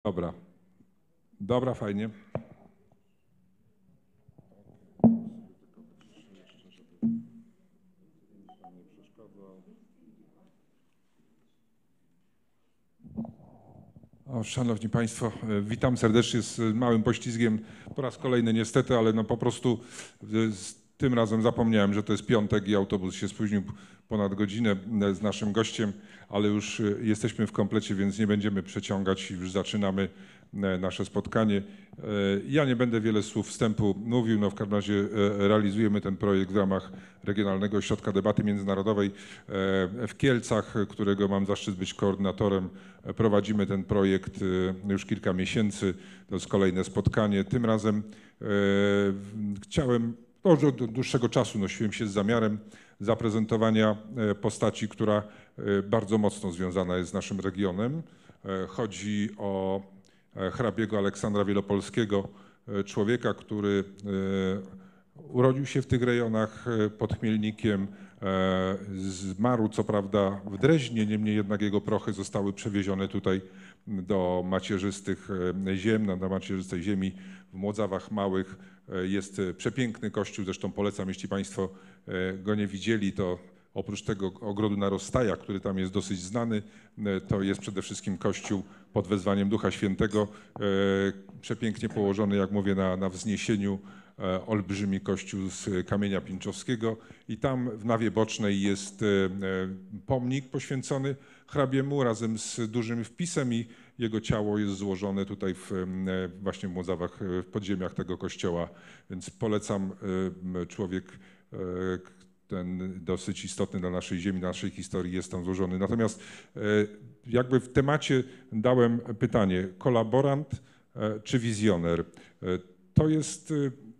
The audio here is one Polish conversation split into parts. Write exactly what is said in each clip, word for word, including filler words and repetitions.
Dobra, dobra, fajnie. O, szanowni Państwo, witam serdecznie z małym poślizgiem po raz kolejny niestety, ale no po prostu z tym razem zapomniałem, że to jest piątek i autobus się spóźnił ponad godzinę z naszym gościem, ale już jesteśmy w komplecie, więc nie będziemy przeciągać i już zaczynamy nasze spotkanie. Ja nie będę wiele słów wstępu mówił, no w każdym razie realizujemy ten projekt w ramach Regionalnego Ośrodka Debaty Międzynarodowej w Kielcach, którego mam zaszczyt być koordynatorem. Prowadzimy ten projekt już kilka miesięcy, to jest kolejne spotkanie. Tym razem chciałem, no, od dłuższego czasu nosiłem się z zamiarem zaprezentowania postaci, która bardzo mocno związana jest z naszym regionem. Chodzi o hrabiego Aleksandra Wielopolskiego, człowieka, który urodził się w tych rejonach pod Chmielnikiem, zmarł co prawda w Dreźnie, niemniej jednak jego prochy zostały przewiezione tutaj do macierzystych ziem, do macierzystej ziemi w Młodzawach Małych. Jest przepiękny kościół, zresztą polecam, jeśli Państwo go nie widzieli, to oprócz tego ogrodu na Rozstajach, który tam jest dosyć znany, to jest przede wszystkim kościół pod wezwaniem Ducha Świętego, przepięknie położony, jak mówię, na, na wzniesieniu, olbrzymi kościół z kamienia pinczowskiego i tam w nawie bocznej jest pomnik poświęcony hrabiemu razem z dużym wpisem i jego ciało jest złożone tutaj w, właśnie w Młodzawach, w podziemiach tego kościoła, więc polecam. Człowiek ten dosyć istotny dla naszej ziemi, dla naszej historii jest tam złożony. Natomiast jakby w temacie dałem pytanie, kolaborant czy wizjoner? To jest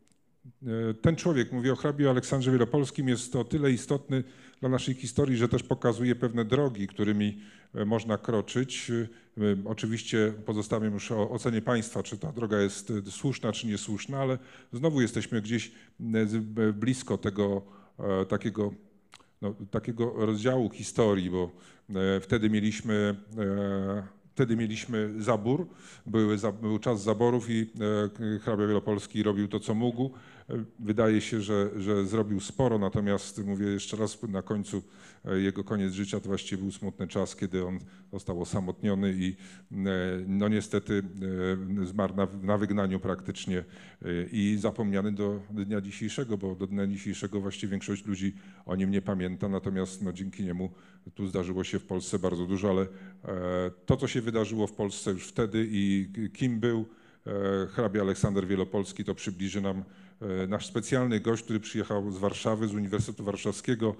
ten człowiek, mówię o hrabie Aleksandrze Wielopolskim, jest o tyle istotny dla naszej historii, że też pokazuje pewne drogi, którymi można kroczyć. Oczywiście pozostawiam już o ocenie Państwa, czy ta droga jest słuszna, czy niesłuszna, ale znowu jesteśmy gdzieś blisko tego takiego, no, takiego rozdziału historii, bo wtedy mieliśmy Wtedy mieliśmy zabór, były, był czas zaborów i hrabia Wielopolski robił to, co mógł. Wydaje się, że, że zrobił sporo, natomiast mówię jeszcze raz, na końcu jego koniec życia to właściwie był smutny czas, kiedy on został osamotniony i no niestety zmarł na, na wygnaniu praktycznie i zapomniany do dnia dzisiejszego, bo do dnia dzisiejszego właściwie większość ludzi o nim nie pamięta, natomiast no dzięki niemu tu zdarzyło się w Polsce bardzo dużo, ale to, co się wydarzyło w Polsce już wtedy i kim był hrabia Aleksander Wielopolski, to przybliży nam nasz specjalny gość, który przyjechał z Warszawy, z Uniwersytetu Warszawskiego,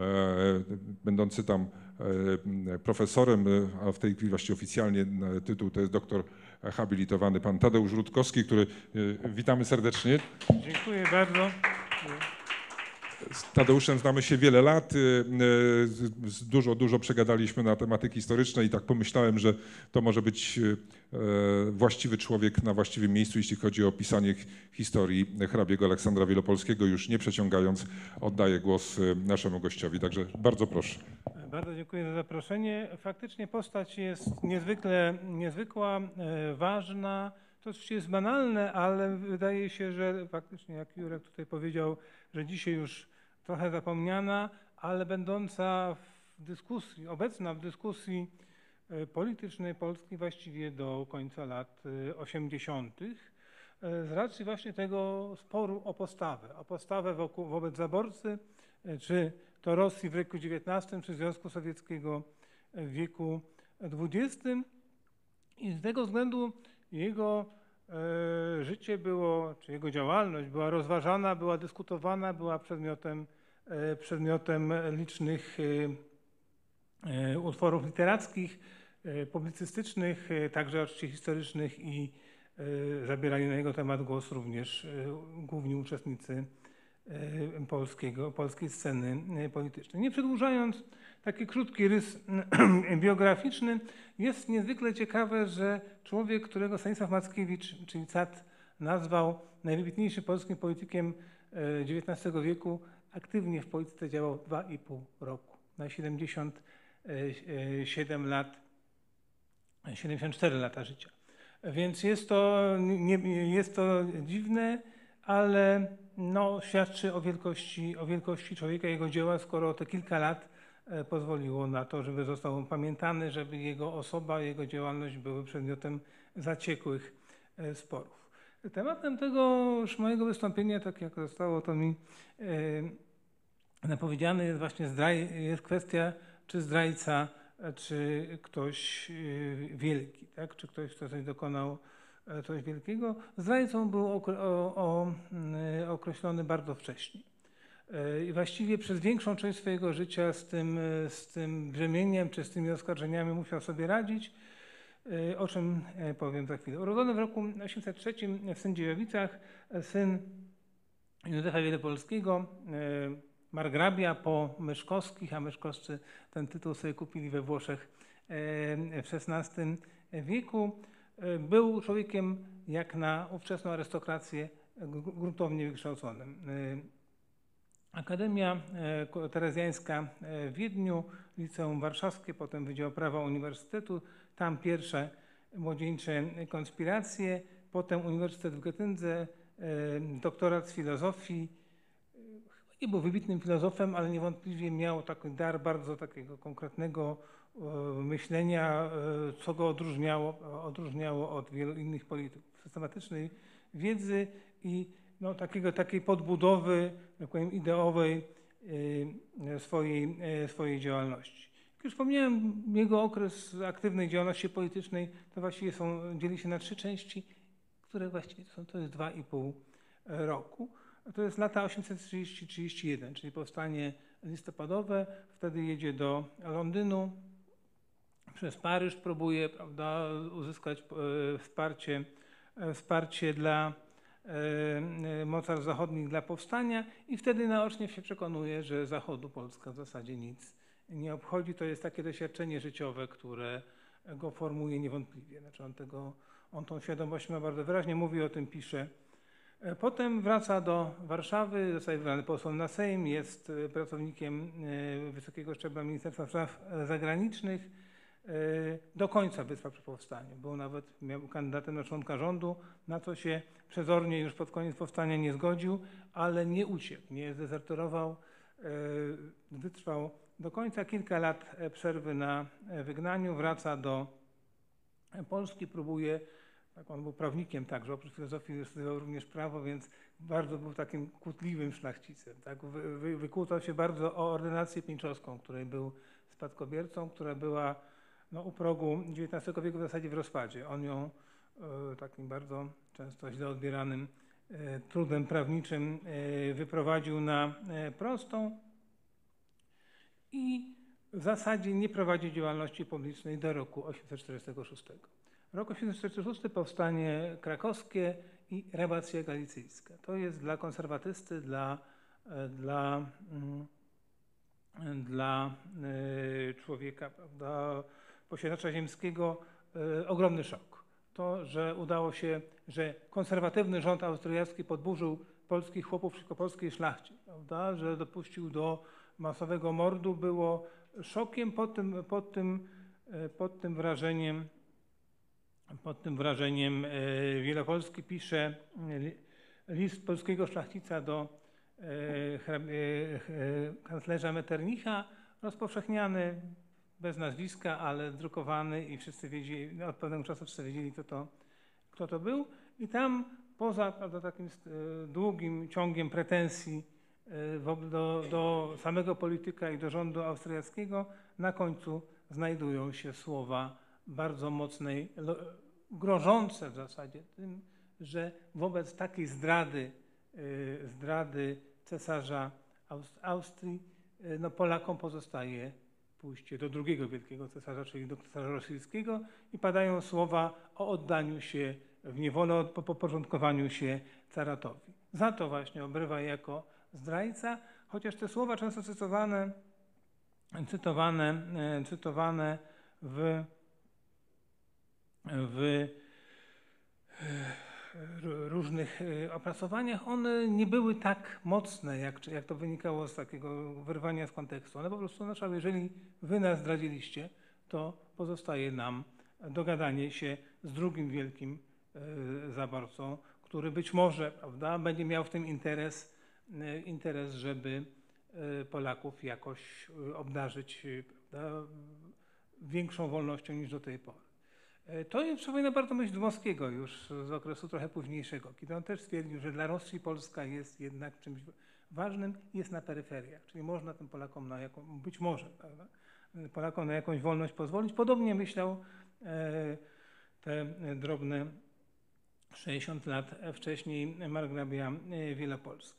będący tam profesorem, a w tej chwili właściwie oficjalnie tytuł to jest doktor habilitowany, pan Tadeusz Rutkowski, który witamy serdecznie. Dziękuję bardzo. Z Tadeuszem znamy się wiele lat, dużo, dużo przegadaliśmy na tematy historyczne i tak pomyślałem, że to może być właściwy człowiek na właściwym miejscu, jeśli chodzi o opisanie historii hrabiego Aleksandra Wielopolskiego. Już nie przeciągając, oddaję głos naszemu gościowi, także bardzo proszę. Bardzo dziękuję za zaproszenie. Faktycznie postać jest niezwykle, niezwykła, ważna. To oczywiście jest banalne, ale wydaje się, że faktycznie, jak Jurek tutaj powiedział, że dzisiaj już trochę zapomniana, ale będąca w dyskusji, obecna w dyskusji politycznej Polski właściwie do końca lat osiemdziesiątych. Z racji właśnie tego sporu o postawę, o postawę wokół, wobec zaborcy, czy to Rosji w wieku dziewiętnastym, czy Związku Sowieckiego w wieku dwudziestym. I z tego względu jego e, życie było, czy jego działalność była rozważana, była dyskutowana, była przedmiotem, e, przedmiotem licznych e, utworów literackich, e, publicystycznych, e, także oczywiście historycznych i e, zabierali na jego temat głos również e, główni uczestnicy e, polskiego, polskiej sceny politycznej. Nie przedłużając, taki krótki rys biograficzny. Jest niezwykle ciekawe, że człowiek, którego Stanisław Mackiewicz, czyli Cat, nazwał najwybitniejszym polskim politykiem dziewiętnastego wieku, aktywnie w polityce działał dwa i pół roku. Na siedemdziesiąt siedem lat, siedemdziesiąt cztery lata życia. Więc jest to, nie, jest to dziwne, ale no, świadczy o wielkości, o wielkości człowieka, jego dzieła, skoro te kilka lat pozwoliło na to, żeby został upamiętany, żeby jego osoba, jego działalność były przedmiotem zaciekłych sporów. Tematem tego już mojego wystąpienia, tak jak zostało to mi e, napowiedziane, jest właśnie zdraj, jest kwestia, czy zdrajca, czy ktoś wielki, tak? Czy ktoś, kto coś dokonał coś wielkiego. Zdrajcą był o, o, określony bardzo wcześnie. I właściwie przez większą część swojego życia z tym, z tym brzemieniem czy z tymi oskarżeniami musiał sobie radzić, o czym powiem za chwilę. Urodzony w roku osiemset trzecim w Sędziejowicach, syn Józefa Wielopolskiego, margrabia po Myszkowskich, a Myszkowscy ten tytuł sobie kupili we Włoszech w szesnastym wieku. Był człowiekiem jak na ówczesną arystokrację gruntownie wykształconym. Akademia Terezjańska w Wiedniu, Liceum Warszawskie, potem Wydział Prawa Uniwersytetu, tam pierwsze młodzieńcze konspiracje, potem Uniwersytet w Getyndze, doktorat z filozofii. Nie był wybitnym filozofem, ale niewątpliwie miał taki dar bardzo takiego konkretnego myślenia, co go odróżniało, odróżniało od wielu innych polityków. Systematycznej wiedzy i no, takiego, takiej podbudowy, tak powiem, ideowej swojej, swojej działalności. Jak już wspomniałem, jego okres aktywnej działalności politycznej to właściwie są, dzieli się na trzy części, które właściwie są, to jest dwa i pół roku. To jest lata osiemset trzydziesty trzydziesty jeden, czyli powstanie listopadowe. Wtedy jedzie do Londynu, przez Paryż próbuje, prawda, uzyskać e, wsparcie, e, wsparcie dla e, mocarstw zachodnich dla powstania i wtedy naocznie się przekonuje, że Zachodu Polska w zasadzie nic nie obchodzi. To jest takie doświadczenie życiowe, które go formuje niewątpliwie. Znaczy on, tego, on tą świadomość ma bardzo wyraźnie, mówi o tym, pisze. Potem wraca do Warszawy, zostaje wybrany posłem na Sejm, jest pracownikiem wysokiego szczebla Ministerstwa Spraw Zagranicznych. Do końca wytrwał przy powstaniu. Był nawet miał kandydatem na członka rządu, na co się przezornie już pod koniec powstania nie zgodził, ale nie uciekł, nie zdezerterował, wytrwał do końca. Kilka lat przerwy na wygnaniu, wraca do Polski, próbuje. Tak, on był prawnikiem także, oprócz filozofii studiował również prawo, więc bardzo był takim kłótliwym szlachcicem. Tak? Wy, wy, wykłócał się bardzo o ordynację pińczowską, której był spadkobiercą, która była no, u progu dziewiętnastego wieku w zasadzie w rozpadzie. On ją e, takim bardzo często źle odbieranym e, trudem prawniczym e, wyprowadził na e, prostą i w zasadzie nie prowadzi działalności publicznej do roku osiemset czterdziestego szóstego. Rok osiemset czterdziesty szósty powstanie krakowskie i rebacja galicyjska. To jest dla konserwatysty, dla, dla, dla człowieka, prawda, posiadacza ziemskiego ogromny szok. To, że udało się, że konserwatywny rząd austriacki podburzył polskich chłopów przeciwko polskiej szlachcie, prawda, że dopuścił do masowego mordu, było szokiem. Pod tym, pod tym, pod tym wrażeniem Pod tym wrażeniem Wielopolski pisze list polskiego szlachcica do kanclerza Metternicha, rozpowszechniany, bez nazwiska, ale drukowany i wszyscy wiedzieli, od pewnego czasu wszyscy wiedzieli, kto to, kto to był. I tam poza, prawda, takim długim ciągiem pretensji do, do samego polityka i do rządu austriackiego, na końcu znajdują się słowa bardzo mocnej, grożące w zasadzie tym, że wobec takiej zdrady, zdrady cesarza Austrii, no Polakom pozostaje pójście do drugiego wielkiego cesarza, czyli do cesarza rosyjskiego, i padają słowa o oddaniu się w niewolę, o podporządkowaniu się caratowi. Za to właśnie obrywa jako zdrajca, chociaż te słowa często cytowane, cytowane, cytowane w w różnych opracowaniach, one nie były tak mocne, jak, jak to wynikało z takiego wyrwania z kontekstu. One po prostu oznaczały, jeżeli wy nas zdradziliście, to pozostaje nam dogadanie się z drugim wielkim zaborcą, który być może, prawda, będzie miał w tym interes, interes, żeby Polaków jakoś obdarzyć, prawda, większą wolnością niż do tej pory. To jest przypomina bardzo myśl Dmowskiego już z okresu trochę późniejszego, kiedy on też stwierdził, że dla Rosji Polska jest jednak czymś ważnym, jest na peryferiach, czyli można tym Polakom na jaką, być może, prawda, Polakom na jakąś wolność pozwolić. Podobnie myślał te drobne sześćdziesiąt lat wcześniej margrabia Wielopolski.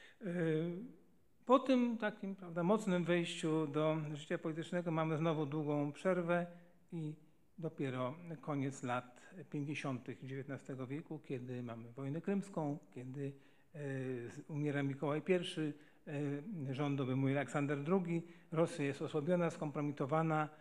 Po tym takim, prawda, mocnym wejściu do życia politycznego mamy znowu długą przerwę i dopiero koniec lat pięćdziesiątych dziewiętnastego wieku, kiedy mamy wojnę krymską, kiedy umiera Mikołaj pierwszy, rząd obejmuje Aleksander drugi, Rosja jest osłabiona, skompromitowana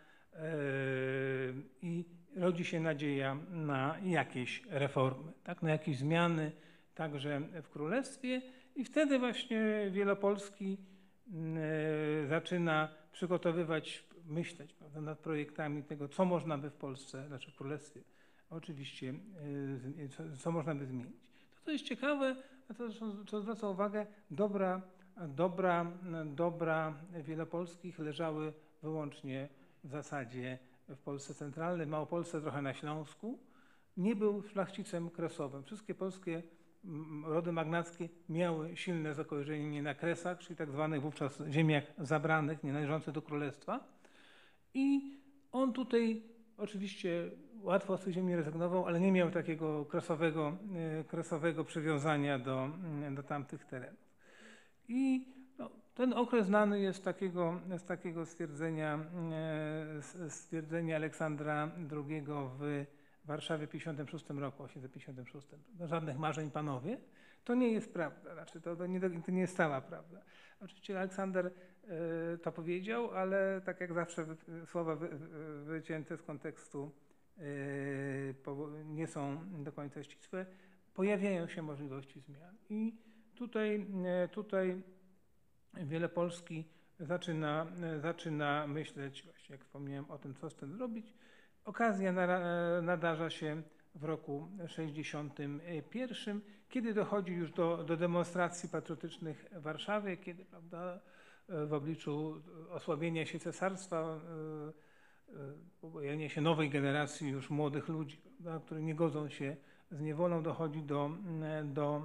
i rodzi się nadzieja na jakieś reformy, tak, na jakieś zmiany także w królestwie i wtedy właśnie Wielopolski zaczyna przygotowywać, myśleć, prawda, nad projektami tego, co można by w Polsce, znaczy w królestwie oczywiście, co, co można by zmienić. To, co jest ciekawe, a to, co zwraca uwagę, dobra, dobra, dobra Wielopolskich leżały wyłącznie w zasadzie w Polsce centralnej, w Małopolsce, trochę na Śląsku. Nie był szlachcicem kresowym. Wszystkie polskie rody magnackie miały silne zakorzenienie na Kresach, czyli tak zwanych wówczas ziemiach zabranych, nie należących do królestwa. I on tutaj oczywiście łatwo z tych ziemi rezygnował, ale nie miał takiego kresowego, kresowego przywiązania do, do tamtych terenów. I no, ten okres znany jest z takiego, z takiego stwierdzenia, stwierdzenia Aleksandra drugiego w Warszawie w pięćdziesiątym szóstym roku, osiemset pięćdziesiątym szóstym. No, żadnych marzeń, panowie. To nie jest prawda, znaczy to, to, nie, to nie jest stała prawda. Oczywiście Aleksander y, to powiedział, ale tak jak zawsze wy, słowa wy, wy, wycięte z kontekstu y, po, nie są do końca ścisłe. Pojawiają się możliwości zmian. I tutaj, y, tutaj Wielopolski zaczyna, y, zaczyna myśleć, właśnie jak wspomniałem o tym, co z tym zrobić. Okazja nadarza się w roku sześćdziesiątym pierwszym, kiedy dochodzi już do, do demonstracji patriotycznych w Warszawie, kiedy, prawda, w obliczu osłabienia się cesarstwa, pojawienia się nowej generacji już młodych ludzi, prawda, którzy nie godzą się z niewolą, dochodzi do, do,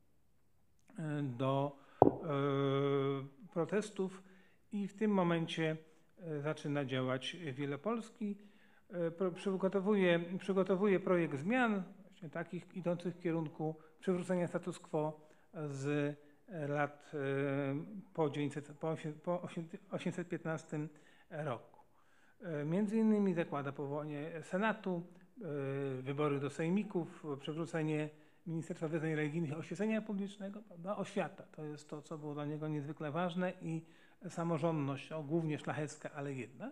do e, protestów i w tym momencie zaczyna działać Wielopolski. Przygotowuje, przygotowuje projekt zmian, właśnie takich idących w kierunku przywrócenia status quo z lat po, po osiemset piętnastym roku. Między innymi zakłada powołanie Senatu, wybory do sejmików, przywrócenie Ministerstwa Wyznań Religijnych i Oświecenia Publicznego, prawda? Oświata to jest to, co było dla niego niezwykle ważne i samorządność, o, głównie szlachecka, ale jednak.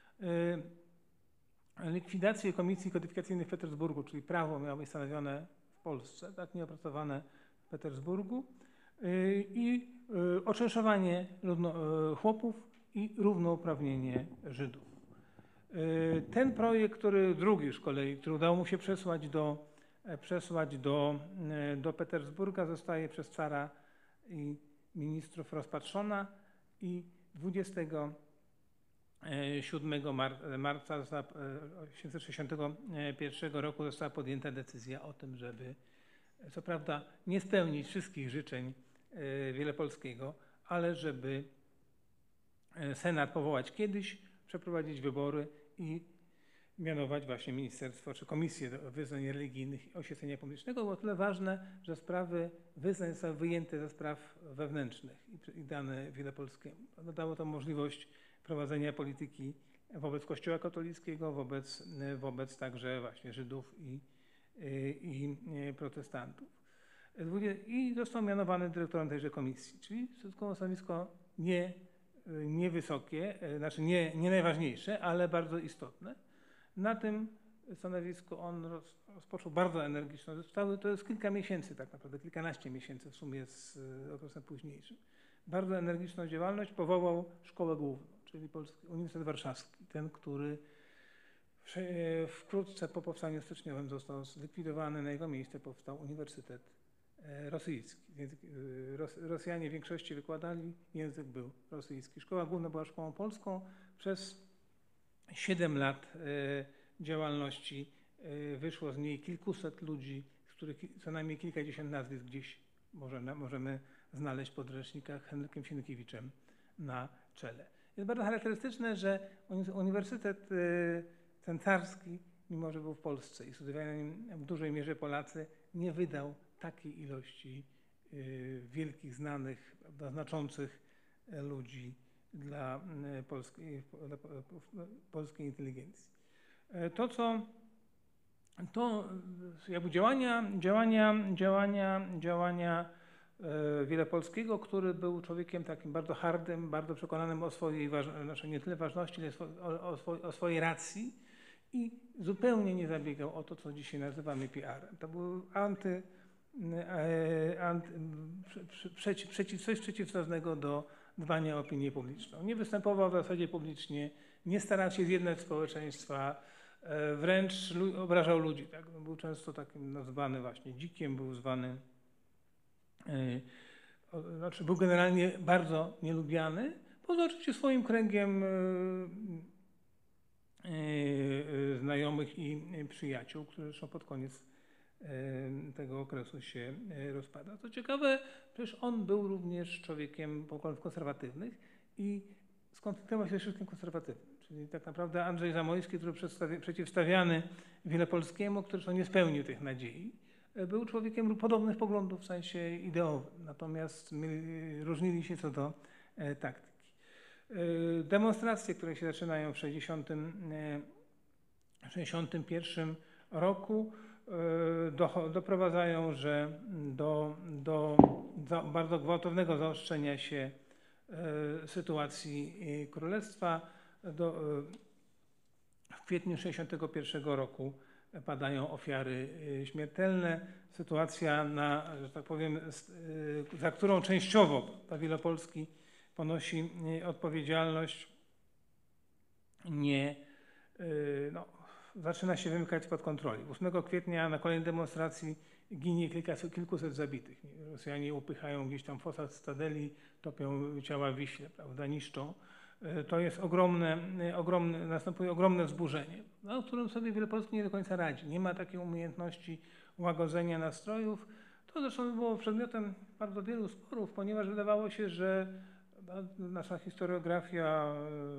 Likwidację Komisji Kodyfikacyjnej w Petersburgu, czyli prawo miało być stanowione w Polsce, tak, nieopracowane w Petersburgu i oczęszowanie chłopów i równouprawnienie Żydów. Ten projekt, który drugi z kolei, który udało mu się przesłać do, przesłać do, do Petersburga, zostaje przez cara i ministrów rozpatrzona i dwudziestego siódmego marca osiemset sześćdziesiątego pierwszego roku została podjęta decyzja o tym, żeby co prawda nie spełnić wszystkich życzeń Wielopolskiego, ale żeby Senat powołać kiedyś, przeprowadzić wybory i mianować właśnie ministerstwo czy komisję wyznań religijnych i oświecenia publicznego. Było tyle ważne, że sprawy wyznań są wyjęte ze spraw wewnętrznych i dane Wielopolskiemu. Dało to możliwość prowadzenia polityki wobec Kościoła katolickiego, wobec, wobec także właśnie Żydów i, i, i protestantów. I został mianowany dyrektorem tejże komisji, czyli stosunkowo stanowisko nie, niewysokie, znaczy nie, nie najważniejsze, ale bardzo istotne. Na tym stanowisku on roz, rozpoczął bardzo energiczną, to jest kilka miesięcy tak naprawdę, kilkanaście miesięcy w sumie z okresem późniejszym. Bardzo energiczną działalność, powołał Szkołę Główną, czyli Polski Uniwersytet Warszawski, ten, który Wkrótce po powstaniu styczniowym został zlikwidowany, na jego miejsce powstał Uniwersytet Rosyjski. Rosjanie w większości wykładali, język był rosyjski. Szkoła główna była szkołą polską. Przez siedem lat działalności wyszło z niej kilkuset ludzi, z których co najmniej kilkadziesiąt nazwisk gdzieś możemy, możemy znaleźć w podręcznikach, Henrykiem Sienkiewiczem na czele. Jest bardzo charakterystyczne, że Uniwersytet Cęcarski, mimo że był w Polsce i studiowali na nim w dużej mierze Polacy, nie wydał takiej ilości wielkich, znanych, prawda, znaczących ludzi dla polskiej, dla polskiej inteligencji. To, co to jakby działania, działania, działania, działania Wielopolskiego, który był człowiekiem takim bardzo hardym, bardzo przekonanym o swojej, znaczy nie tyle ważności, ale o, o, swojej, o swojej racji i zupełnie nie zabiegał o to, co dzisiaj nazywamy P R-em. To był anty, anty, przeciw, przeciw, coś przeciwstawnego do dbania o opinię publiczną. Nie występował w zasadzie publicznie, nie starał się zjednać społeczeństwa, wręcz obrażał ludzi. Tak? Był często takim nazwany właśnie dzikiem, był zwany, yy, znaczy był generalnie bardzo nielubiany, poza oczywiście swoim kręgiem yy, yy, znajomych i przyjaciół, który zresztą pod koniec yy, tego okresu się yy, rozpada. Co ciekawe, przecież on był również człowiekiem poglądów konserwatywnych i skontaktował się z wszystkim konserwatywnym. Czyli tak naprawdę Andrzej Zamoyski, który przeciwstawiany Wielopolskiemu, który nie spełnił tych nadziei, był człowiekiem podobnych poglądów w sensie ideowym, natomiast różnili się co do e, taktyki. E, demonstracje, które się zaczynają w sześćdziesiątym pierwszym roku e, do, doprowadzają że do, do za, bardzo gwałtownego zaostrzenia się e, sytuacji e, królestwa. Do, w kwietniu sześćdziesiątego pierwszego roku padają ofiary śmiertelne. Sytuacja, na, że tak powiem, za którą częściowo Wielopolski ponosi odpowiedzialność, nie, no, zaczyna się wymykać spod kontroli. ósmego kwietnia na kolejnej demonstracji ginie kilka, kilkuset zabitych. Rosjanie upychają gdzieś tam fosat Stadeli, topią ciała w Wiśle, prawda, niszczą. To jest ogromne, ogromne, następuje ogromne wzburzenie, no, w którym sobie Wielopolski nie do końca radzi. Nie ma takiej umiejętności łagodzenia nastrojów. To zresztą było przedmiotem bardzo wielu sporów, ponieważ wydawało się, że nasza historiografia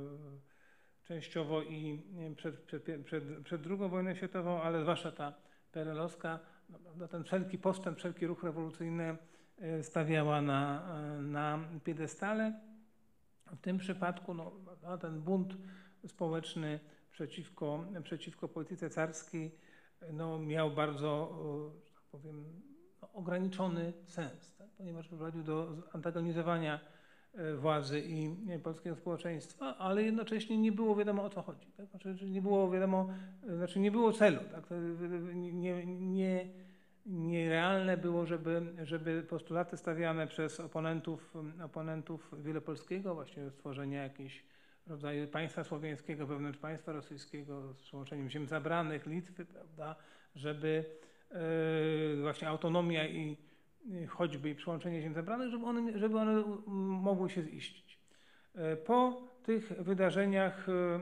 częściowo i przed, przed, przed, przed drugą wojną światową, ale zwłaszcza ta perelowska, no, ten wszelki postęp, wszelki ruch rewolucyjny stawiała na, na piedestale. W tym przypadku no, ten bunt społeczny przeciwko, przeciwko polityce carskiej no, miał bardzo, że tak powiem, no, ograniczony sens, tak? Ponieważ prowadził do antagonizowania władzy i polskiego społeczeństwa, ale jednocześnie nie było wiadomo, o co chodzi. Tak? Znaczy, nie było wiadomo, znaczy nie było celu. Tak? Nie, nie, Nierealne było, żeby, żeby postulaty stawiane przez oponentów, oponentów Wielopolskiego, właśnie stworzenia jakiegoś rodzaju państwa słowiańskiego wewnątrz państwa rosyjskiego z przyłączeniem ziem zabranych, Litwy, prawda, żeby e, właśnie autonomia i choćby i przyłączenie ziem zabranych, żeby one, żeby one mogły się ziścić. E, po tych wydarzeniach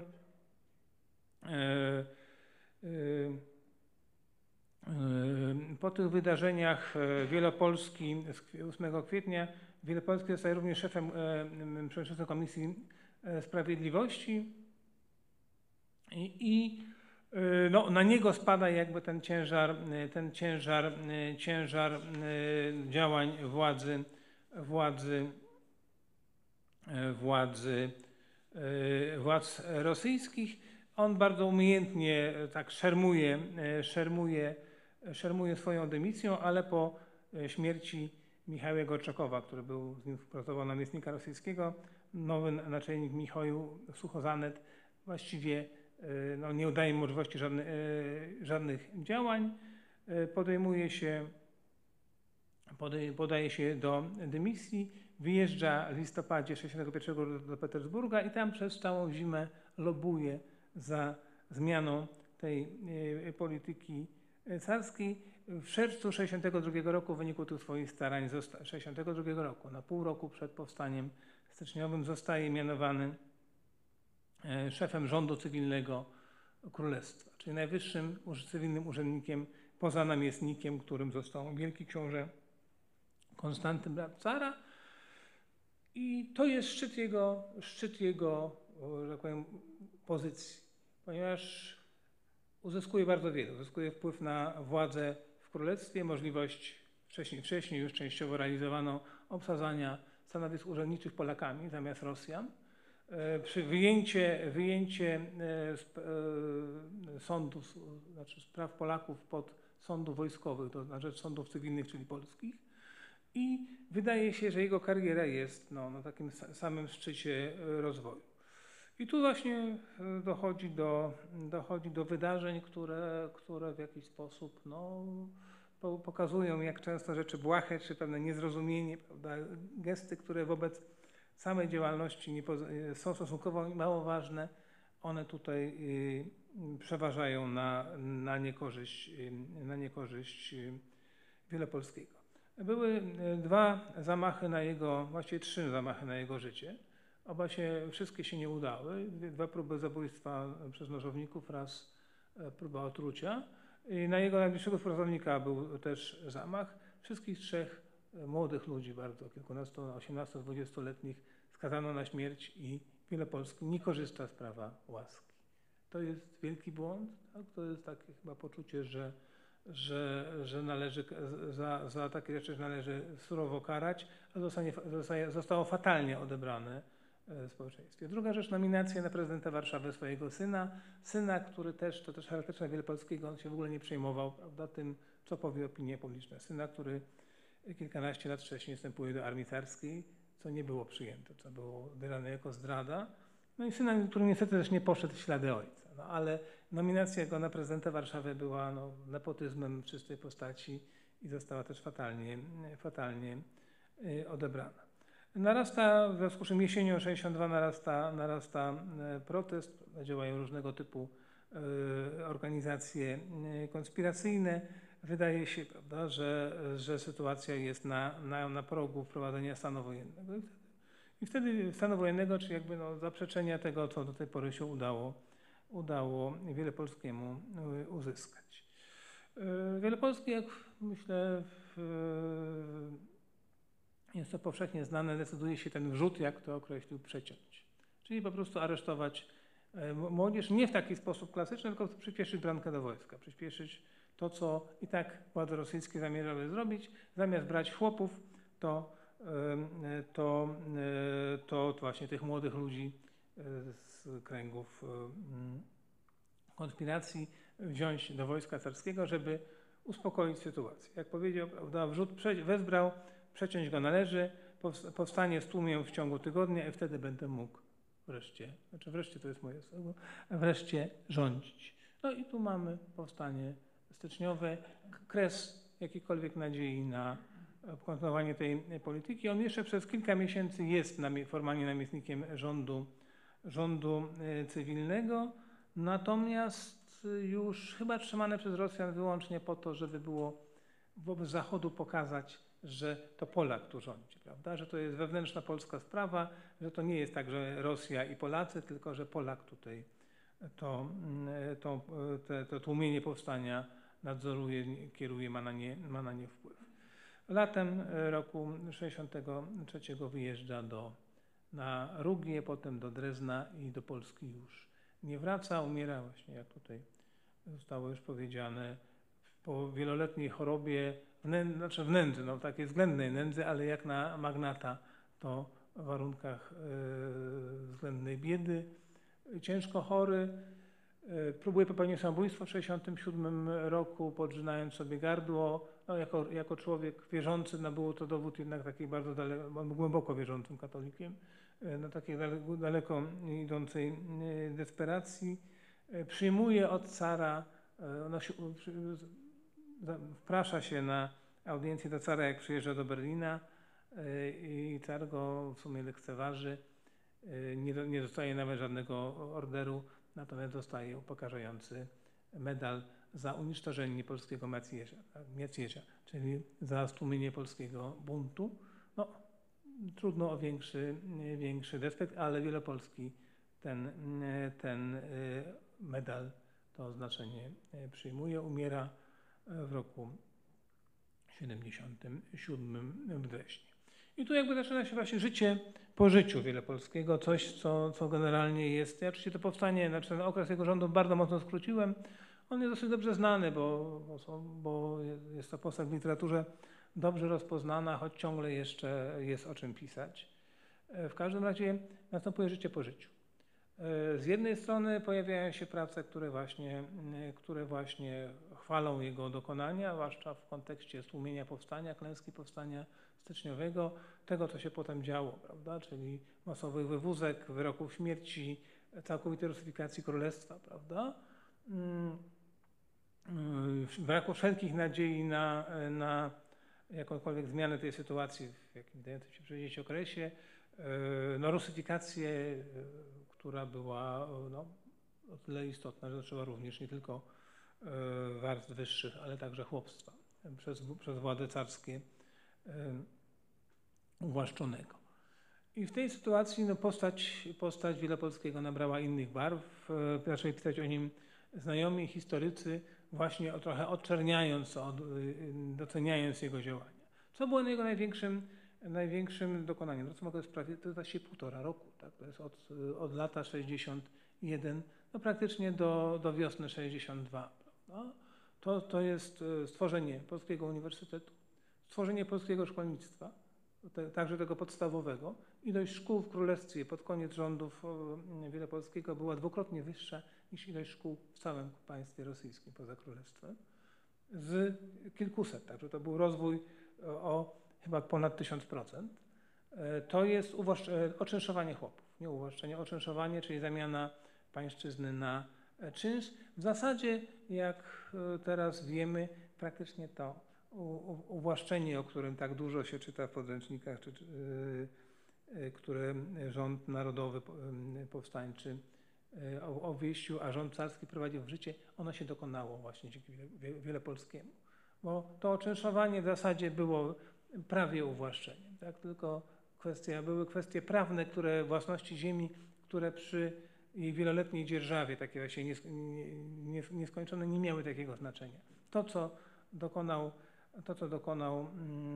e, e, Po tych wydarzeniach Wielopolski z ósmego kwietnia Wielopolski zostaje również szefem przewodniczącym Komisji Sprawiedliwości i, i no, na niego spada jakby ten ciężar, ten ciężar, ciężar działań władzy, władzy, władzy, władz rosyjskich. On bardzo umiejętnie tak szermuje, szermuje szermuje swoją dymisją, ale po śmierci Michała Gorczakowa, który był z nim współpracował namiestnika rosyjskiego, nowy naczelnik Michał Suchozanet właściwie no, nie udaje możliwości żadnych, żadnych działań. Podejmuje się, podaje się do dymisji, wyjeżdża w listopadzie sześćdziesiątego pierwszego do Petersburga i tam przez całą zimę lobuje za zmianą tej polityki carskiej. W czerwcu sześćdziesiątego drugiego roku w wyniku tych swoich starań, sześćdziesiątego drugiego roku, na pół roku przed powstaniem styczniowym, zostaje mianowany szefem rządu cywilnego królestwa, czyli najwyższym cywilnym urzędnikiem poza namiestnikiem, którym został wielki książę Konstanty, brat cara. I to jest szczyt jego, szczyt jego, że tak powiem, pozycji, ponieważ uzyskuje bardzo wiele. Uzyskuje wpływ na władzę w królestwie, możliwość, wcześniej, wcześniej już częściowo realizowano, obsadzania stanowisk urzędniczych Polakami zamiast Rosjan. Przy wyjęcie, wyjęcie sądów, znaczy spraw Polaków pod sądów wojskowych, to na rzecz sądów cywilnych, czyli polskich. I wydaje się, że jego kariera jest no, na takim samym szczycie rozwoju. I tu właśnie dochodzi do, dochodzi do wydarzeń, które, które w jakiś sposób no, pokazują, jak często rzeczy błahe, czy pewne niezrozumienie, prawda, gesty, które wobec samej działalności nie są stosunkowo mało ważne, one tutaj przeważają na, na niekorzyść, na niekorzyść Wielopolskiego. Były dwa zamachy na jego, właściwie trzy zamachy na jego życie. Oba się, wszystkie się nie udały. Dwa próby zabójstwa przez nożowników, raz próba otrucia. I na jego najbliższego współpracownika był też zamach. Wszystkich trzech młodych ludzi, bardzo kilkunastu, osiemnasto-dwudziestoletnich, skazano na śmierć i Wielopolski nie korzysta z prawa łaski. To jest wielki błąd. Tak? To jest takie chyba poczucie, że, że, że należy, za, za takie rzeczy należy surowo karać, a zostanie, zostaje, zostało fatalnie odebrane w społeczeństwie. Druga rzecz, nominacja na prezydenta Warszawy swojego syna. Syna, który też, to też charakterystyczne Wielopolskiego, on się w ogóle nie przejmował, prawda, tym, co powie opinia publiczna. Syna, który kilkanaście lat wcześniej wstępuje do armii carskiej, co nie było przyjęte, co było odbierane jako zdrada. No i syna, który niestety też nie poszedł w ślady ojca. No, ale nominacja go na prezydenta Warszawy była no, nepotyzmem w czystej postaci i została też fatalnie, fatalnie y, odebrana. Narasta, w związku z czym jesienią sześćdziesiąt dwa narasta, narasta protest, działają różnego typu y, organizacje y, konspiracyjne. Wydaje się, prawda, że, że sytuacja jest na, na, na progu wprowadzenia stanu wojennego. I wtedy stanu wojennego, czyli jakby no, zaprzeczenia tego, co do tej pory się udało, udało Wielopolskiemu uzyskać. Wielopolski, jak myślę, jest to powszechnie znane, decyduje się ten wrzód, jak to określił, przeciąć. Czyli po prostu aresztować młodzież nie w taki sposób klasyczny, tylko przyspieszyć bramkę do wojska, przyspieszyć to, co i tak władze rosyjskie zamierzały zrobić. Zamiast brać chłopów, to, to, to właśnie tych młodych ludzi z kręgów konspiracji wziąć do wojska carskiego, żeby uspokoić sytuację. Jak powiedział, prawda, wrzód wezbrał, przeciąć go należy, powstanie stłumię w ciągu tygodnia i wtedy będę mógł wreszcie, znaczy wreszcie to jest moje słowo, wreszcie rządzić. No i tu mamy powstanie styczniowe, kres jakiejkolwiek nadziei na kontynuowanie tej polityki. On jeszcze przez kilka miesięcy jest formalnie namiestnikiem rządu, rządu cywilnego, natomiast już chyba trzymane przez Rosjan wyłącznie po to, żeby było wobec Zachodu pokazać, że to Polak tu rządzi, prawda? Że to jest wewnętrzna polska sprawa, że to nie jest tak, że Rosja i Polacy, tylko że Polak tutaj to, to, to, to tłumienie powstania nadzoruje, kieruje, ma na nie, ma na nie wpływ. Latem roku sześćdziesiątego trzeciego wyjeżdża do, na Rugię, potem do Drezna i do Polski już nie wraca. Umiera właśnie, jak tutaj zostało już powiedziane, po wieloletniej chorobie, wnędzy, znaczy wnędzy, no takiej względnej nędzy, ale jak na magnata to w warunkach yy, względnej biedy. Ciężko chory, yy, próbuje popełnić samobójstwo w sześćdziesiątym siódmym roku, podrzynając sobie gardło. No, jako, jako człowiek wierzący, no było to dowód jednak takiej bardzo daleko, on był głęboko wierzącym katolikiem, yy, no takiej daleko, daleko idącej yy, desperacji. Yy, przyjmuje od cara, yy, no, wprasza się na audiencję do cara, jak przyjeżdża do Berlina i car go w sumie lekceważy, nie, nie dostaje nawet żadnego orderu, natomiast dostaje upokarzający medal za unieszczodzenie polskiego macierza, macierza, czyli za stłumienie polskiego buntu. No, trudno o większy, większy respekt, ale Wielopolski ten, ten medal, to oznaczenie przyjmuje. Umiera w roku siedemdziesiątym siódmym września. I tu jakby zaczyna się właśnie życie po życiu Wielopolskiego, coś, co, co generalnie jest. Ja oczywiście to powstanie, znaczy ten okres jego rządów bardzo mocno skróciłem. On jest dosyć dobrze znany, bo, bo, bo jest to postać w literaturze dobrze rozpoznana, choć ciągle jeszcze jest o czym pisać. W każdym razie następuje życie po życiu. Z jednej strony pojawiają się prace, które właśnie, które właśnie chwalą jego dokonania, zwłaszcza w kontekście stłumienia powstania, klęski powstania styczniowego, tego, co się potem działo, prawda? Czyli masowych wywózek, wyroków śmierci, całkowitej rusyfikacji królestwa, prawda? Braku wszelkich nadziei na, na jakąkolwiek zmianę tej sytuacji w jakimś dającym się przewidzieć okresie, no, rusyfikację, która była no, o tyle istotna, że dotyczyła również nie tylko warstw wyższych, ale także chłopstwa przez, przez władze carskie uwłaszczonego. I w tej sytuacji no, postać, postać Wielopolskiego nabrała innych barw. Zaczęli pisać o nim znajomi historycy, właśnie o, trochę odczerniając, od, doceniając jego działania. Co było jego największym, największym dokonaniem? To, co mogę sprawić, to jest właściwie półtora roku. Tak? To jest od, od lata sześćdziesiąt jeden no, praktycznie do, do wiosny sześćdziesiąt dwa. Prawda? To, to jest stworzenie Polskiego Uniwersytetu, stworzenie polskiego szkolnictwa, te, także tego podstawowego. Ilość szkół w Królestwie pod koniec rządów Wielopolskiego była dwukrotnie wyższa niż ilość szkół w całym państwie rosyjskim poza Królestwem. Z kilkuset, także to był rozwój o chyba ponad tysiąc procent. To jest oczynszowanie chłopów, nie uwłaszczenie, oczynszowanie, czyli zamiana pańszczyzny na czynsz. W zasadzie, jak teraz wiemy, praktycznie to uwłaszczenie, o którym tak dużo się czyta w podręcznikach, czy, które rząd narodowy powstańczy obwieścił, a rząd carski prowadził w życie, ono się dokonało właśnie dzięki Wielopolskiemu. Bo to oczynszowanie w zasadzie było prawie uwłaszczeniem, tak? Tylko kwestia, były kwestie prawne, które własności ziemi, które przy jej wieloletniej dzierżawie, takie właśnie nieskończone, nie miały takiego znaczenia. To, co dokonał, to, co dokonał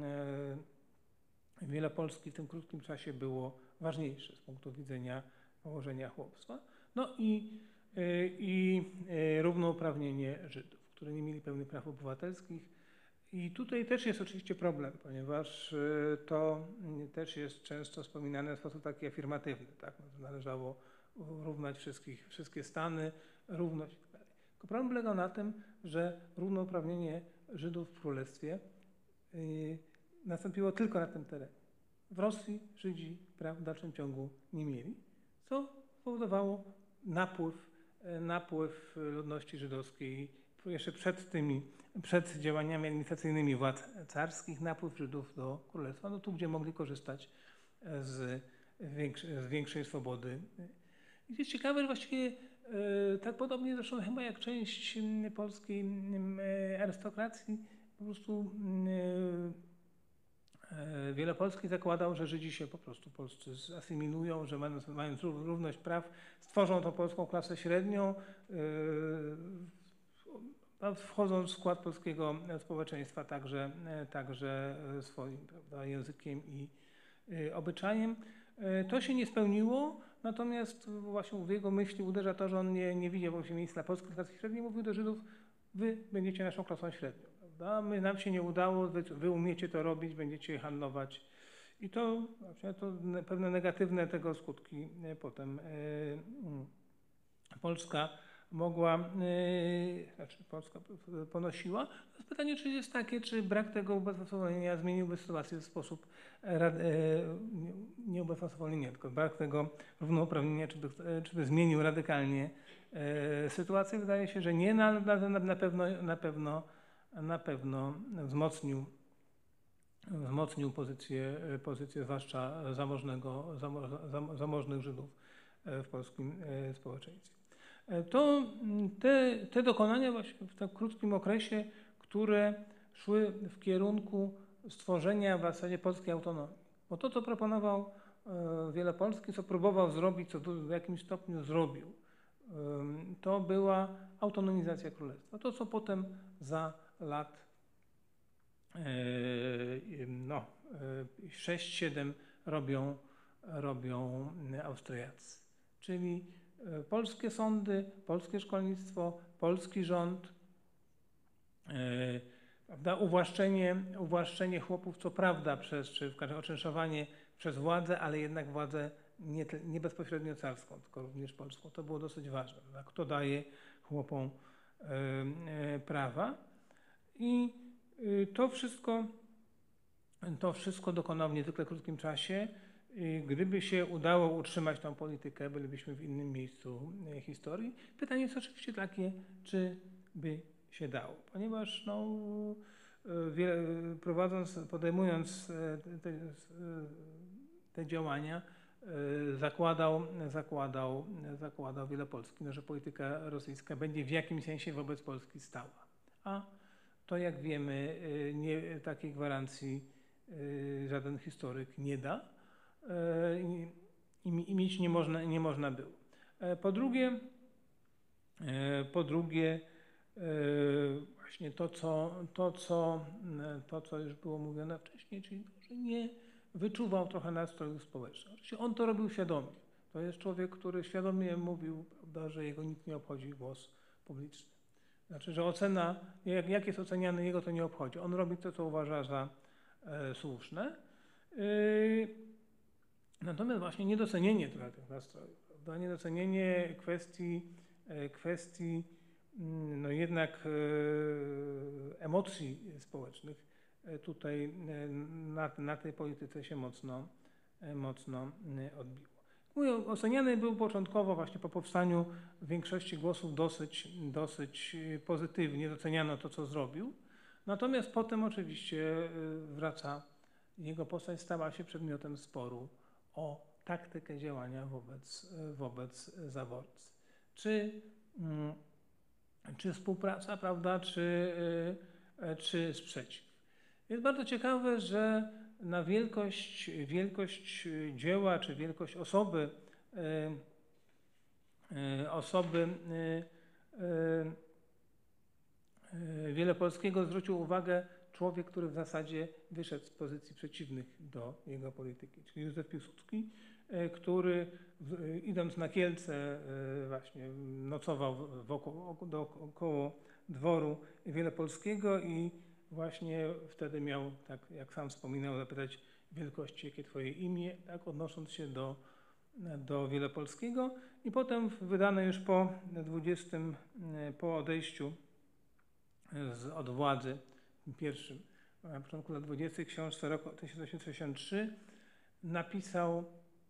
Wielopolski w tym krótkim czasie, było ważniejsze z punktu widzenia położenia chłopstwa. No i, i równouprawnienie Żydów, które nie mieli pełnych praw obywatelskich. I tutaj też jest oczywiście problem, ponieważ to też jest często wspominane w sposób taki afirmatywny, tak? Należało równać wszystkich, wszystkie stany, równość itd. Tylko problem polegał na tym, że równouprawnienie Żydów w Królestwie yy, nastąpiło tylko na tym terenie. W Rosji Żydzi praw w dalszym ciągu nie mieli, co spowodowało napływ, napływ ludności żydowskiej jeszcze przed tymi, przed działaniami administracyjnymi władz carskich, napływ Żydów do Królestwa, no tu, gdzie mogli korzystać z, większy, z większej swobody. I jest ciekawe, że właściwie e, tak podobnie zresztą chyba jak część polskiej e, arystokracji, po prostu e, Wielopolski zakładał, że Żydzi się po prostu polscy zasymilują, że mając, mając równość praw, stworzą tą polską klasę średnią, e, wchodząc w skład polskiego społeczeństwa także, także swoim, prawda, językiem i obyczajem. To się nie spełniło, natomiast właśnie w jego myśli uderza to, że on nie, nie widział się miejsca polskiej klasy średniej, mówił do Żydów: wy będziecie naszą klasą średnią, prawda? My, nam się nie udało, wy, wy umiecie to robić, będziecie handlować. I to, to pewne negatywne tego skutki potem Polska mogła, yy, znaczy Polska ponosiła. To jest pytanie, czy jest takie, czy brak tego ubezwłasnowolnienia zmieniłby sytuację w sposób, rad, yy, nie, nie ubezwłasnowolnienia, tylko brak tego równouprawnienia, czy by, czy by zmienił radykalnie yy, sytuację. Wydaje się, że nie, na, na, na, pewno, na, pewno, na pewno wzmocnił, wzmocnił pozycję, pozycję zwłaszcza zamożnego, zamo, zam, zamożnych Żydów w polskim społeczeństwie. To te, te dokonania właśnie w tak krótkim okresie, które szły w kierunku stworzenia w zasadzie polskiej autonomii. Bo to, co proponował Wielopolski, co próbował zrobić, co w jakimś stopniu zrobił, to była autonomizacja królestwa. To, co potem za lat no, sześć siedem robią, robią Austriacy. Czyli polskie sądy, polskie szkolnictwo, polski rząd, prawda, uwłaszczenie, uwłaszczenie chłopów, co prawda przez, czy w każdym razie oczęszowanie przez władzę, ale jednak władzę nie, nie bezpośrednio carską, tylko również polską. To było dosyć ważne. Tak? Kto daje chłopom e, e, prawa. I e, to wszystko, to wszystko dokonał w niezwykle krótkim czasie. I gdyby się udało utrzymać tą politykę, bylibyśmy w innym miejscu e, historii. Pytanie jest oczywiście takie, czy by się dało, ponieważ no, wie, prowadząc, podejmując te, te działania, zakładał, zakładał, zakładał Wielopolski, no, że polityka rosyjska będzie w jakimś sensie wobec Polski stała. A to, jak wiemy, nie, takiej gwarancji żaden historyk nie da i, i mieć nie można, nie można było. Po drugie, po drugie właśnie to co, to, co, to, co już było mówione wcześniej, czyli to, że nie wyczuwał trochę nastrojów społecznych. Oczywiście on to robił świadomie. To jest człowiek, który świadomie mówił, prawda, że jego nikt nie obchodzi głos publiczny. Znaczy, że ocena, jak, jak jest oceniany, jego to nie obchodzi. On robi to, co uważa za e, słuszne. Yy, natomiast właśnie niedocenienie trochę tych nastrojów, prawda? Niedocenienie kwestii, e, kwestii no jednak e, emocji społecznych e, tutaj e, na, na tej polityce się mocno, e, mocno e, odbiło. Mówię, oceniany był początkowo właśnie po powstaniu w większości głosów dosyć, dosyć pozytywnie, doceniano to, co zrobił. Natomiast potem oczywiście wraca, jego postać stała się przedmiotem sporu o taktykę działania wobec, wobec zaborcy. Czy, czy współpraca, prawda, czy, czy sprzeciw. Jest bardzo ciekawe, że na wielkość, wielkość dzieła, czy wielkość osoby, osoby Wielopolskiego zwrócił uwagę człowiek, który w zasadzie wyszedł z pozycji przeciwnych do jego polityki, czyli Józef Piłsudski, który idąc na Kielce właśnie nocował wokół, dookoło dworu Wielopolskiego i właśnie wtedy miał, tak jak sam wspominał, zapytać wielkości, jakie twoje imię, tak, odnosząc się do, do Wielopolskiego. I potem wydane już po dwudziestym, po odejściu z, od władzy pierwszym, na początku lat dwudziestych, książce roku tysiąc osiemset sześćdziesiąt trzy napisał,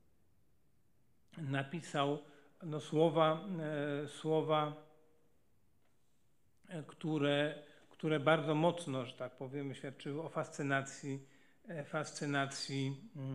napisał no, słowa, e, słowa, e, które które bardzo mocno, że tak powiem, świadczyły o fascynacji, fascynacji,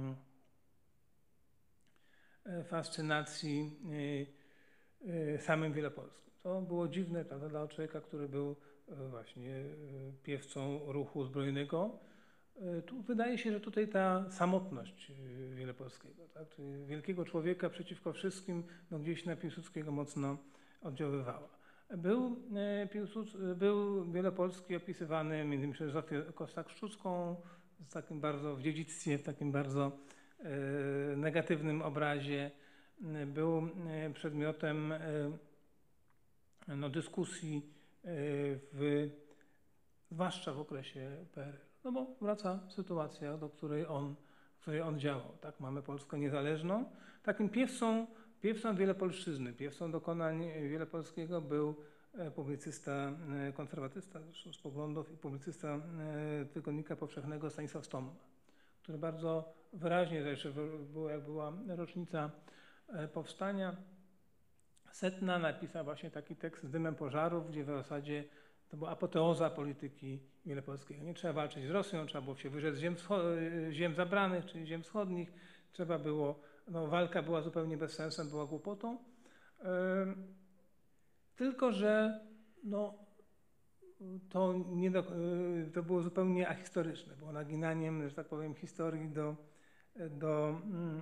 fascynacji samym Wielopolskim. To było dziwne, prawda, dla człowieka, który był właśnie piewcą ruchu zbrojnego. Tu wydaje się, że tutaj ta samotność Wielopolskiego, tak, wielkiego człowieka przeciwko wszystkim, no gdzieś na Piłsudskiego mocno oddziaływała. Był, był Wielopolski opisywany między innymi przez Zofię Kossak-Szczucką w takim bardzo, w dziedzictwie, w takim bardzo e, negatywnym obrazie. Był przedmiotem e, no, dyskusji e, w, zwłaszcza w okresie P R L. No bo wraca sytuacja, do której on, w której on działał. Tak? Mamy Polskę niezależną. Takim piewcą Piewcą Wielopolszczyzny, piewcą dokonań Wielopolskiego był publicysta, konserwatysta zresztą z poglądów i publicysta Tygodnika Powszechnego Stanisław Stomma, który bardzo wyraźnie, zresztą było, jak była rocznica powstania setna, napisał właśnie taki tekst z dymem pożarów, gdzie w zasadzie to była apoteoza polityki Wielopolskiego. Nie trzeba walczyć z Rosją, trzeba było się wyrzec ziem, ziem zabranych, czyli ziem wschodnich, trzeba było, no, walka była zupełnie bez sensu, była głupotą. Tylko że no, to, nie do, to było zupełnie ahistoryczne, było naginaniem, że tak powiem, historii do, do,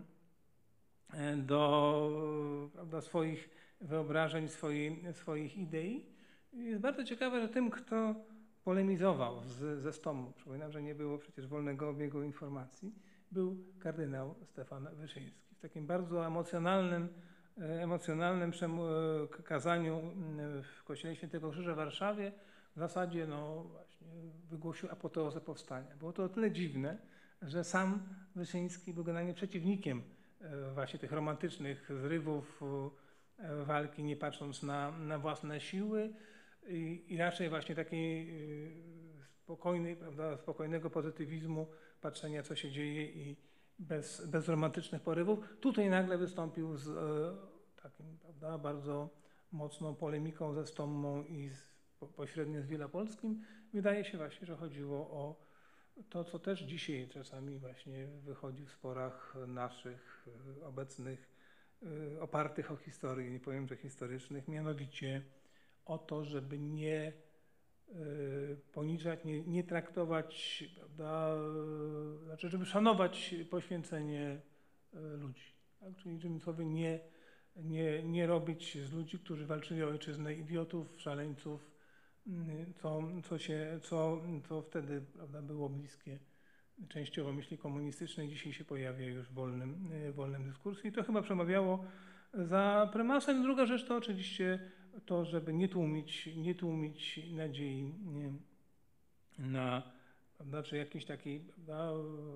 do prawda, swoich wyobrażeń, swojej, swoich idei. Jest bardzo ciekawe, że tym, kto polemizował z, ze Stomu, przypominam, że nie było przecież wolnego obiegu informacji, był kardynał Stefan Wyszyński. W takim bardzo emocjonalnym, emocjonalnym kazaniu w Kościele Świętego Krzyża w Warszawie w zasadzie no, właśnie wygłosił apoteozę powstania. Było to o tyle dziwne, że sam Wyszyński był generalnie przeciwnikiem właśnie tych romantycznych zrywów, walki, nie patrząc na, na własne siły i, i raczej właśnie takiej spokojnej, prawda, spokojnego pozytywizmu, patrzenia co się dzieje i bez, bez romantycznych porywów. Tutaj nagle wystąpił z e, takim, prawda, bardzo mocną polemiką ze Stommą i z, po, pośrednio z Wielopolskim. Wydaje się właśnie, że chodziło o to, co też dzisiaj czasami właśnie wychodzi w sporach naszych e, obecnych, e, opartych o historię, nie powiem, że historycznych, mianowicie o to, żeby nie poniżać, nie, nie traktować, prawda, znaczy, żeby szanować poświęcenie ludzi. Tak? Czyli innymi słowy, nie, nie, nie robić z ludzi, którzy walczyli o ojczyznę, idiotów, szaleńców, co, co, się, co, co wtedy, prawda, było bliskie częściowo myśli komunistycznej, dzisiaj się pojawia już w wolnym, wolnym dyskursie i to chyba przemawiało za prymasem. Druga rzecz to oczywiście to, żeby nie tłumić, nie tłumić nadziei nie, na, prawda, czy jakiejś takiej, prawda,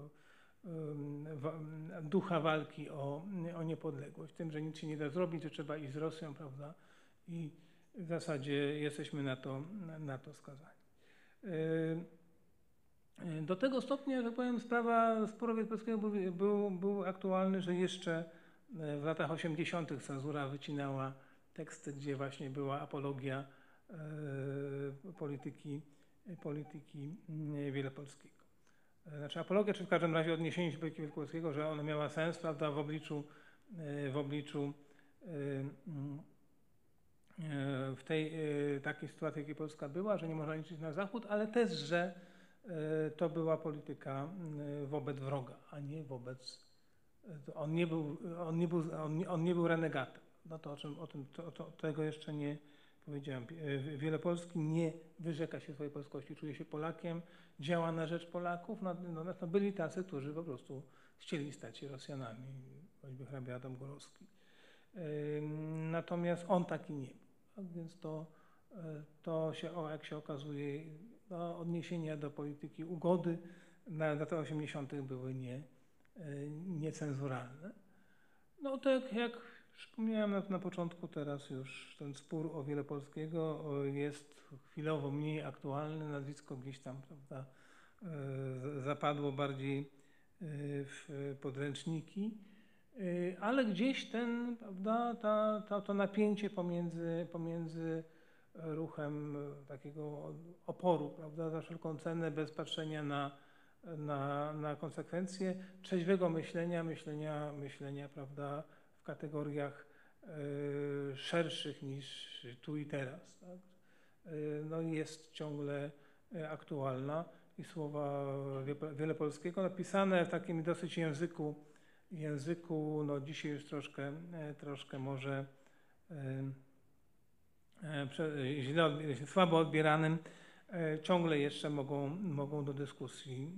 ducha walki o, o niepodległość. Tym, że nic się nie da zrobić, że trzeba iść z Rosją, prawda, i w zasadzie jesteśmy na to, na to skazani. Do tego stopnia, że powiem, sprawa sporu wielopolskiego był, był, był aktualny, że jeszcze w latach osiemdziesiątych cenzura wycinała teksty, gdzie właśnie była apologia e, polityki, polityki Wielopolskiego. Znaczy apologia, czy w każdym razie odniesienie się do polityki Wielopolskiego, że ona miała sens, prawda, w obliczu, e, w obliczu e, e, w tej e, takiej sytuacji, jakiej Polska była, że nie można liczyć na Zachód, ale też, że e, to była polityka wobec wroga, a nie wobec... On nie był, on nie był, on nie, on nie był renegatem. No to o czym, o tym, to, to, tego jeszcze nie powiedziałem. Wielopolski nie wyrzeka się swojej polskości, czuje się Polakiem, działa na rzecz Polaków. No, no, no byli tacy, którzy po prostu chcieli stać się Rosjanami, choćby hrabia Adam Górowski. Natomiast on taki nie był. Więc to, to się, o, jak się okazuje, no, odniesienia do polityki ugody na lata osiemdziesiąte były nie, niecenzuralne. No tak jak przypomniałem na, na początku, teraz już ten spór o Wielopolskiego jest chwilowo mniej aktualny, nazwisko gdzieś tam, prawda, zapadło bardziej w podręczniki, ale gdzieś ten, prawda, ta, ta, to napięcie pomiędzy, pomiędzy ruchem takiego oporu, prawda, za wszelką cenę, bez patrzenia na, na, na konsekwencje, trzeźwego myślenia, myślenia, myślenia, prawda, w kategoriach y, szerszych niż tu i teraz. Tak? Y, no i jest ciągle aktualna i słowa Wielopolskiego napisane w takim dosyć języku, języku no dzisiaj już troszkę, troszkę może y, źle, słabo odbieranym, ciągle jeszcze mogą, mogą do dyskusji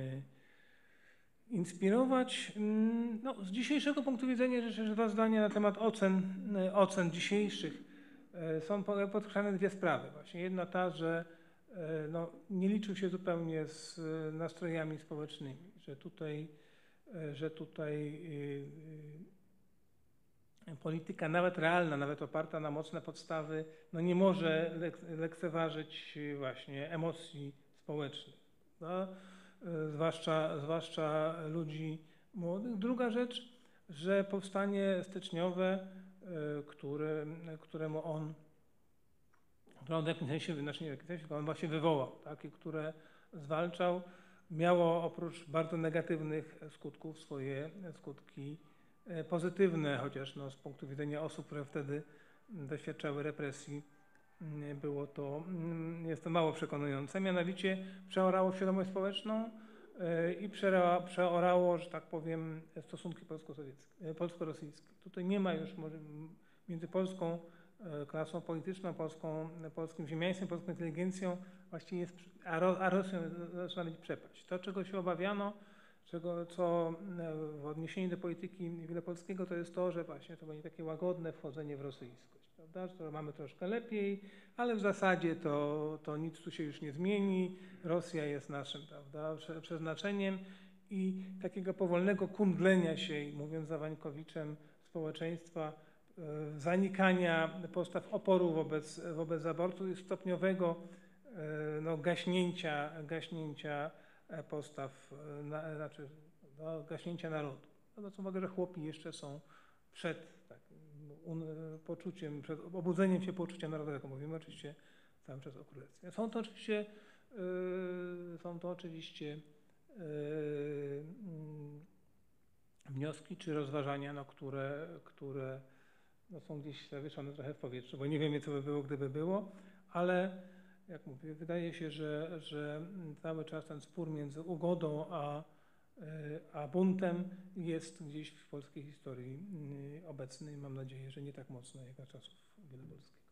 inspirować. No, z dzisiejszego punktu widzenia jeszcze dwa zdania na temat ocen, ocen dzisiejszych. Są podkreślane dwie sprawy. Właśnie jedna ta, że no, nie liczył się zupełnie z nastrojami społecznymi, że tutaj, że tutaj polityka nawet realna, nawet oparta na mocne podstawy, no nie może lek lekceważyć właśnie emocji społecznych, no, zwłaszcza, zwłaszcza ludzi młodych. Druga rzecz, że powstanie styczniowe, które, któremu on, które on w jakimś sensie, znaczy nie w jakimś sensie, on właśnie wywołał, takie, które zwalczał, miało oprócz bardzo negatywnych skutków swoje skutki pozytywne, chociaż no, z punktu widzenia osób, które wtedy doświadczały represji, było to, jest to mało przekonujące, mianowicie przeorało świadomość społeczną i przeorało, że tak powiem, stosunki polsko-sowieckie, polsko-rosyjskie. Tutaj nie ma już między polską klasą polityczną, polską, polskim ziemiaństwem, polską inteligencją, właściwie jest, a, Ro, a Rosją zaczyna być przepaść. To, czego się obawiano, czego, co w odniesieniu do polityki wielopolskiego, to jest to, że właśnie to będzie takie łagodne wchodzenie w rosyjskość, prawda? Że to mamy troszkę lepiej, ale w zasadzie to, to nic tu się już nie zmieni. Rosja jest naszym, prawda, przeznaczeniem i takiego powolnego kundlenia się, mówiąc za Wańkowiczem, społeczeństwa, zanikania postaw oporu wobec, wobec abortu i stopniowego no, gaśnięcia, gaśnięcia postaw, na, znaczy no, gaśnięcia narodu. Zwróćmy uwagę, że chłopi jeszcze są przed takim un, poczuciem, przed obudzeniem się poczucia narodowego. Mówimy oczywiście cały czas o królestwie. Są to oczywiście, yy, są to oczywiście yy, yy, wnioski czy rozważania, no, które, które no, są gdzieś zawieszone trochę w powietrzu, bo nie wiemy, co by było, gdyby było, ale jak mówię, wydaje się, że, że cały czas ten spór między ugodą a, a buntem jest gdzieś w polskiej historii obecny i mam nadzieję, że nie tak mocno jak za czasów wielopolskiego.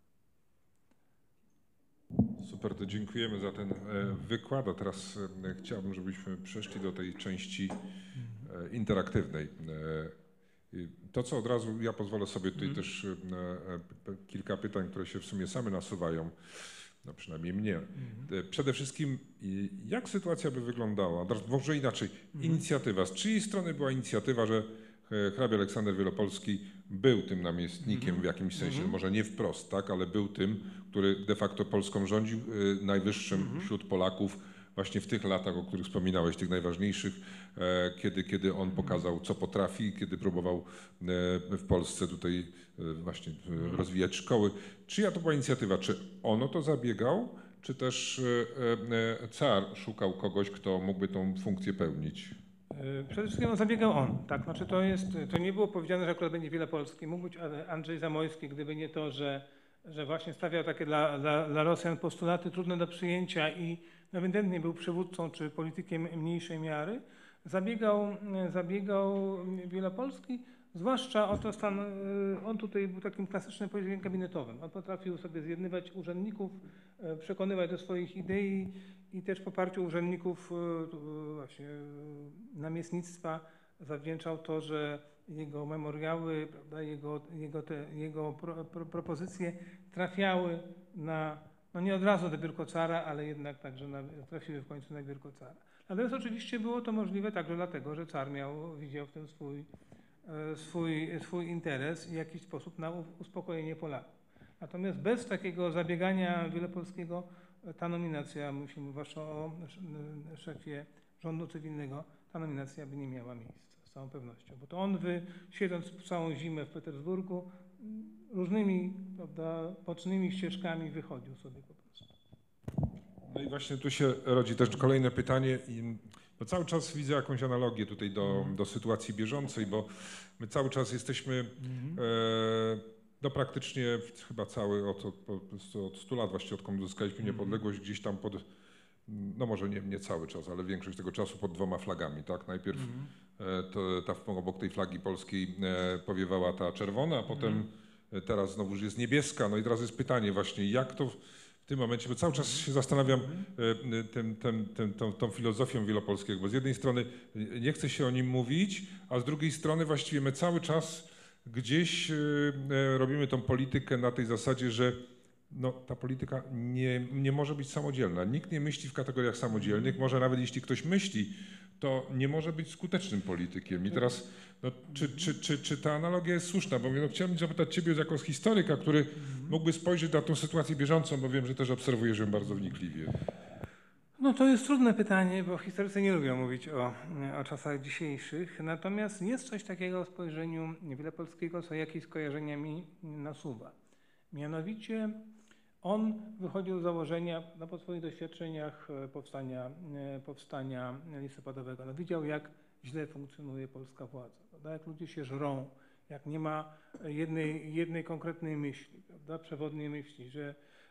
Super, to dziękujemy za ten wykład, a teraz chciałbym, żebyśmy przeszli do tej części interaktywnej. To, co od razu, ja pozwolę sobie tutaj hmm. też kilka pytań, które się w sumie same nasuwają, no przynajmniej mnie. Hmm. Przede wszystkim, jak sytuacja by wyglądała? Może inaczej, hmm. inicjatywa. Z czyjej strony była inicjatywa, że hrabia Aleksander Wielopolski był tym namiestnikiem hmm. w jakimś sensie, hmm. może nie wprost, tak, ale był tym, który de facto Polską rządził, najwyższym hmm. wśród Polaków, właśnie w tych latach, o których wspominałeś, tych najważniejszych, kiedy, kiedy on pokazał, co potrafi, kiedy próbował w Polsce tutaj właśnie rozwijać szkoły. Czyja to była inicjatywa? Czy on o to zabiegał, czy też car szukał kogoś, kto mógłby tą funkcję pełnić? Przede wszystkim on zabiegał on, tak? Znaczy to, jest, to nie było powiedziane, że akurat będzie Wielopolski. Mógł być Andrzej Zamojski, gdyby nie to, że, że właśnie stawiał takie dla, dla, dla Rosjan postulaty trudne do przyjęcia i ewidentnie był przywódcą czy politykiem mniejszej miary. Zabiegał, zabiegał Wielopolski, zwłaszcza o to stan, on tutaj był takim klasycznym politykiem gabinetowym. On potrafił sobie zjednywać urzędników, przekonywać do swoich idei i też poparciu urzędników właśnie namiestnictwa zawdzięczał to, że jego memoriały, prawda, jego, jego, te, jego pro, pro, propozycje trafiały na, no nie od razu do biurko cara, ale jednak także na, trafiły w końcu na biurko cara. Natomiast oczywiście było to możliwe także dlatego, że car miał, widział w tym swój, swój, swój interes i jakiś sposób na uspokojenie Polaków. Natomiast bez takiego zabiegania wielopolskiego ta nominacja, mówimy zwłaszcza o szefie rządu cywilnego, ta nominacja by nie miała miejsca, z całą pewnością. Bo to on, wy, siedząc całą zimę w Petersburgu, różnymi, prawda, bocznymi ścieżkami wychodził sobie po prostu. No i właśnie tu się rodzi też kolejne pytanie. I no cały czas widzę jakąś analogię tutaj do, do sytuacji bieżącej, bo my cały czas jesteśmy mm. e, no praktycznie chyba cały od, od, od stu lat właściwie, odkąd uzyskaliśmy mm. niepodległość, gdzieś tam pod, no może nie, nie cały czas, ale większość tego czasu pod dwoma flagami, tak? Najpierw mm. e, to, ta, obok tej flagi polskiej e, powiewała ta czerwona, a potem mm. teraz znowu już jest niebieska. No i teraz jest pytanie właśnie, jak to w tym momencie, bo cały czas się zastanawiam mm. tym, tym, tym, tą, tą filozofią Wielopolskiego, bo z jednej strony nie chce się o nim mówić, a z drugiej strony właściwie my cały czas gdzieś robimy tą politykę na tej zasadzie, że no, ta polityka nie, nie może być samodzielna. Nikt nie myśli w kategoriach samodzielnych, może nawet jeśli ktoś myśli, to nie może być skutecznym politykiem. I teraz, no, czy, czy, czy, czy ta analogia jest słuszna? Bo no, chciałbym zapytać ciebie jako historyka, który mógłby spojrzeć na tą sytuację bieżącą, bo wiem, że też obserwujesz ją bardzo wnikliwie. No to jest trudne pytanie, bo historycy nie lubią mówić o, o czasach dzisiejszych. Natomiast jest coś takiego w spojrzeniu Wielopolskiego, co jakieś skojarzenia mi nasuwa. Mianowicie on wychodził z założenia, no, po swoich doświadczeniach powstania, powstania listopadowego. No, widział, jak źle funkcjonuje polska władza, prawda? Jak ludzie się żrą, jak nie ma jednej, jednej konkretnej myśli, prawda? Przewodniej myśli, że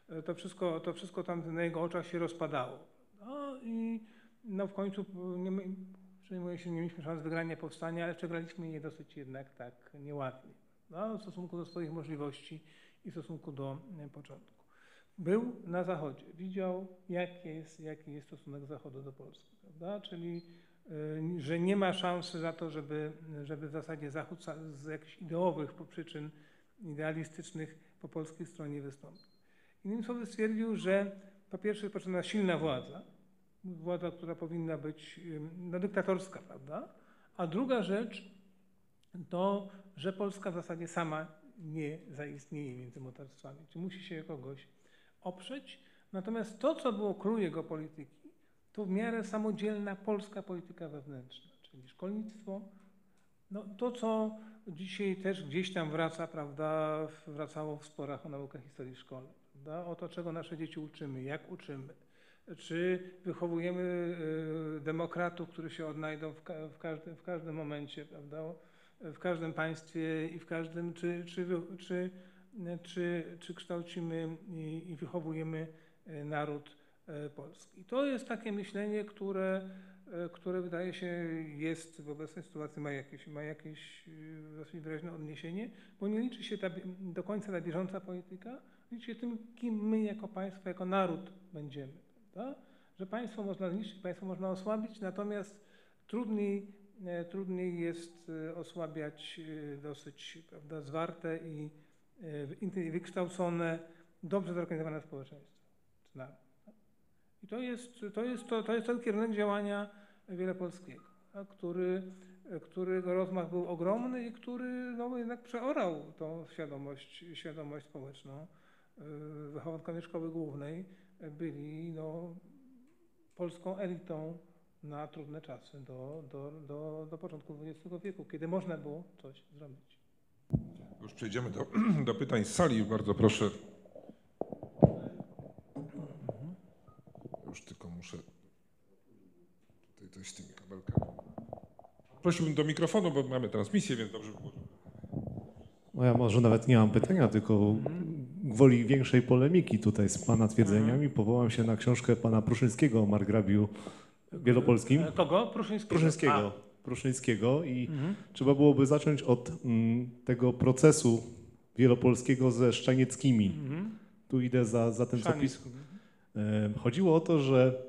to wszystko, to wszystko tam na jego oczach się rozpadało. No i no w końcu nie, przejmuję się, nie mieliśmy szans wygrania powstania, ale przegraliśmy je dosyć jednak tak nieładnie, no, w stosunku do swoich możliwości i w stosunku do początku. Był na Zachodzie, widział jaki jest, jaki jest stosunek Zachodu do Polski, prawda? Czyli y, że nie ma szansy na to, żeby, żeby w zasadzie Zachód z jakichś ideowych przyczyn idealistycznych po polskiej stronie wystąpił. Innymi słowy stwierdził, że po pierwsze potrzebna silna władza, władza, która powinna być no, dyktatorska, prawda? A druga rzecz to, że Polska w zasadzie sama nie zaistnieje między mocarstwami, czy musi się kogoś oprzeć. Natomiast to, co było clue jego polityki, to w miarę samodzielna polska polityka wewnętrzna, czyli szkolnictwo, no, to, co dzisiaj też gdzieś tam wraca, prawda, wracało w sporach o naukę historii szkolnej, prawda? O to, czego nasze dzieci uczymy, jak uczymy. Czy wychowujemy y, demokratów, którzy się odnajdą w, ka w, każdym, w każdym momencie, prawda? W każdym państwie i w każdym, czy, czy, czy, czy, czy kształcimy i, i wychowujemy naród polski. To jest takie myślenie, które, które wydaje się jest w obecnej sytuacji ma jakieś, ma jakieś dosyć wyraźne odniesienie, bo nie liczy się ta, do końca ta bieżąca polityka, liczy się tym, kim my jako państwo, jako naród będziemy. Prawda? Że państwo można zniszczyć, państwo można osłabić, natomiast trudniej, trudniej jest osłabiać dosyć, prawda, zwarte i wykształcone, dobrze zorganizowane społeczeństwo. I to jest, to jest, to, to jest ten kierunek działania Wielopolskiego, który, którego rozmach był ogromny i który no, jednak przeorał tą świadomość, świadomość społeczną. Wychowankowie szkoły głównej byli no, polską elitą na trudne czasy do, do, do, do początku dwudziestego wieku, kiedy można było coś zrobić. Już przejdziemy do, do pytań z sali. Bardzo proszę. Już tylko muszę tutaj coś z tymi kabelkami. Prosiłbym do mikrofonu, bo mamy transmisję, więc dobrze by było. No ja może nawet nie mam pytania, tylko gwoli większej polemiki tutaj z pana twierdzeniami powołam się na książkę pana Pruszyńskiego o margrabiu wielopolskim. Kogo? Pruszyńskiego. Pruszyńskiego. Pruszyńskiego i mhm. trzeba byłoby zacząć od mm, tego procesu wielopolskiego ze Szczanieckimi. Mhm. Tu idę za, za tym zapisem. Chodziło o to, że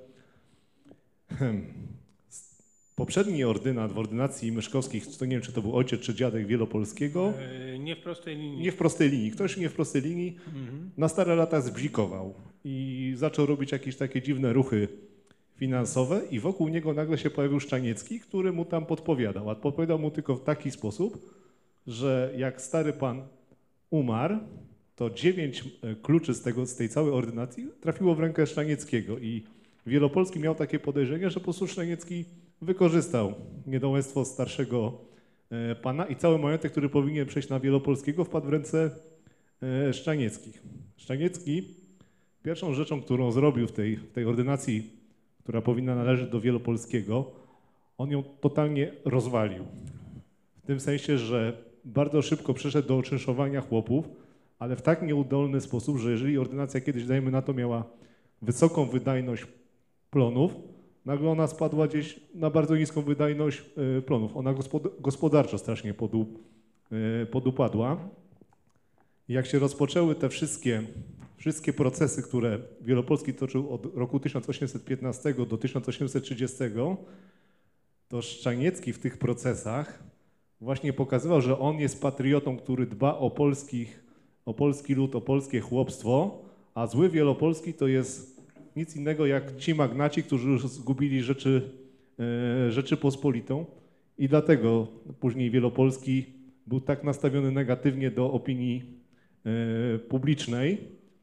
poprzedni ordynat w ordynacji myszkowskich, to nie wiem, czy to był ojciec czy dziadek Wielopolskiego. Nie w prostej linii. Nie w prostej linii. Ktoś nie w prostej linii mhm. na stare lata zbzikował i zaczął robić jakieś takie dziwne ruchy finansowe i wokół niego nagle się pojawił Szczaniecki, który mu tam podpowiadał. A podpowiadał mu tylko w taki sposób, że jak stary pan umarł, to dziewięć kluczy z, tego, z tej całej ordynacji trafiło w rękę Szczanieckiego i Wielopolski miał takie podejrzenie, że po prostu Szczaniecki wykorzystał niedołęstwo starszego pana i cały majątek, który powinien przejść na Wielopolskiego, wpadł w ręce Szczanieckich. Szczaniecki pierwszą rzeczą, którą zrobił w tej, w tej ordynacji, która powinna należeć do Wielopolskiego, on ją totalnie rozwalił. W tym sensie, że bardzo szybko przeszedł do oczynszowania chłopów, ale w tak nieudolny sposób, że jeżeli ordynacja kiedyś, dajmy na to, miała wysoką wydajność plonów, nagle ona spadła gdzieś na bardzo niską wydajność plonów. Ona gospodarczo strasznie podup, podupadła. I jak się rozpoczęły te wszystkie, wszystkie procesy, które Wielopolski toczył od roku tysiąc osiemset piętnastego do tysiąc osiemset trzydziestego, to Szczaniecki w tych procesach właśnie pokazywał, że on jest patriotą, który dba o polskich, o polski lud, o polskie chłopstwo, a zły Wielopolski to jest nic innego jak ci magnaci, którzy już zgubili rzeczy, e, Rzeczypospolitą i dlatego później Wielopolski był tak nastawiony negatywnie do opinii e, publicznej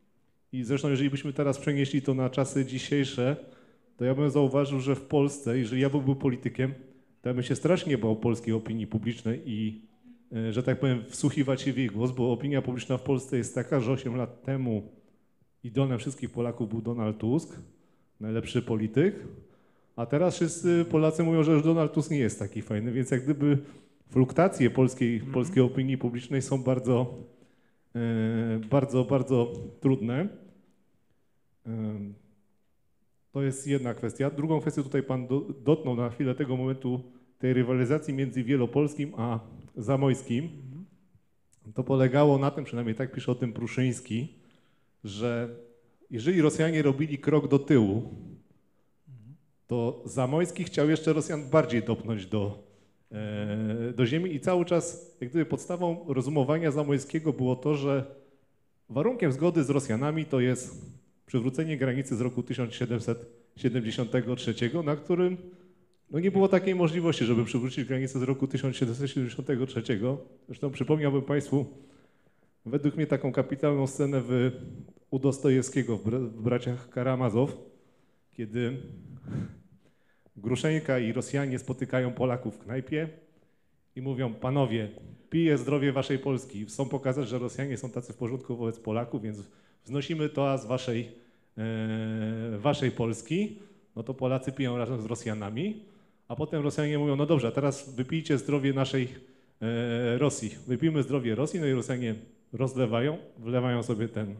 i zresztą jeżeli byśmy teraz przenieśli to na czasy dzisiejsze, to ja bym zauważył, że w Polsce, jeżeli ja byłbym politykiem, to ja bym się strasznie bał polskiej opinii publicznej i, e, że tak powiem, wsłuchiwać się w jej głos, bo opinia publiczna w Polsce jest taka, że osiem lat temu idolem wszystkich Polaków był Donald Tusk, najlepszy polityk, a teraz wszyscy Polacy mówią, że już Donald Tusk nie jest taki fajny, więc jak gdyby fluktuacje polskiej, mm-hmm. polskiej opinii publicznej są bardzo, e, bardzo, bardzo trudne. Ym, To jest jedna kwestia. Drugą kwestią tutaj pan do, dotknął na chwilę tego momentu tej rywalizacji między Wielopolskim a Zamojskim. To polegało na tym, przynajmniej tak pisze o tym Pruszyński, że jeżeli Rosjanie robili krok do tyłu, to Zamojski chciał jeszcze Rosjan bardziej dopchnąć do, e, do ziemi i cały czas jak gdyby podstawą rozumowania Zamojskiego było to, że warunkiem zgody z Rosjanami to jest przywrócenie granicy z roku tysiąc siedemset siedemdziesiątego trzeciego, na którym no nie było takiej możliwości, żeby przywrócić granicę z roku tysiąc siedemset siedemdziesiątego trzeciego. Zresztą przypomniałbym Państwu według mnie taką kapitalną scenę w, u Dostojewskiego w, bra, w Braciach Karamazow, kiedy Gruszeńka i Rosjanie spotykają Polaków w knajpie i mówią: panowie, piję zdrowie waszej Polski. Chcą pokazać, że Rosjanie są tacy w porządku wobec Polaków, więc wznosimy toast waszej, e, waszej Polski. No to Polacy piją razem z Rosjanami, a potem Rosjanie mówią: no dobrze, a teraz wypijcie zdrowie naszej e, Rosji. Wypijmy zdrowie Rosji, no i Rosjanie rozlewają, wlewają sobie ten,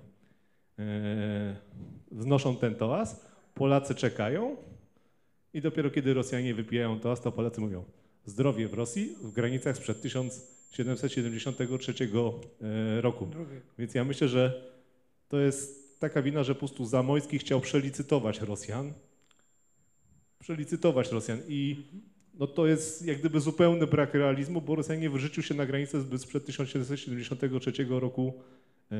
e, wznoszą ten toast, Polacy czekają i dopiero kiedy Rosjanie wypijają toast, to Polacy mówią: zdrowie w Rosji w granicach sprzed tysiąc siedemset siedemdziesiątego trzeciego e, roku. Drugie. Więc ja myślę, że to jest taka wina, że po prostu Zamojski chciał przelicytować Rosjan. Przelicytować Rosjan i no to jest jak gdyby zupełny brak realizmu, bo Rosjanie w życiu się na granicę sprzed tysiąc siedemset siedemdziesiątego trzeciego roku e,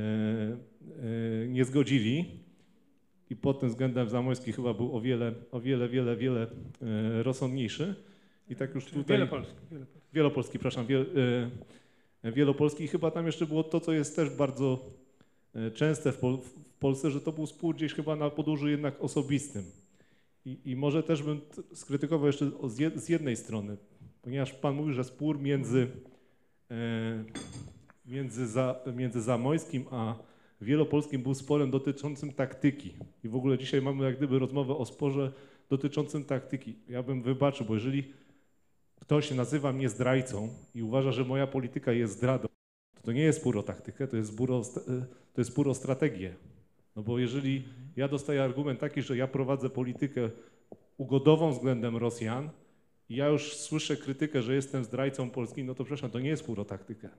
e, nie zgodzili i pod tym względem Zamojski chyba był o wiele, o wiele, wiele, wiele e, rozsądniejszy. I tak już tutaj... Wielopolski. Wielopolski, Wielopolski, przepraszam, wiel, e, Wielopolski. I chyba tam jeszcze było to, co jest też bardzo e, częste w, Pol w Polsce, że to był spór gdzieś chyba na podłożu jednak osobistym. I, i może też bym skrytykował jeszcze z, jed z jednej strony, ponieważ pan mówił, że spór między, e, między, za, między Zamojskim a Wielopolskim był sporem dotyczącym taktyki. I w ogóle dzisiaj mamy jak gdyby rozmowę o sporze dotyczącym taktyki. Ja bym wybaczył, bo jeżeli ktoś nazywa mnie zdrajcą i uważa, że moja polityka jest zdradą, to to nie jest spór o taktykę, to jest spór o, to jest spór o strategię. No bo jeżeli ja dostaję argument taki, że ja prowadzę politykę ugodową względem Rosjan i ja już słyszę krytykę, że jestem zdrajcą Polski, no to przepraszam, to nie jest spór o taktykę.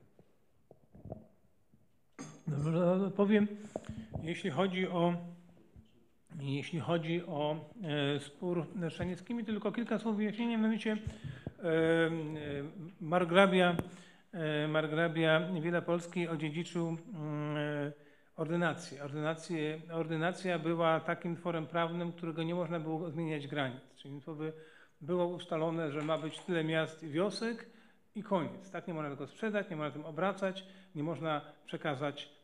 Dobrze, powiem, jeśli chodzi o, jeśli chodzi o e, spór z Czarnieckimi, tylko kilka słów wyjaśnienia, mianowicie e, e, margrabia, e, margrabia Wielopolski odziedziczył e, ordynację. Ordynację. Ordynacja była takim tworem prawnym, którego nie można było zmieniać granic, czyli to by było ustalone, że ma być tyle miast i wiosek i koniec. Tak, nie można tego sprzedać, nie można tym obracać, nie można przekazać.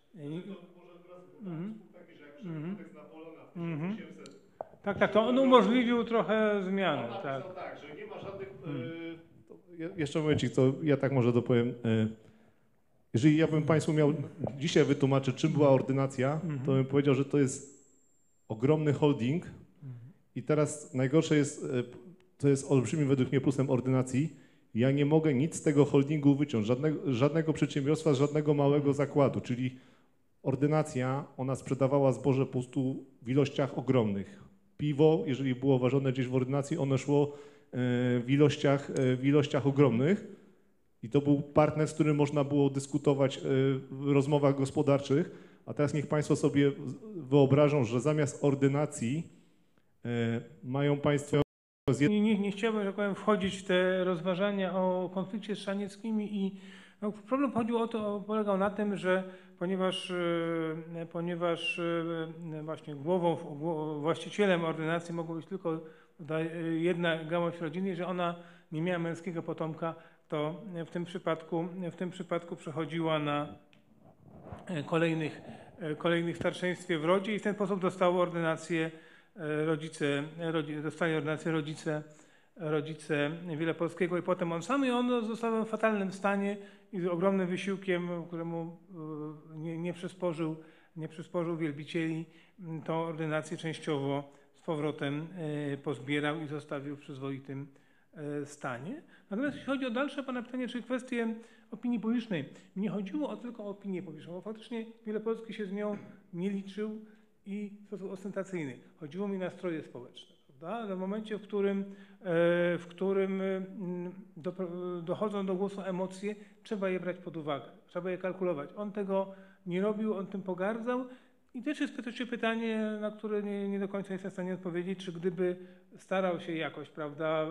Mhm. Mhm. Mhm. Tak, tak, to on umożliwił trochę zmiany. On tak. tak, że nie ma żadnych... Yy, jeszcze momencik, to ja tak może dopowiem. Yy, jeżeli ja bym Państwu miał dzisiaj wytłumaczyć, czym była ordynacja, mhm. to bym powiedział, że to jest ogromny holding mhm. i teraz najgorsze jest, yy, to jest olbrzymim według mnie plusem ordynacji, ja nie mogę nic z tego holdingu wyciąć, żadnego, żadnego przedsiębiorstwa, żadnego małego zakładu, czyli ordynacja, ona sprzedawała zboże po prostu w ilościach ogromnych. Piwo, jeżeli było ważone gdzieś w ordynacji, ono szło w ilościach, w ilościach ogromnych i to był partner, z którym można było dyskutować w rozmowach gospodarczych, a teraz niech Państwo sobie wyobrażą, że zamiast ordynacji mają Państwo... Nie, nie, nie chciałbym, że tak powiem, wchodzić w te rozważania o konflikcie z Czarnieckimi i no, problem chodził o to, polegał na tym, że ponieważ, ponieważ właśnie głową, właścicielem ordynacji mogła być tylko jedna gałąź rodziny, że ona nie miała męskiego potomka, to w tym przypadku, w tym przypadku przechodziła na kolejnych, kolejnych starszeństwie w rodzie i w ten sposób dostało ordynację rodzice, rodzice, dostali ordynację rodzice, rodzice Wielopolskiego i potem on sam i on został w fatalnym stanie i z ogromnym wysiłkiem, któremu nie, nie, przysporzył, nie przysporzył wielbicieli, tą ordynację częściowo z powrotem pozbierał i zostawił w przyzwoitym stanie. Natomiast jeśli chodzi o dalsze Pana pytanie, czy kwestie opinii publicznej, nie chodziło o tylko o opinię publiczną, bo faktycznie Wielopolski się z nią nie liczył i w sposób ostentacyjny. Chodziło mi o nastroje społeczne. Prawda? W momencie, w którym, w którym do, dochodzą do głosu emocje, trzeba je brać pod uwagę, trzeba je kalkulować. On tego nie robił, on tym pogardzał. I też jest oczywiście pytanie, na które nie, nie do końca jestem w stanie odpowiedzieć, czy gdyby starał się jakoś, prawda,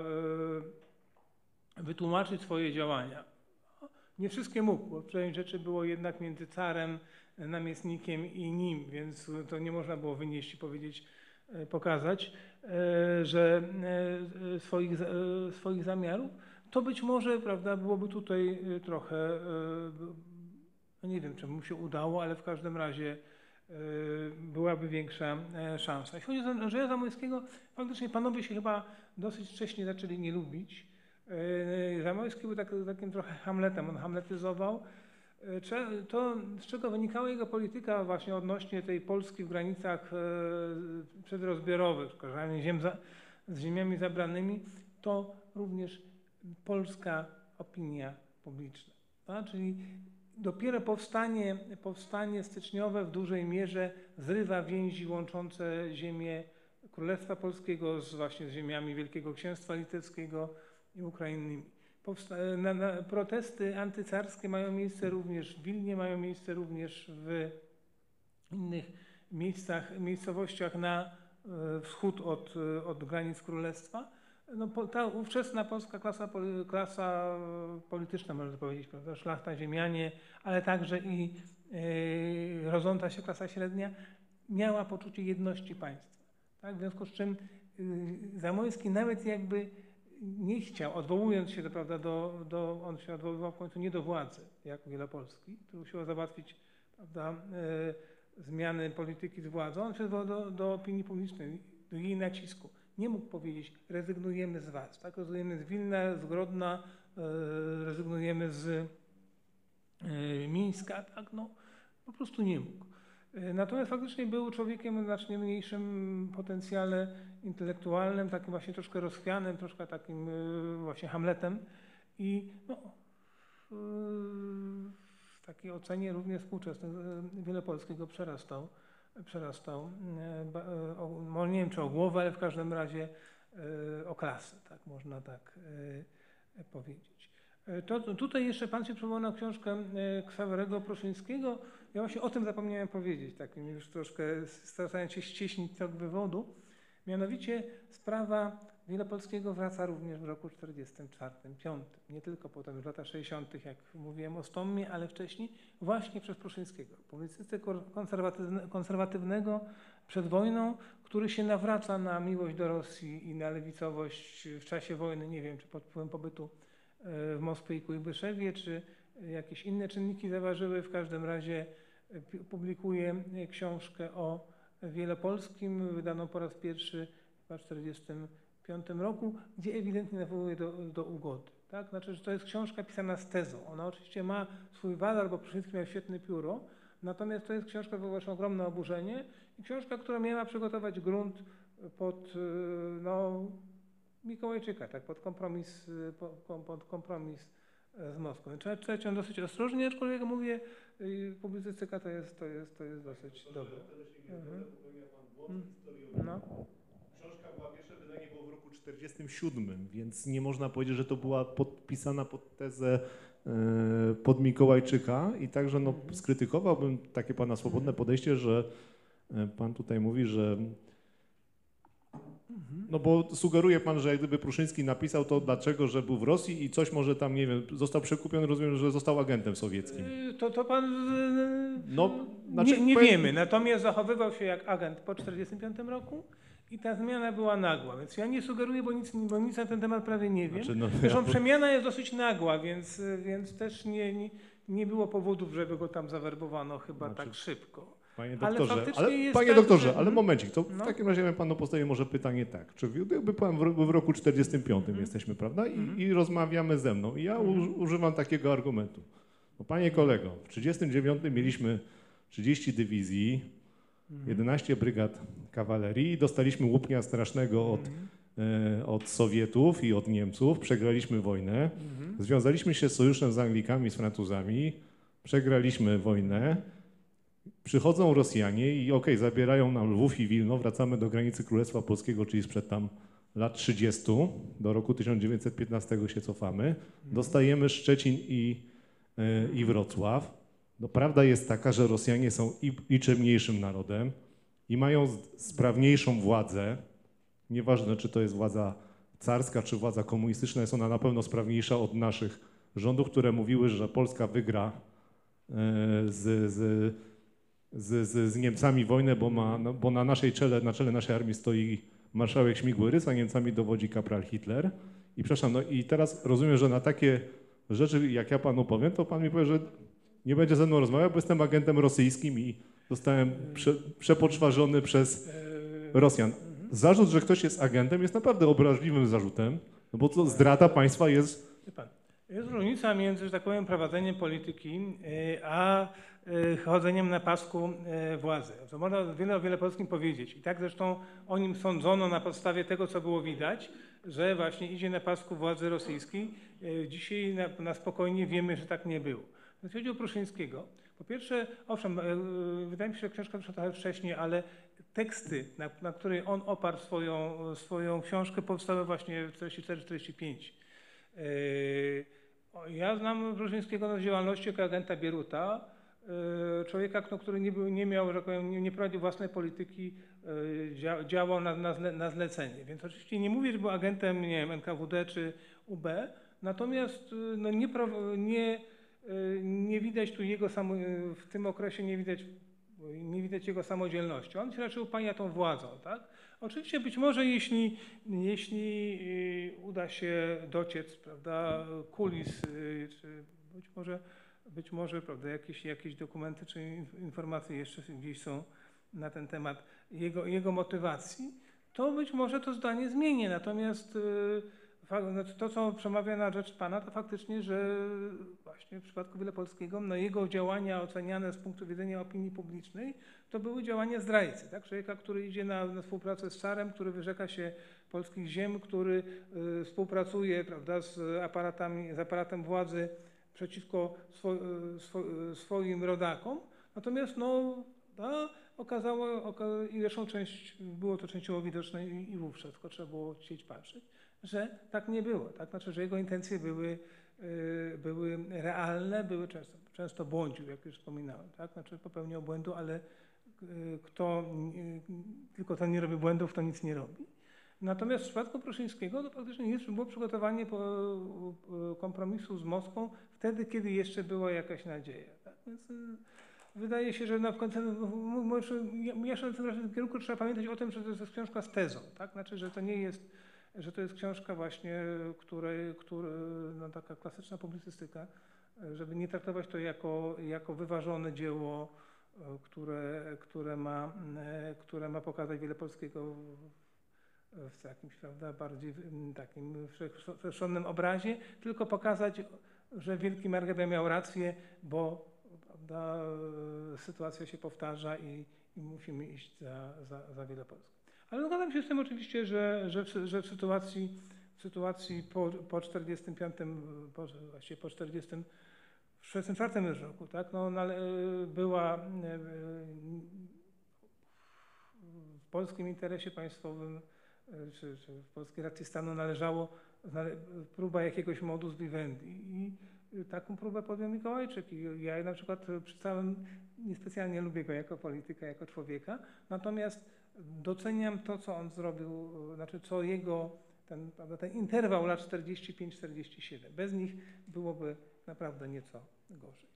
wytłumaczyć swoje działania. Nie wszystkie mógł, bo część rzeczy było jednak między carem, namiestnikiem i nim, więc to nie można było wynieść i powiedzieć, pokazać, że swoich, swoich zamiarów. To być może, prawda, byłoby tutaj trochę, nie wiem, czy mu się udało, ale w każdym razie byłaby większa szansa. Jeśli chodzi o Andrzeja Zamoyskiego, faktycznie panowie się chyba dosyć wcześnie zaczęli nie lubić. Zamoyski był tak, takim trochę Hamletem, on hamletyzował. To, z czego wynikała jego polityka właśnie odnośnie tej Polski w granicach przedrozbiorowych, kojarzenia ziem za, z ziemiami zabranymi, to również polska opinia publiczna. Tak? Czyli dopiero powstanie, powstanie styczniowe w dużej mierze zrywa więzi łączące ziemię Królestwa Polskiego z, właśnie z ziemiami Wielkiego Księstwa Litewskiego i Ukrainy. Powsta- na, na, protesty antycarskie mają miejsce również w Wilnie, mają miejsce również w innych miejscach, miejscowościach na e, wschód od, od granic Królestwa. No, po, ta ówczesna polska klasa, klasa polityczna, można powiedzieć, prawda, szlachta, ziemianie, ale także i e, rodząca się klasa średnia, miała poczucie jedności państwa. Tak? W związku z czym e, Zamoyski nawet jakby nie chciał, odwołując się do, prawda, do, do, on się odwoływał w końcu nie do władzy, jak Wielopolski, który usiłował załatwić, prawda, e, zmiany polityki z władzą, on się odwołał do, do opinii publicznej, do jej nacisku. Nie mógł powiedzieć, rezygnujemy z was, tak? Rezygnujemy z Wilna, z Grodna, e, rezygnujemy z e, Mińska, tak? No, po prostu nie mógł. E, natomiast faktycznie był człowiekiem o znacznie mniejszym potencjale intelektualnym, takim właśnie troszkę rozchwianym, troszkę takim e, właśnie Hamletem i no, w takiej ocenie również współczesnej Wielopolskiego przerastał. przerastał, o, nie wiem czy o głowę, ale w każdym razie o klasę, tak można tak powiedzieć. To, tutaj jeszcze pan się przywołał na książkę Ksawerego Pruszyńskiego. Ja właśnie o tym zapomniałem powiedzieć, takim już troszkę starając się ścieśnić tok wywodu. Mianowicie sprawa Wielopolskiego wraca również w roku czterdziestym czwartym, piątym. Nie tylko potem w latach sześćdziesiątych, jak mówiłem o Stommie, ale wcześniej właśnie przez Pruszyńskiego. Publicysty konserwatywnego przed wojną, który się nawraca na miłość do Rosji i na lewicowość w czasie wojny, nie wiem, czy pod wpływem pobytu w Moskwie i Kujbyszewie, czy jakieś inne czynniki zaważyły. W każdym razie publikuje książkę o Wielopolskim, wydaną po raz pierwszy w tysiąc dziewięćset czterdziestym piątym roku, gdzie ewidentnie nawołuje do, do ugody. Tak? Znaczy, że to jest książka pisana z tezą. Ona oczywiście ma swój walor, bo Pruszyński miał świetne pióro, natomiast to jest książka wywoławsza ogromne oburzenie i książka, która miała przygotować grunt pod no, Mikołajczyka, tak? pod, kompromis, pod kompromis z Moskwą. Trzeba czytać ją dosyć ostrożnie, aczkolwiek jak mówię, publicystyka to jest, to jest, to jest dosyć dobra. Mhm. No. Książka była, pierwsze wydanie było w roku czterdziestym siódmym, więc nie można powiedzieć, że to była podpisana pod tezę e, pod Mikołajczyka i także no, skrytykowałbym takie pana swobodne podejście, że e, pan tutaj mówi, że no bo sugeruje pan, że jak gdyby Pruszyński napisał to dlaczego, że był w Rosji i coś może tam, nie wiem, został przekupiony, rozumiem, że został agentem sowieckim. To, to pan no, znaczy, nie, nie powiem... wiemy, natomiast zachowywał się jak agent po czterdziestym piątym roku i ta zmiana była nagła, więc ja nie sugeruję, bo nic, bo nic na ten temat prawie nie wiem. Znaczy, no, Zresztą ja... przemiana jest dosyć nagła, więc, więc też nie, nie, nie było powodów, żeby go tam zawerbowano chyba znaczy... tak szybko. Panie doktorze, ale, ale, panie tak, doktorze, że... ale momencik, to no. w takim razie ja panu postawię może pytanie tak. Czy gdyby pan w, w roku czterdziestym piątym mm. jesteśmy, prawda, I, mm. i rozmawiamy ze mną i ja mm. u, używam takiego argumentu. No, panie kolego, w trzydziestym dziewiątym mieliśmy trzydzieści dywizji, mm. jedenaście brygad kawalerii i dostaliśmy łupnia strasznego od, mm. e, od Sowietów i od Niemców, przegraliśmy wojnę, mm. związaliśmy się z sojuszem z Anglikami, z Francuzami, przegraliśmy wojnę. Przychodzą Rosjanie i okej, okay, zabierają nam Lwów i Wilno, wracamy do granicy Królestwa Polskiego, czyli sprzed tam lat trzydziestu, do roku tysiąc dziewięćset piętnastego się cofamy, dostajemy Szczecin i, i Wrocław. No, prawda jest taka, że Rosjanie są i liczebniejszym narodem i mają sprawniejszą władzę. Nieważne, czy to jest władza carska, czy władza komunistyczna, jest ona na pewno sprawniejsza od naszych rządów, które mówiły, że Polska wygra z, z, z, z, z Niemcami wojnę, bo, ma, no, bo na naszej czele, na czele naszej armii stoi marszałek Śmigły-Rys, a Niemcami dowodzi kapral Hitler. I przepraszam, no i teraz rozumiem, że na takie rzeczy, jak ja panu powiem, to pan mi powie, że nie będzie ze mną rozmawiał, bo jestem agentem rosyjskim i zostałem prze, przepoczwarzony przez Rosjan. Zarzut, że ktoś jest agentem, jest naprawdę obraźliwym zarzutem, no bo to zdrada państwa jest... Jest różnica między, że tak powiem, prowadzeniem polityki, a chodzeniem na pasku władzy. To można wiele o Wielopolskim powiedzieć. I tak zresztą o nim sądzono na podstawie tego, co było widać, że właśnie idzie na pasku władzy rosyjskiej. Dzisiaj na, na spokojnie wiemy, że tak nie było. Jeśli chodzi o Pruszyńskiego, po pierwsze, owszem, wydaje mi się, że książka wyszła trochę wcześniej, ale teksty, na, na której on oparł swoją, swoją książkę, powstały właśnie w czterdzieści cztery czterdzieści pięć. Ja znam Pruszyńskiego z działalności jako agenta Bieruta, człowieka, który nie, był, nie miał, że tak powiem, nie prowadził własnej polityki, działał na, na, na zlecenie. Więc oczywiście nie mówię, że był agentem, nie wiem, N K W D czy U B, natomiast no, nie, nie, nie widać tu jego, samo, w tym okresie nie widać, nie widać jego samodzielności. On się raczej upania tą władzą, tak? Oczywiście być może jeśli, jeśli uda się dociec, prawda, kulis, czy być może, być może prawda, jakieś, jakieś dokumenty czy informacje jeszcze gdzieś są na ten temat jego, jego motywacji, to być może to zdanie zmieni. Natomiast to, co przemawia na rzecz pana, to faktycznie, że właśnie w przypadku Wielopolskiego, no jego działania oceniane z punktu widzenia opinii publicznej, to były działania zdrajcy, tak? Człowieka, który idzie na, na współpracę z carem, który wyrzeka się polskich ziem, który y, współpracuje, prawda, z aparatami, z aparatem władzy przeciwko swo, swo, swoim rodakom. Natomiast no, no okazało, oka, i zresztą część, było to częściowo widoczne i, i wówczas, tylko trzeba było chcieć patrzeć, że tak nie było, tak? Znaczy, że jego intencje były, y, były realne, były często, często błądził, jak już wspominałem, tak? Znaczy popełniał błędu, ale y, kto y, tylko ten nie robi błędów, to nic nie robi. Natomiast w przypadku Pruszyńskiego to praktycznie jest, było przygotowanie po, po kompromisu z Moskwą wtedy, kiedy jeszcze była jakaś nadzieja, tak? Więc y, wydaje się, że na w końcu, no, jeszcze w tym kierunku trzeba pamiętać o tym, że to jest książka z tezą, tak? Znaczy, że to nie jest, że to jest książka właśnie, której, który, no, taka klasyczna publicystyka, żeby nie traktować to jako, jako wyważone dzieło, które, które, ma, które ma pokazać Wielopolskiego w, w jakimś, prawda, bardziej takim wszechstronnym obrazie, tylko pokazać, że wielki margrabia miał rację, bo, prawda, sytuacja się powtarza i, i musimy iść za, za, za Wielopolską. Ale zgadzam się z tym oczywiście, że, że, w, że w sytuacji, w sytuacji po, po czterdziestym piątym, po, właściwie po czterdziestym czwartym roku, tak, no, była w polskim interesie państwowym, czy, czy w polskiej racji stanu należało próba jakiegoś modus vivendi i taką próbę podjął Mikołajczyk i ja na przykład przy całym, niespecjalnie lubię go jako polityka, jako człowieka, natomiast doceniam to, co on zrobił, znaczy co jego, ten, prawda, ten interwał lat czterdzieści pięć czterdzieści siedem. Bez nich byłoby naprawdę nieco gorzej.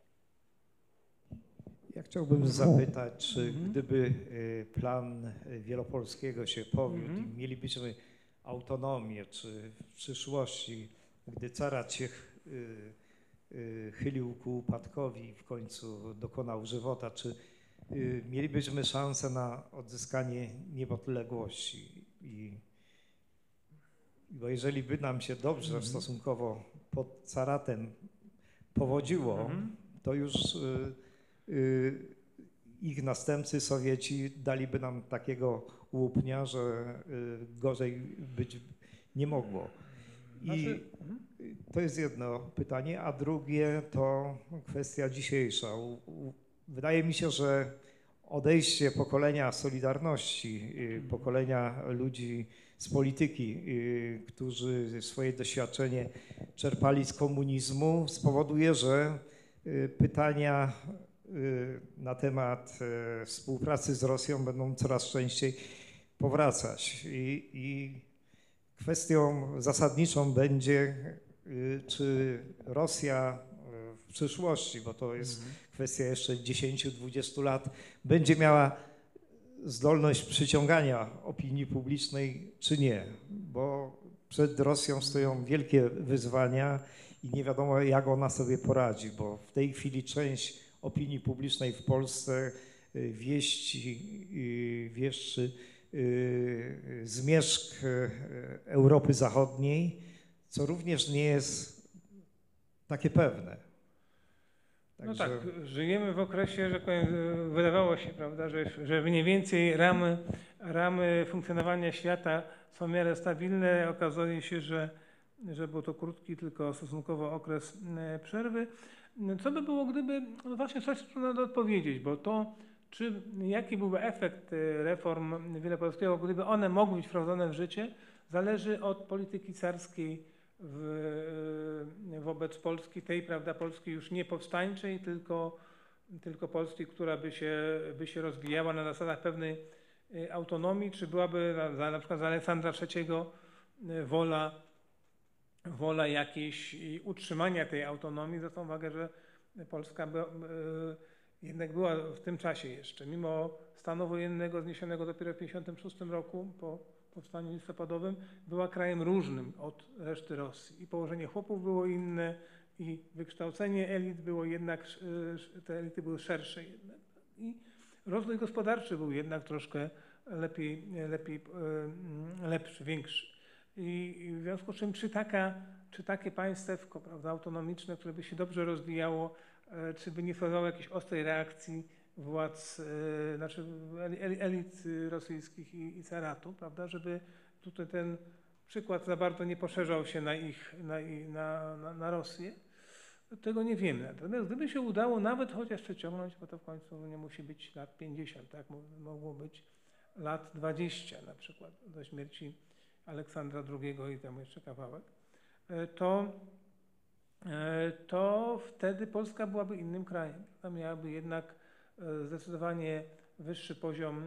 Ja chciałbym zapytać, czy mhm. gdyby plan Wielopolskiego się powiódł mhm. i mielibyśmy autonomię, czy w przyszłości, gdy carat się chylił ku upadkowi i w końcu dokonał żywota, czy mielibyśmy szansę na odzyskanie niepodległości? I, bo jeżeli by nam się dobrze mhm. stosunkowo pod caratem powodziło, mhm. to już y, y, ich następcy Sowieci daliby nam takiego łupnia, że y, gorzej być nie mogło. I znaczy, to jest jedno pytanie, a drugie to kwestia dzisiejsza. U, u, wydaje mi się, że odejście pokolenia Solidarności, y, pokolenia ludzi z polityki, y, którzy swoje doświadczenie czerpali z komunizmu, spowoduje, że y, pytania y, na temat y, współpracy z Rosją będą coraz częściej powracać. I, i kwestią zasadniczą będzie, y, czy Rosja w przyszłości, bo to jest kwestia jeszcze dziesięciu dwudziestu lat, będzie miała zdolność przyciągania opinii publicznej, czy nie, bo przed Rosją stoją wielkie wyzwania i nie wiadomo, jak ona sobie poradzi, bo w tej chwili część opinii publicznej w Polsce y, wieści, y, wieszczy y, zmierzch y, Europy Zachodniej, co również nie jest takie pewne. No Także... tak, żyjemy w okresie, że powiem, wydawało się, prawda, że, że mniej więcej ramy, ramy funkcjonowania świata są w miarę stabilne. Okazuje się, że, że był to krótki tylko stosunkowo okres przerwy. Co by było, gdyby, no właśnie coś trudno odpowiedzieć, bo to, czy, jaki byłby efekt reform Wielopolskiego, gdyby one mogły być wprowadzone w życie, zależy od polityki carskiej W, wobec Polski, tej, prawda, Polski już nie powstańczej, tylko, tylko Polski, która by się, by się rozwijała na zasadach pewnej autonomii, czy byłaby za, na przykład za Aleksandra trzeciego wola, wola jakiejś utrzymania tej autonomii, zwracam uwagę, że Polska by, jednak była w tym czasie jeszcze, mimo stanu wojennego zniesionego dopiero w tysiąc dziewięćset pięćdziesiątym szóstym roku, po powstaniu listopadowym, była krajem różnym od reszty Rosji. I położenie chłopów było inne, i wykształcenie elit było jednak, te elity były szersze jednak. I rozwój gospodarczy był jednak troszkę lepiej, lepiej, lepszy, większy. I w związku z czym, czy, taka, czy takie państewko, prawda, autonomiczne, które by się dobrze rozwijało, czy by nie wprowadzało jakiejś ostrej reakcji władz, e, znaczy elit rosyjskich i, i caratu, prawda, żeby tutaj ten przykład za bardzo nie poszerzał się na ich, na, na, na, na Rosję. Tego nie wiemy. Natomiast gdyby się udało nawet chociaż przeciągnąć, bo to w końcu nie musi być lat pięćdziesiąt, tak, mogło być lat dwadzieścia na przykład do śmierci Aleksandra drugiego i tam jeszcze kawałek, to, to wtedy Polska byłaby innym krajem. Tam miałaby jednak zdecydowanie wyższy poziom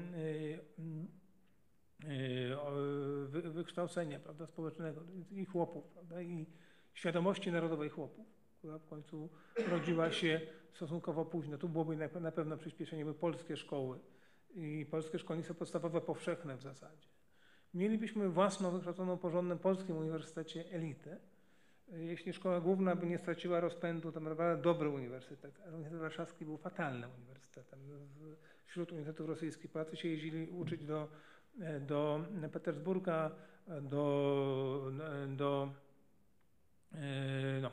wykształcenia, prawda, społecznego i chłopów, prawda, i świadomości narodowej chłopów, która w końcu rodziła się stosunkowo późno. Tu byłoby na pewno przyspieszenie, by polskie szkoły i polskie szkolnictwo podstawowe powszechne w zasadzie. Mielibyśmy własną, wykształconą porządnym polskim uniwersytecie elitę. Jeśli szkoła główna by nie straciła rozpędu, to naprawdę dobry uniwersytet, ale Uniwersytet Warszawski był fatalnym uniwersytetem. Wśród uniwersytetów rosyjskich Polacy się jeździli uczyć do, do Petersburga, do, do, no,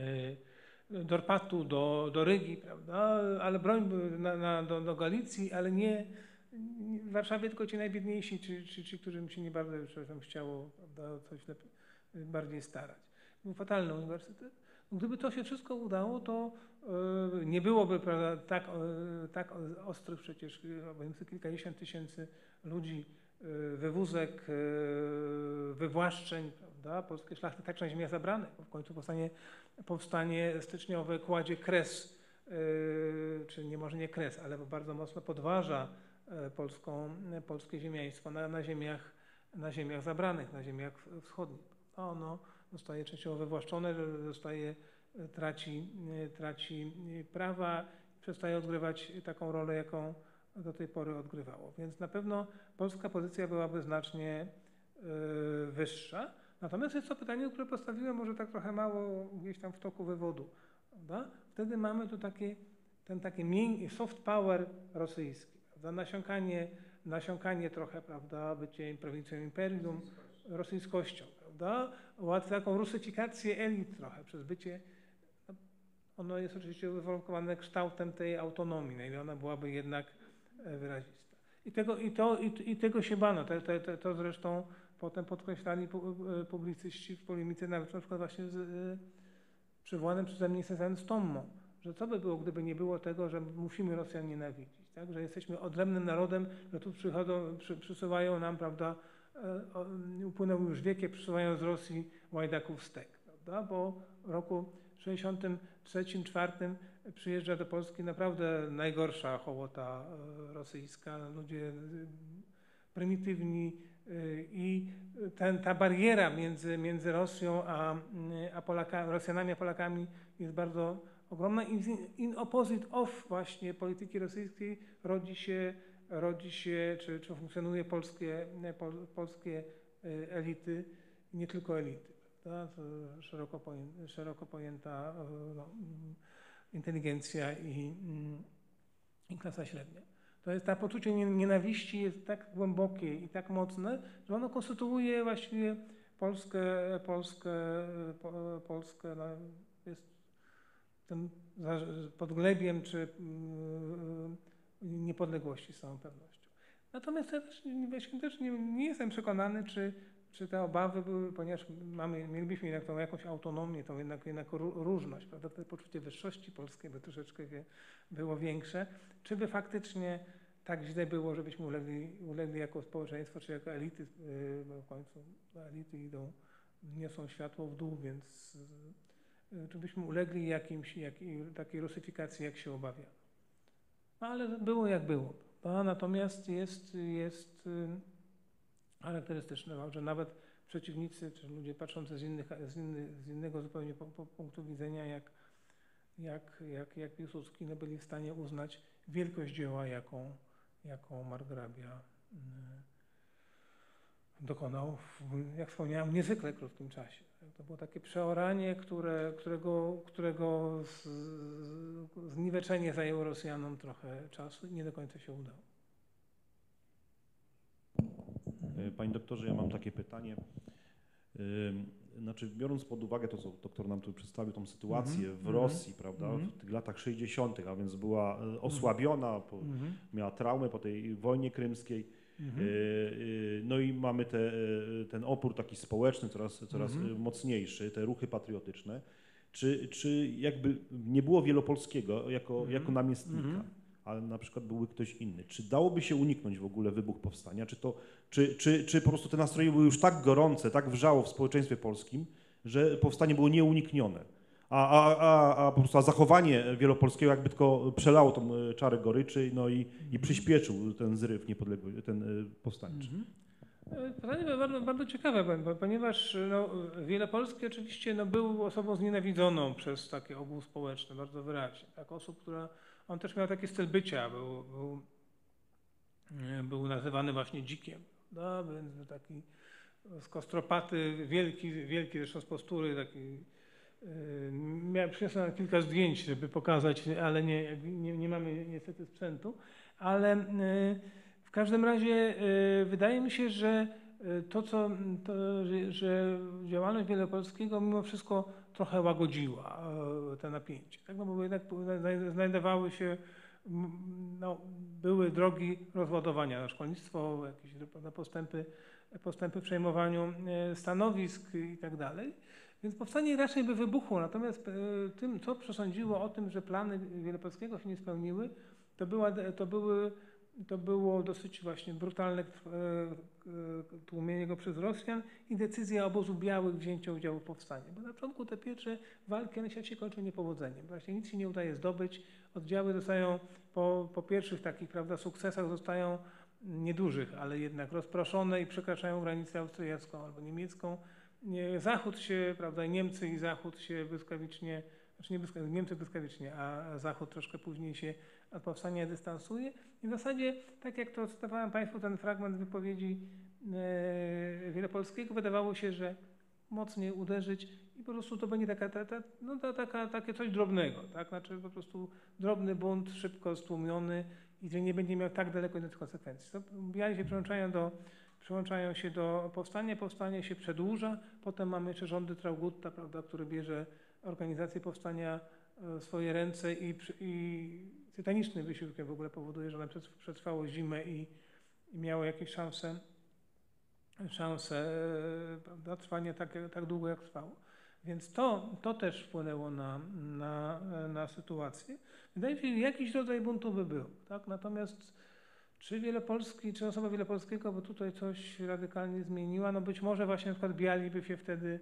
do Dorpatu, do, do Rygi, prawda? Ale broń na, na, do, do Galicji, ale nie w Warszawie tylko ci najbiedniejsi, czy, czy ci, którym się nie bardzo tam chciało, prawda, coś lepiej, bardziej starać. Był fatalny uniwersytet. Gdyby to się wszystko udało, to y, nie byłoby, prawda, tak, y, tak ostrych przecież, y, kilkadziesiąt tysięcy ludzi, y, wywózek, y, wywłaszczeń, prawda, polskie szlachty, tak część ziemia zabrane, bo w końcu powstanie, powstanie styczniowe kładzie kres, y, czy nie może nie kres, ale bardzo mocno podważa y, polską, polskie ziemiaństwo na, na, ziemiach, na ziemiach zabranych, na ziemiach wschodnich. A ono zostaje częściowo wywłaszczone, zostaje, traci, traci prawa, przestaje odgrywać taką rolę, jaką do tej pory odgrywało. Więc na pewno polska pozycja byłaby znacznie y, wyższa. Natomiast jest to pytanie, które postawiłem może tak trochę mało gdzieś tam w toku wywodu. Prawda? Wtedy mamy tu takie, ten taki soft power rosyjski, prawda? Nasiąkanie, nasiąkanie trochę, prawda, bycie prowincją imperium, rosyjskością, prawda? Łatwo taką rusyfikację elit trochę przez bycie, no, ono jest oczywiście wywarunkowane kształtem tej autonomii, na ile ona byłaby jednak wyrazista. I tego, i to, i, i tego się bano, to, to, to, to zresztą potem podkreślali publicyści w polemice nawet na przykład właśnie z przywołanym przeze mnie Cezarem Stommą, że co by było, gdyby nie było tego, że musimy Rosjan nienawidzić, tak? Że jesteśmy odrębnym narodem, że tu przychodzą, przy, przysuwają nam, prawda, upłynął już wiek, jak przysuwają z Rosji łajdaków stek, prawda? Bo w roku sześćdziesiątym trzecim czwartym przyjeżdża do Polski naprawdę najgorsza hołota rosyjska, ludzie prymitywni i ten, ta bariera między, między Rosją a, a Polakami, Rosjanami a Polakami jest bardzo ogromna. In, in opposite of właśnie polityki rosyjskiej rodzi się, rodzi się czy, czy funkcjonuje polskie, pol, polskie elity, nie tylko elity, prawda? Szeroko, pojęta, szeroko pojęta no, inteligencja i, i klasa średnia. To jest, to poczucie nienawiści jest tak głębokie i tak mocne, że ono konstytuuje właściwie Polskę, Polskę, Polskę no, jest tym podglebiem czy niepodległości z całą pewnością. Natomiast ja też, ja też nie, nie jestem przekonany, czy, czy te obawy były, ponieważ mamy, mielibyśmy jednak tą jakąś autonomię, tą jednak, jednak różność, prawda? To poczucie wyższości polskiej by troszeczkę wie, było większe. Czy by faktycznie tak źle było, żebyśmy ulegli, ulegli jako społeczeństwo, czy jako elity, bo w końcu elity idą, niosą światło w dół, więc czy byśmy ulegli jakimś, jak, takiej rusyfikacji, jak się obawiano. No, ale było jak było. No, natomiast jest, jest charakterystyczne, że nawet przeciwnicy, czy ludzie patrzący z, innych, z, inny, z innego zupełnie po, po punktu widzenia, jak, jak, jak, jak Piłsudski, no byli w stanie uznać wielkość dzieła, jaką, jaką margrabia dokonał, w, jak wspomniałem, w niezwykle krótkim czasie. To było takie przeoranie, które, którego, którego z, zniweczenie zajęło Rosjanom trochę czasu i nie do końca się udało. Panie doktorze, ja mam takie pytanie. Znaczy, biorąc pod uwagę to, co doktor nam tu przedstawił, tą sytuację mm -hmm. w Rosji, prawda, mm -hmm. w tych latach sześćdziesiątych, a więc była osłabiona, po, mm -hmm. miała traumę po tej wojnie krymskiej, mm -hmm. no i mamy te, ten opór taki społeczny, coraz, coraz mm -hmm. mocniejszy, te ruchy patriotyczne. Czy, czy jakby nie było Wielopolskiego jako, mm -hmm. jako namiestnika, mm -hmm. ale na przykład byłby ktoś inny. Czy dałoby się uniknąć w ogóle wybuch powstania? Czy, to, czy, czy, czy po prostu te nastroje były już tak gorące, tak wrzało w społeczeństwie polskim, że powstanie było nieuniknione? A, a, a, a po prostu a zachowanie Wielopolskiego jakby tylko przelało tą czarę goryczy, no i, i przyspieszył ten zryw niepodległy, ten powstańczy. Pytanie było bardzo, bardzo ciekawe, bo, ponieważ no, Wielopolski oczywiście no, był osobą znienawidzoną przez taki obóz społeczny, bardzo wyraźnie. Tak, osób, która on też miał taki styl bycia, był, był, był nazywany właśnie dzikiem, no, więc taki skostropaty, wielki, wielki zresztą z postury, taki, miałem przyniosłem kilka zdjęć, żeby pokazać, ale nie, nie, nie mamy niestety sprzętu, ale w każdym razie wydaje mi się, że to, co, to, że, że działalność Wielopolskiego mimo wszystko trochę łagodziła te napięcie, tak? No bo jednak znajdowały się, no, były drogi rozładowania na szkolnictwo, jakieś postępy, postępy w przejmowaniu stanowisk i tak dalej. Więc powstanie raczej by wybuchło, natomiast tym, co przesądziło o tym, że plany Wielopolskiego się nie spełniły, to, była, to, były, to było dosyć właśnie brutalne tłumienie go przez Rosjan i decyzja obozu białych wzięcia udziału w powstaniu. Bo na początku te pierwsze walki one się kończą niepowodzeniem. Właśnie nic się nie udaje zdobyć. Oddziały zostają po, po pierwszych takich, prawda, sukcesach zostają niedużych, ale jednak rozproszone i przekraczają granicę austriacką albo niemiecką. Zachód się, prawda, Niemcy i Zachód się błyskawicznie, znaczy nie błyskawicznie, Niemcy błyskawicznie, a Zachód troszkę później się od powstania dystansuje. I w zasadzie, tak jak to cytowałem Państwu ten fragment wypowiedzi e, Wielopolskiego, wydawało się, że mocniej uderzyć i po prostu to będzie taka, ta, ta, no, ta, taka, takie coś drobnego, tak? Znaczy po prostu drobny bunt, szybko stłumiony i że nie będzie miał tak daleko idących konsekwencji. To biali się przyłączają do Przyłączają się do powstania, powstanie się przedłuża, potem mamy jeszcze rządy Traugutta, prawda, który bierze organizację powstania w swoje ręce i, i tytaniczny wysiłek w ogóle powoduje, że ona przetrwało zimę i, i miało jakieś szanse, szanse prawda, trwania tak, tak długo, jak trwało. Więc to, to też wpłynęło na, na, na sytuację. Wydaje mi się, że jakiś rodzaj buntu by był, tak? Natomiast czy Wielopolski, czy osoba Wielopolskiego by tutaj coś radykalnie zmieniła, no być może właśnie na przykład biali by się wtedy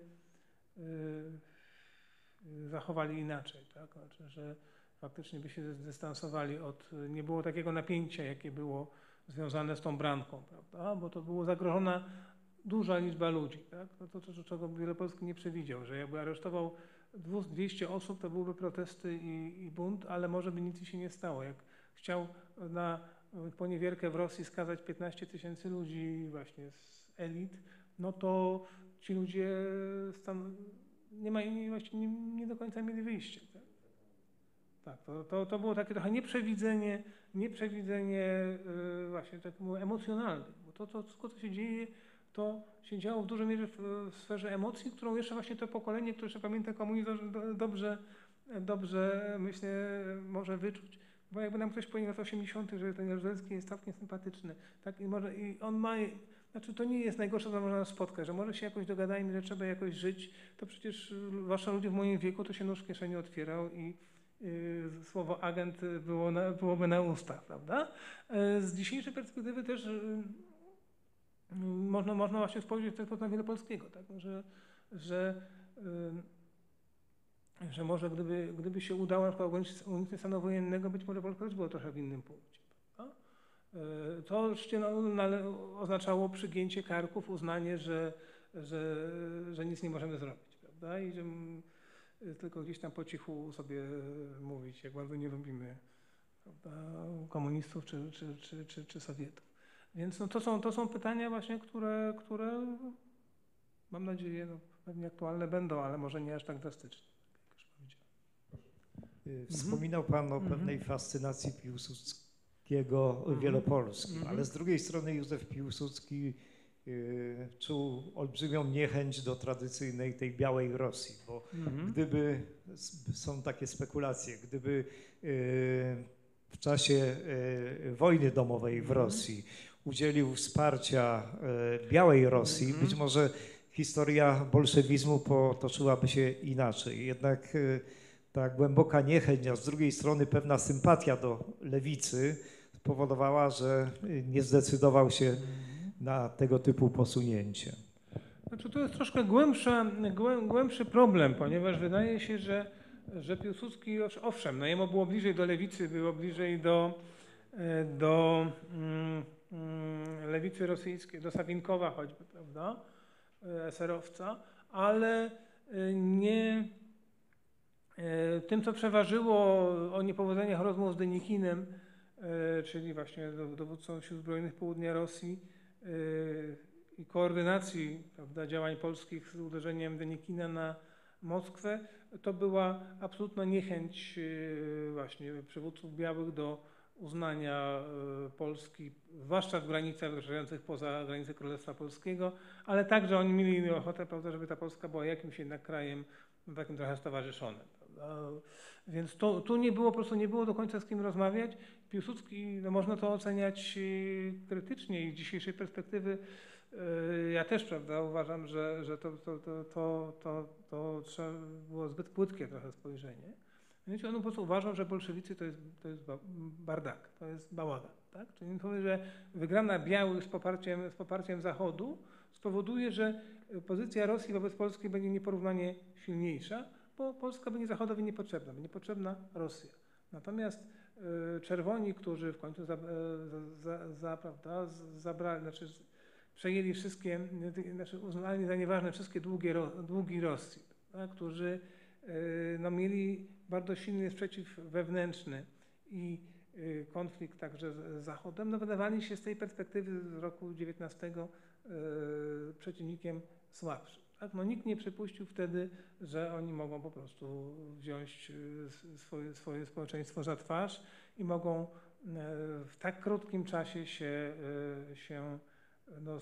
yy, zachowali inaczej, tak? Znaczy, że faktycznie by się zdystansowali od, nie było takiego napięcia, jakie było związane z tą branką, prawda? Bo to było zagrożona duża liczba ludzi, tak? No to, to, czego Wielopolski nie przewidział, że jakby aresztował dwieście osób, to byłyby protesty i, i bunt, ale może by nic się nie stało. Jak chciał na poniewierkę w Rosji skazać piętnaście tysięcy ludzi właśnie z elit, no to ci ludzie stan, nie, ma, nie, właściwie nie, nie do końca mieli wyjście. Tak, tak to, to, to było takie trochę nieprzewidzenie, nieprzewidzenie yy, właśnie tak emocjonalne, bo to, to wszystko, co się dzieje, to się działo w dużej mierze w, w sferze emocji, którą jeszcze właśnie to pokolenie, które jeszcze pamięta komunizm, do, dobrze, dobrze, myślę, może wyczuć. Bo jakby nam ktoś powiedział w latach osiemdziesiątych, że ten Jaruzelski jest całkiem sympatyczny, tak? I, może, i on ma, znaczy to nie jest najgorsze, co można spotkać, że może się jakoś dogadajmy, że trzeba jakoś żyć, to przecież zwłaszcza ludzie w moim wieku, to się nóż w kieszeni otwierał i yy, słowo agent było na, byłoby na ustach, prawda? Yy, z dzisiejszej perspektywy też yy, Można, można właśnie spojrzeć w ten sposób na Wielopolskiego, tak? że, że, yy, że może gdyby, gdyby się udało na przykład uniknąć stanu wojennego, być może Polska też była trochę w innym punkcie. Yy, to oczywiście no, oznaczało przygięcie karków, uznanie, że, że, że nic nie możemy zrobić, prawda? I że yy, tylko gdzieś tam po cichu sobie mówić, jak bardzo nie lubimy, prawda, komunistów czy, czy, czy, czy, czy Sowietów. Więc no to, są, to są pytania właśnie, które, które mam nadzieję no, pewnie aktualne będą, ale może nie aż tak drastyczne, jak już powiedziałem. Wspominał Pan o Mhm. pewnej fascynacji Piłsudskiego Mhm. Wielopolskim, Mhm. ale z drugiej strony Józef Piłsudski y, czuł olbrzymią niechęć do tradycyjnej tej białej Rosji, bo Mhm. gdyby, są takie spekulacje, gdyby y, w czasie y, wojny domowej w Mhm. Rosji udzielił wsparcia y, białej Rosji, Mhm. być może historia bolszewizmu potoczyłaby się inaczej. Jednak y, ta głęboka niechęć, a z drugiej strony pewna sympatia do lewicy spowodowała, że y, nie zdecydował się na tego typu posunięcie. Znaczy to jest troszkę głębsza, głę, głębszy problem, ponieważ wydaje się, że, że Piłsudski, owszem, no jemu było bliżej do lewicy, było bliżej do, do mm, mm, lewicy rosyjskiej, do Sawinkowa choćby, prawda, eserowca, ale nie tym, co przeważyło o niepowodzeniach rozmów z Denikinem, czyli właśnie dowódcą Sił Zbrojnych Południa Rosji, i koordynacji, prawda, działań polskich z uderzeniem Denikina na Moskwę, to była absolutna niechęć właśnie przywódców białych do uznania Polski, zwłaszcza w granicach wykraczających poza granice Królestwa Polskiego, ale także oni mieli ochotę, prawda, żeby ta Polska była jakimś jednak krajem no, takim trochę stowarzyszonym. Prawda? Więc to, tu nie było, po prostu nie było do końca z kim rozmawiać. Piłsudski, no, można to oceniać krytycznie i z dzisiejszej perspektywy. Ja też, prawda, uważam, że, że to, to, to, to, to, to trzeba było zbyt płytkie trochę spojrzenie. Mianowicie on po prostu uważał, że bolszewicy to jest, to jest bardak, to jest bałagan. Tak? Czyli on powie, że wygrana białych z poparciem, z poparciem Zachodu spowoduje, że pozycja Rosji wobec Polski będzie nieporównanie silniejsza, bo Polska będzie Zachodowi niepotrzebna, będzie potrzebna Rosja. Natomiast y, czerwoni, którzy w końcu za, za, za, prawda, zabrali, znaczy przejęli wszystkie, znaczy uznali za nieważne wszystkie długie, długi Rosji, tak, którzy y, no, mieli bardzo silny sprzeciw wewnętrzny i y, konflikt także z Zachodem, no, wydawali się z tej perspektywy z roku dziewiętnastego y, przeciwnikiem słabszym. Tak? No, nikt nie przypuścił wtedy, że oni mogą po prostu wziąć swoje, swoje społeczeństwo za twarz i mogą y, w tak krótkim czasie się, y, się no,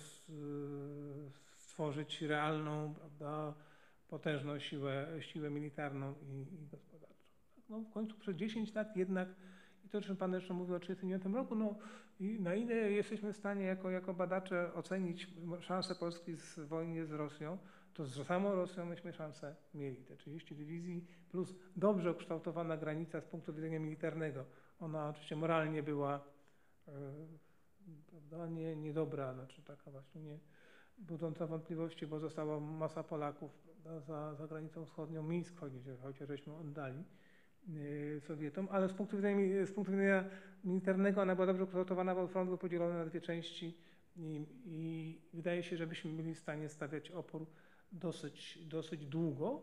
stworzyć realną, prawda, potężną siłę, siłę militarną i, i gospodarczą. No, w końcu przez dziesięć lat jednak, i to, o czym Pan jeszcze mówił o tysiąc dziewięćset trzydziestym dziewiątym roku, no, i na ile jesteśmy w stanie jako, jako badacze ocenić szanse Polski w wojnie z Rosją, to to z samą Rosją myśmy szansę mieli. Te trzydzieści dywizji plus dobrze ukształtowana granica z punktu widzenia militarnego. Ona oczywiście moralnie była yy, prawda, nie, niedobra, znaczy taka właśnie nie budząca wątpliwości, bo została masa Polaków, prawda, za, za granicą wschodnią, Mińsk chociaż żeśmy oddali yy, Sowietom, ale z punktu, widzenia, z punktu widzenia militarnego ona była dobrze ukształtowana, bo front był podzielony na dwie części i, i wydaje się, że byśmy byli w stanie stawiać opór dosyć, dosyć długo.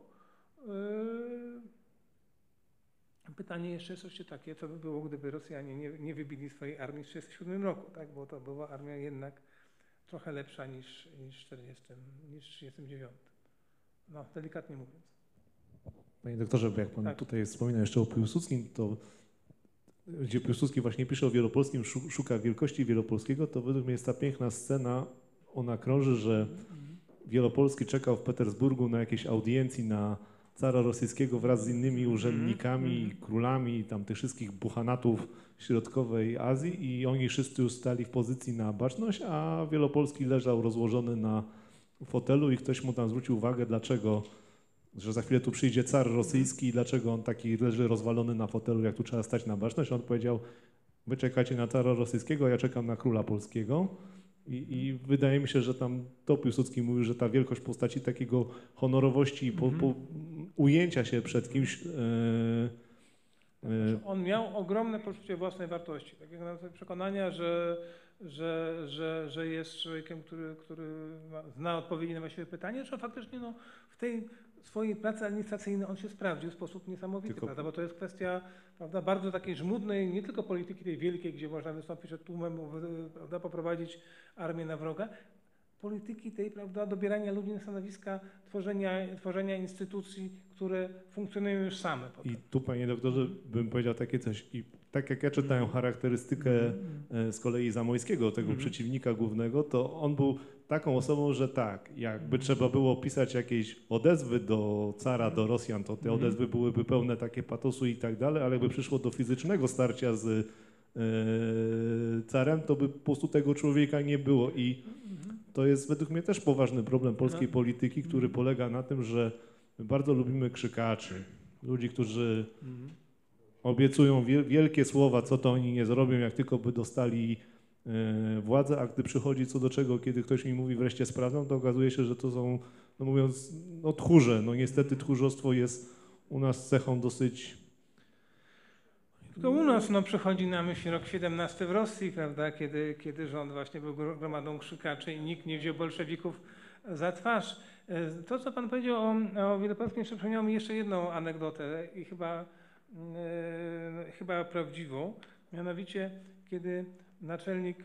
Yy, pytanie jeszcze jest oczywiście takie, co by było, gdyby Rosjanie nie, nie wybili swojej armii w tysiąc dziewięćset trzydziestym siódmym roku, tak? Bo to była armia jednak trochę lepsza niż, niż, czterdziestym, niż trzydziestym dziewiątym. No, delikatnie mówiąc. Panie doktorze, bo jak pan Tak. tutaj wspomina jeszcze o Piłsudskim, to gdzie Piłsudski właśnie pisze o Wielopolskim, szuka wielkości Wielopolskiego, to według mnie jest ta piękna scena, ona krąży, że Wielopolski czekał w Petersburgu na jakiejś audiencji na cara rosyjskiego wraz z innymi urzędnikami, Mhm. królami, tam tych wszystkich buchanatów środkowej Azji i oni wszyscy już stali w pozycji na baczność, a Wielopolski leżał rozłożony na fotelu i ktoś mu tam zwrócił uwagę, dlaczego, że za chwilę tu przyjdzie car rosyjski i dlaczego on taki leży rozwalony na fotelu, jak tu trzeba stać na baczność. On powiedział, wy czekacie na cara rosyjskiego, a ja czekam na króla polskiego. I, I wydaje mi się, że tam to Piłsudski mówił, że ta wielkość postaci takiego honorowości i po, po ujęcia się przed kimś. E, e, On miał ogromne poczucie własnej wartości, takiego nawet przekonania, że, że, że, że jest człowiekiem, który, który ma, zna odpowiedzi na właściwe pytanie, że faktycznie no, w tej swojej pracy administracyjnej on się sprawdził w sposób niesamowity, Tylko... prawda? Bo to jest kwestia, prawda, bardzo takiej żmudnej, nie tylko polityki tej wielkiej, gdzie można wystąpić przed tłumem, prawda, poprowadzić armię na wroga, polityki tej, prawda, dobierania ludzi na stanowiska, tworzenia, tworzenia instytucji, które funkcjonują już same. Potem. I tu, panie doktorze, bym powiedział takie coś. I tak jak ja czytałem charakterystykę e, z kolei Zamojskiego, tego Mhm. przeciwnika głównego, to on był taką osobą, że tak, jakby trzeba było pisać jakieś odezwy do cara, do Rosjan, to te odezwy byłyby pełne takie patosu i tak dalej, ale jakby przyszło do fizycznego starcia z e, carem, to by po prostu tego człowieka nie było. I to jest według mnie też poważny problem polskiej No. polityki, który polega na tym, że my bardzo lubimy krzykaczy, ludzi, którzy obiecują wielkie słowa, co to oni nie zrobią, jak tylko by dostali e, władzę, a gdy przychodzi co do czego, kiedy ktoś mi mówi wreszcie sprawdzą, to okazuje się, że to są, no mówiąc, no tchórze. No niestety tchórzostwo jest u nas cechą dosyć... Tylko u nas no, przychodzi na myśl rok siedemnasty w Rosji, prawda, kiedy, kiedy rząd właśnie był gromadą krzykaczy i nikt nie wziął bolszewików za twarz. To, co pan powiedział o, o Wielopolskim, przypomniało mi jeszcze jedną anegdotę i chyba, e, chyba prawdziwą. Mianowicie, kiedy naczelnik,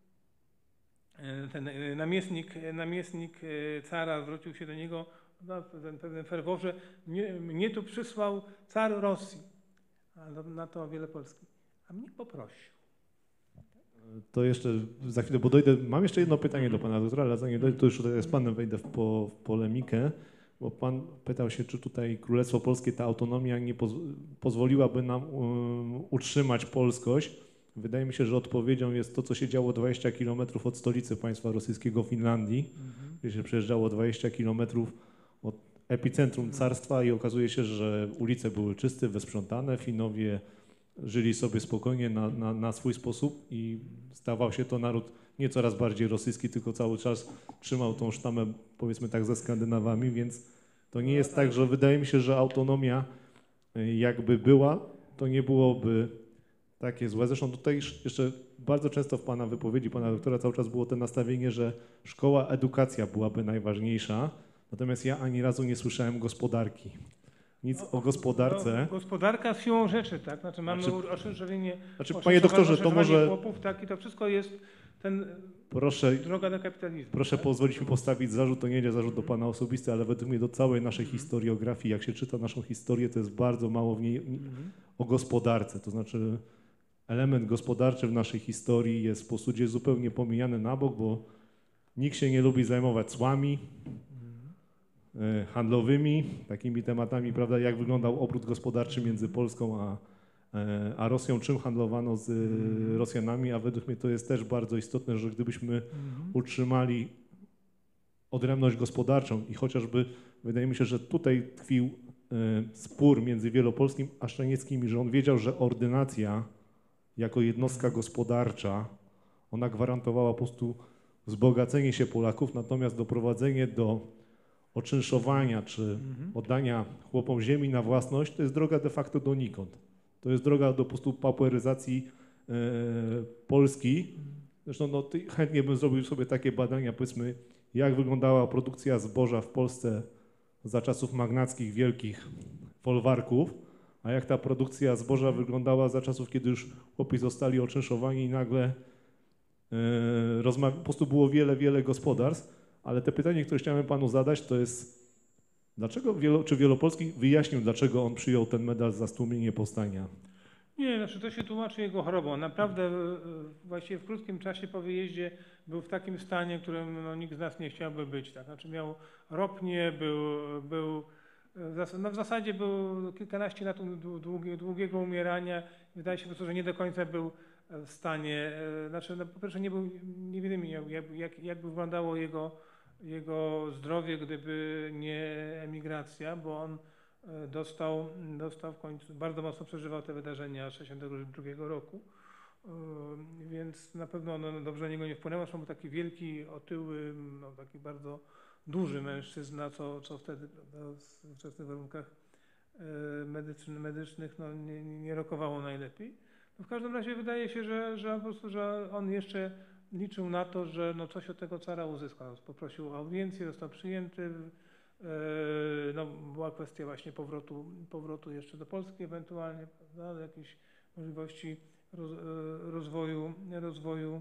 ten namiestnik, namiestnik cara zwrócił się do niego no, w pewnym ferworze, mnie, mnie tu przysłał car Rosji. A na to Wielopolski. A mnie poprosił. To jeszcze za chwilę, bo dojdę, mam jeszcze jedno pytanie do pana doktora, ale zanim dojdę, to już tutaj z panem wejdę w, po, w polemikę, bo pan pytał się, czy tutaj Królestwo Polskie, ta autonomia nie poz, pozwoliłaby nam um, utrzymać polskość. Wydaje mi się, że odpowiedzią jest to, co się działo dwadzieścia kilometrów od stolicy państwa rosyjskiego Finlandii, mhm. gdzie się przejeżdżało dwadzieścia kilometrów od epicentrum carstwa i okazuje się, że ulice były czyste, wysprzątane, Finowie żyli sobie spokojnie na, na, na swój sposób i stawał się to naród nie coraz bardziej rosyjski, tylko cały czas trzymał tą sztamę, powiedzmy tak, ze Skandynawami, więc to nie jest tak, że wydaje mi się, że autonomia jakby była, to nie byłoby takie złe. Zresztą tutaj jeszcze bardzo często w pana wypowiedzi, pana doktora cały czas było to nastawienie, że szkoła, edukacja byłaby najważniejsza, natomiast ja ani razu nie słyszałem gospodarki. Nic o gospodarce. No, gospodarka siłą rzeczy, tak? Znaczy mamy Znaczy- oszerzenie, Znaczy, oszerzenie- panie doktorze, to oszerzenie może chłopów, tak? I to wszystko jest ten proszę, droga do kapitalizmu. proszę tak? pozwolić mi postawić zarzut, to nie będzie zarzut do pana osobisty, ale według mnie do całej naszej historiografii, jak się czyta naszą historię, to jest bardzo mało w niej o gospodarce. To znaczy element gospodarczy w naszej historii jest w posudzie zupełnie pomijany na bok, bo nikt się nie lubi zajmować cłami e, handlowymi, takimi tematami, prawda, jak wyglądał obrót gospodarczy między Polską a, e, a Rosją, czym handlowano z e, Rosjanami, a według mnie to jest też bardzo istotne, że gdybyśmy utrzymali odrębność gospodarczą i chociażby wydaje mi się, że tutaj tkwił spór między Wielopolskim a Szczanieckim, że on wiedział, że ordynacja jako jednostka gospodarcza, ona gwarantowała po prostu wzbogacenie się Polaków, natomiast doprowadzenie do oczynszowania czy mhm. oddania chłopom ziemi na własność, to jest droga de facto donikąd. To jest droga do po prostu pauperyzacji e, Polski. Zresztą no, chętnie bym zrobił sobie takie badania, powiedzmy, jak wyglądała produkcja zboża w Polsce za czasów magnackich, wielkich folwarków, a jak ta produkcja zboża wyglądała za czasów, kiedy już chłopi zostali oczynszowani i nagle e, po prostu było wiele, wiele gospodarstw. Ale te pytanie, które chciałem panu zadać, to jest, dlaczego Wielo, czy Wielopolski wyjaśnił, dlaczego on przyjął ten medal za stłumienie powstania? Nie, znaczy to się tłumaczy jego chorobą. Naprawdę właściwie w krótkim czasie po wyjeździe był w takim stanie, w którym no, nikt z nas nie chciałby być. Tak? Znaczy miał ropnie, był, był no, w zasadzie był kilkanaście lat długi, długiego umierania. Wydaje się po prostu, że nie do końca był w stanie, znaczy no, po pierwsze nie był, nie wiemy jak, jak, jak by wyglądało jego, jego zdrowie, gdyby nie emigracja, bo on dostał, dostał w końcu, bardzo mocno przeżywał te wydarzenia sześćdziesiątego drugiego roku, więc na pewno ono dobrze na niego nie wpłynęło. Zresztą był taki wielki, otyły, no, taki bardzo duży mężczyzna, co, co wtedy prawda, w wczesnych warunkach medycznych, medycznych no, nie, nie rokowało najlepiej. No w każdym razie wydaje się, że, że, po prostu, że on jeszcze liczył na to, że no coś od tego cara uzyskał. Poprosił o audiencję, został przyjęty. No, była kwestia właśnie powrotu, powrotu jeszcze do Polski ewentualnie, prawda, jakiejś możliwości roz, rozwoju, rozwoju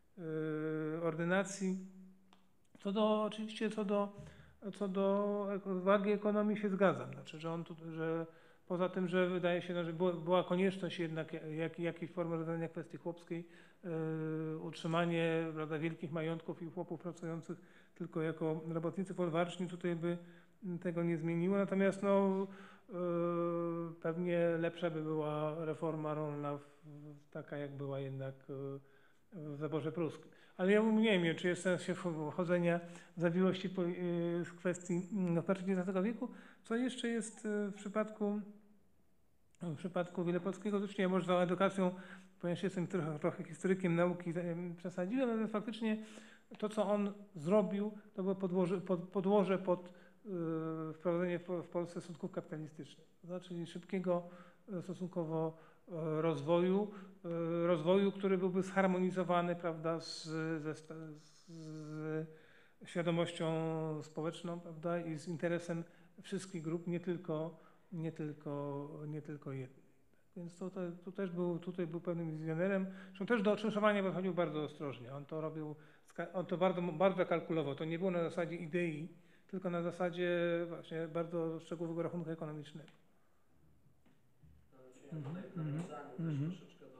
ordynacji. Co do, oczywiście co do, co do wagi ekonomii się zgadzam. Znaczy, że on tu, że poza tym, że wydaje się, że była konieczność jednak jak, jakiejś formy rozwiązania kwestii chłopskiej, yy, utrzymanie prawda, wielkich majątków i chłopów pracujących tylko jako robotnicy folwarczni tutaj by tego nie zmieniło. Natomiast no, yy, pewnie lepsza by była reforma rolna w, w, taka, jak była jednak yy, w zaborze pruskim. Ale ja nie wiem, czy jest sens się wchodzenia w zawiłości po, yy, w kwestii no, dziewiętnastego wieku. Co jeszcze jest w przypadku W przypadku Wielopolskiego, zresztą ja może za edukacją, ponieważ jestem trochę, trochę historykiem nauki, przesadziłem, ale faktycznie to, co on zrobił, to było podłoże, pod, podłoże pod yy, wprowadzenie w, w Polsce stosunków kapitalistycznych. To znaczy szybkiego stosunkowo yy, rozwoju, yy, rozwoju, który byłby zharmonizowany prawda, z, ze, z, z świadomością społeczną prawda, i z interesem wszystkich grup, nie tylko Nie tylko, nie tylko jednej. Więc to, to, tu też był, tutaj był pewnym wizjonerem. Zresztą też do oczynszowania podchodził bardzo ostrożnie. On to robił, on to bardzo, bardzo kalkulował. To nie było na zasadzie idei, tylko na zasadzie właśnie bardzo szczegółowego rachunku ekonomicznego. Mhm. Mhm.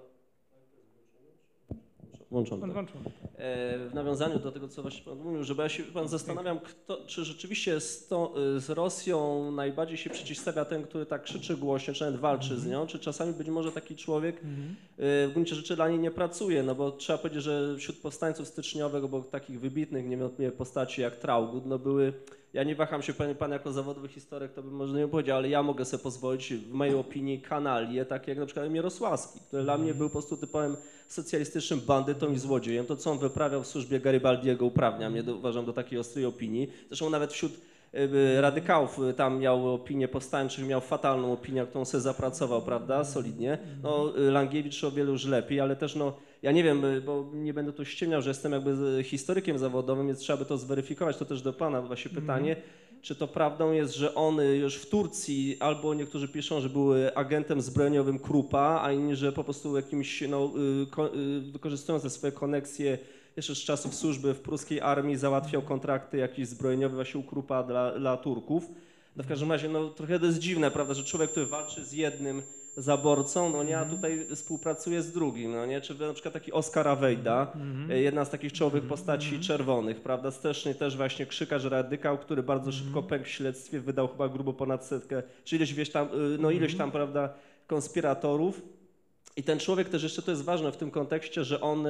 Włączony. On włączony. W nawiązaniu do tego, co właśnie pan mówił, że ja się pan zastanawiam, kto, czy rzeczywiście z, to, z Rosją najbardziej się przeciwstawia ten, który tak krzyczy głośno, czy nawet walczy mm-hmm. z nią, czy czasami być może taki człowiek mm-hmm. w gruncie rzeczy dla niej nie pracuje, no bo trzeba powiedzieć, że wśród powstańców styczniowych, bo takich wybitnych niewątpliwie postaci jak Traugud, no były, ja nie waham się, pan, pan jako zawodowy historyk, to bym może nie powiedział, ale ja mogę sobie pozwolić, w mojej opinii, kanalie, takie jak na przykład Mierosławski, który mm-hmm. dla mnie był po prostu typowym socjalistycznym bandytą i złodziejem. To, co on wyprawiał w służbie Garibaldiego, uprawnia mnie, do, uważam, do takiej ostrej opinii. Zresztą nawet wśród y, radykałów y, tam miał opinię powstańczych, miał fatalną opinię, którą sobie zapracował, prawda, solidnie. No, y, Langiewicz o wiele już lepiej, ale też, no, ja nie wiem, y, bo nie będę tu ściemniał, że jestem jakby historykiem zawodowym, więc trzeba by to zweryfikować. To też do pana właśnie pytanie. Czy to prawdą jest, że on już w Turcji, albo niektórzy piszą, że był agentem zbrojeniowym Kruppa, a inni, że po prostu jakimś, no, wykorzystując te swoje koneksje jeszcze z czasów służby w pruskiej armii, załatwiał kontrakty jakieś zbrojeniowe właśnie u Kruppa dla, dla Turków. No w każdym razie, no trochę to jest dziwne, prawda, że człowiek, który walczy z jednym zaborcą, no nie, a tutaj współpracuje z drugim, no nie, czy na przykład taki Oskar Awejda, mm-hmm. jedna z takich czołowych postaci mm-hmm. czerwonych, prawda, strasznie też właśnie krzykarz radykał, który bardzo mm-hmm. szybko pękł w śledztwie, wydał chyba grubo ponad setkę, czy ileś, wiesz, tam, no ileś tam, prawda, konspiratorów. I ten człowiek też jeszcze, to jest ważne w tym kontekście, że on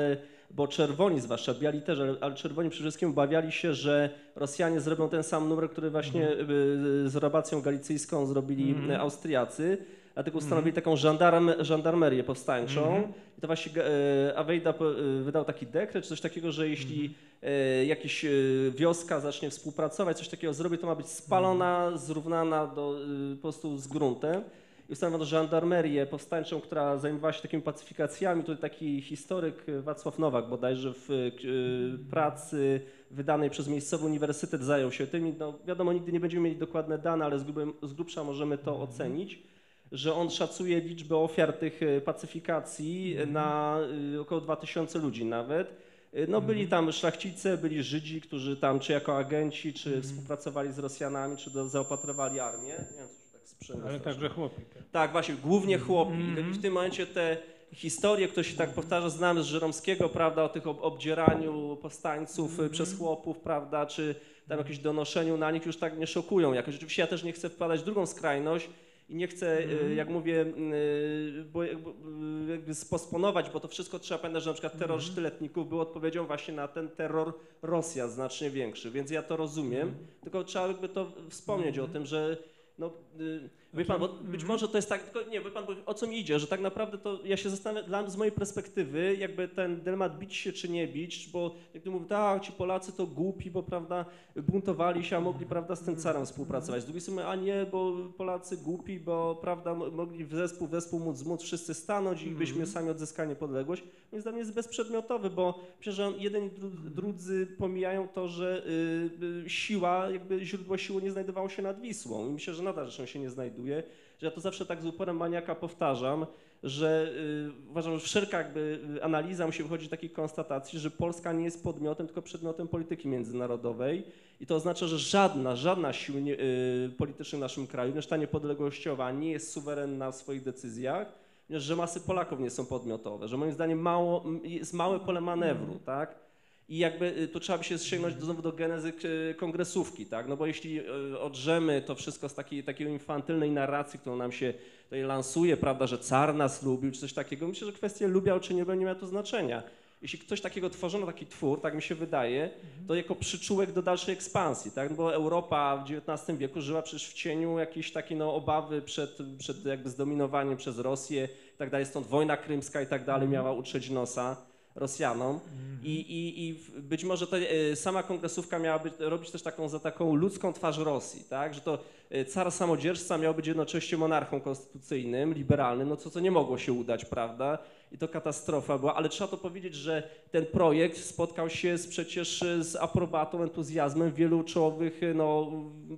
bo czerwoni zwłaszcza, biali też, ale, ale czerwoni przede wszystkim obawiali się, że Rosjanie zrobią ten sam numer, który właśnie mm. z Robacją Galicyjską zrobili mm. Austriacy. Dlatego ustanowili taką żandarm, żandarmerię powstańczą. Mm. I to właśnie e, Awejda e, wydał taki dekret, czy coś takiego, że jeśli e, jakaś e, wioska zacznie współpracować, coś takiego zrobi, to ma być spalona, mm. zrównana do, e, po prostu z gruntem. I ustanowiono żandarmerię powstańczą, która zajmowała się takimi pacyfikacjami. Tutaj taki historyk Wacław Nowak bodajże w e, pracy wydanej przez miejscowy uniwersytet zajął się tym. No, wiadomo, nigdy nie będziemy mieli dokładne dane, ale z, grubym, z grubsza możemy to mm. ocenić, że on szacuje liczbę ofiar tych pacyfikacji mm. na około dwa tysiące ludzi nawet. No byli tam szlachcice, byli Żydzi, którzy tam czy jako agenci, czy mm. współpracowali z Rosjanami, czy do, zaopatrywali armię. Nie wiem, co tak sprzęgło. Ale także chłopi. Tak, tak właśnie, głównie chłopi. Mm. I w tym momencie te historie, które się tak powtarza, znamy z Żeromskiego, prawda, o tych ob obdzieraniu powstańców mm. przez chłopów, prawda, czy tam jakieś donoszeniu na nich już tak nie szokują jakoś. Rzeczywiście ja też nie chcę wpadać w drugą skrajność, i nie chcę, mm. jak mówię, bo jakby sposponować, bo to wszystko trzeba pamiętać, że na przykład terror mm. sztyletników był odpowiedzią właśnie na ten terror Rosjan znacznie większy, więc ja to rozumiem, mm. tylko trzeba jakby to wspomnieć mm. o tym, że no, wie pan, bo być może to jest tak, tylko nie, wie pan, bo o co mi idzie, że tak naprawdę to ja się zastanawiam, dla, z mojej perspektywy, jakby ten dylemat bić się czy nie bić, bo jak ty mówisz, tak, ci Polacy to głupi, bo prawda, buntowali się, a mogli, prawda, z tym carem współpracować. Z drugiej strony, a nie, bo Polacy głupi, bo prawda, mogli w zespół, w zespół móc, móc wszyscy stanąć i byśmy sami odzyskali niepodległość. Moim zdaniem jest bezprzedmiotowy, bo przecież jeden i drudzy pomijają to, że y, y, siła, jakby źródło siły nie znajdowało się nad Wisłą i myślę, że nadal zresztą się nie znajduje. Że ja to zawsze tak z uporem maniaka powtarzam, że y, uważam, że wszelka jakby analiza musi wychodzić z takiej konstatacji, że Polska nie jest podmiotem, tylko przedmiotem polityki międzynarodowej i to oznacza, że żadna, żadna siła y, polityczna w naszym kraju, też ta niepodległościowa, nie jest suwerenna w swoich decyzjach, że masy Polaków nie są podmiotowe, że moim zdaniem mało, jest małe pole manewru, tak? I jakby to trzeba by się sięgnąć znowu do genezy kongresówki, tak? No bo jeśli odrzemy to wszystko z takiej, takiej infantylnej narracji, którą nam się tutaj lansuje, prawda, że car nas lubił, czy coś takiego, myślę, że kwestia lubiał czy nie lubiał nie ma tu znaczenia. Jeśli ktoś takiego tworzono, taki twór, tak mi się wydaje, to jako przyczółek do dalszej ekspansji, tak? No bo Europa w dziewiętnastym wieku żyła przecież w cieniu jakiejś takiej no, obawy przed, przed jakby zdominowaniem przez Rosję i tak dalej, stąd wojna krymska i tak dalej miała utrzeć nosa Rosjanom I, i, i być może to e, sama kongresówka miała być, robić też taką za taką ludzką twarz Rosji, tak? Że to e, car samodzierżca miał być jednocześnie monarchą konstytucyjnym, liberalnym, no co, co nie mogło się udać, prawda? I to katastrofa była, ale trzeba to powiedzieć, że ten projekt spotkał się z, przecież z aprobatą, entuzjazmem wielu czołowych no,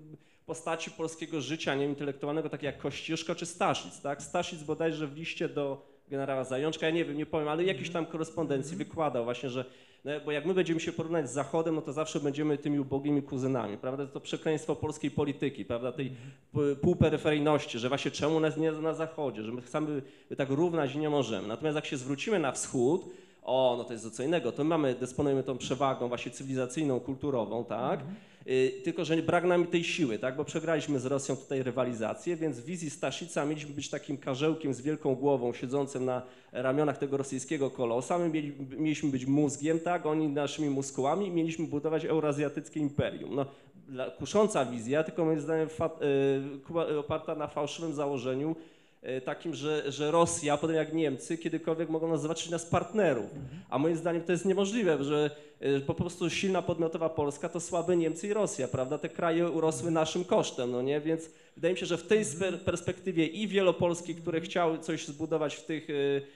postaci polskiego życia, nie wiem, intelektualnego, takie jak Kościuszko czy Staszic, tak? Staszic bodajże w liście do generała Zajączka, ja nie wiem, nie powiem, ale jakiejś tam korespondencji wykładał właśnie, że no, bo jak my będziemy się porównać z Zachodem, no to zawsze będziemy tymi ubogimi kuzynami, prawda? To przekleństwo polskiej polityki, prawda? Tej półperyferyjności, że właśnie czemu nas nie na Zachodzie, że my chcemy tak równać i nie możemy. Natomiast jak się zwrócimy na wschód, o, no to jest co innego, to my mamy, dysponujemy tą przewagą właśnie cywilizacyjną, kulturową, tak? Y, tylko, że brak nam tej siły, tak? Bo przegraliśmy z Rosją tutaj rywalizację, więc w wizji Staszica mieliśmy być takim karzełkiem z wielką głową siedzącym na ramionach tego rosyjskiego kolosa. My mieli, mieliśmy być mózgiem, tak? Oni naszymi muskułami i mieliśmy budować eurazjatyckie imperium. No, kusząca wizja, tylko moim zdaniem y, oparta na fałszywym założeniu, takim, że, że Rosja, potem jak Niemcy, kiedykolwiek mogą nas zobaczyć nas partnerów. A moim zdaniem to jest niemożliwe, że po prostu silna podmiotowa Polska to słabe Niemcy i Rosja, prawda? Te kraje urosły naszym kosztem, no nie? Więc wydaje mi się, że w tej perspektywie i Wielopolski, które chciały coś zbudować w tych,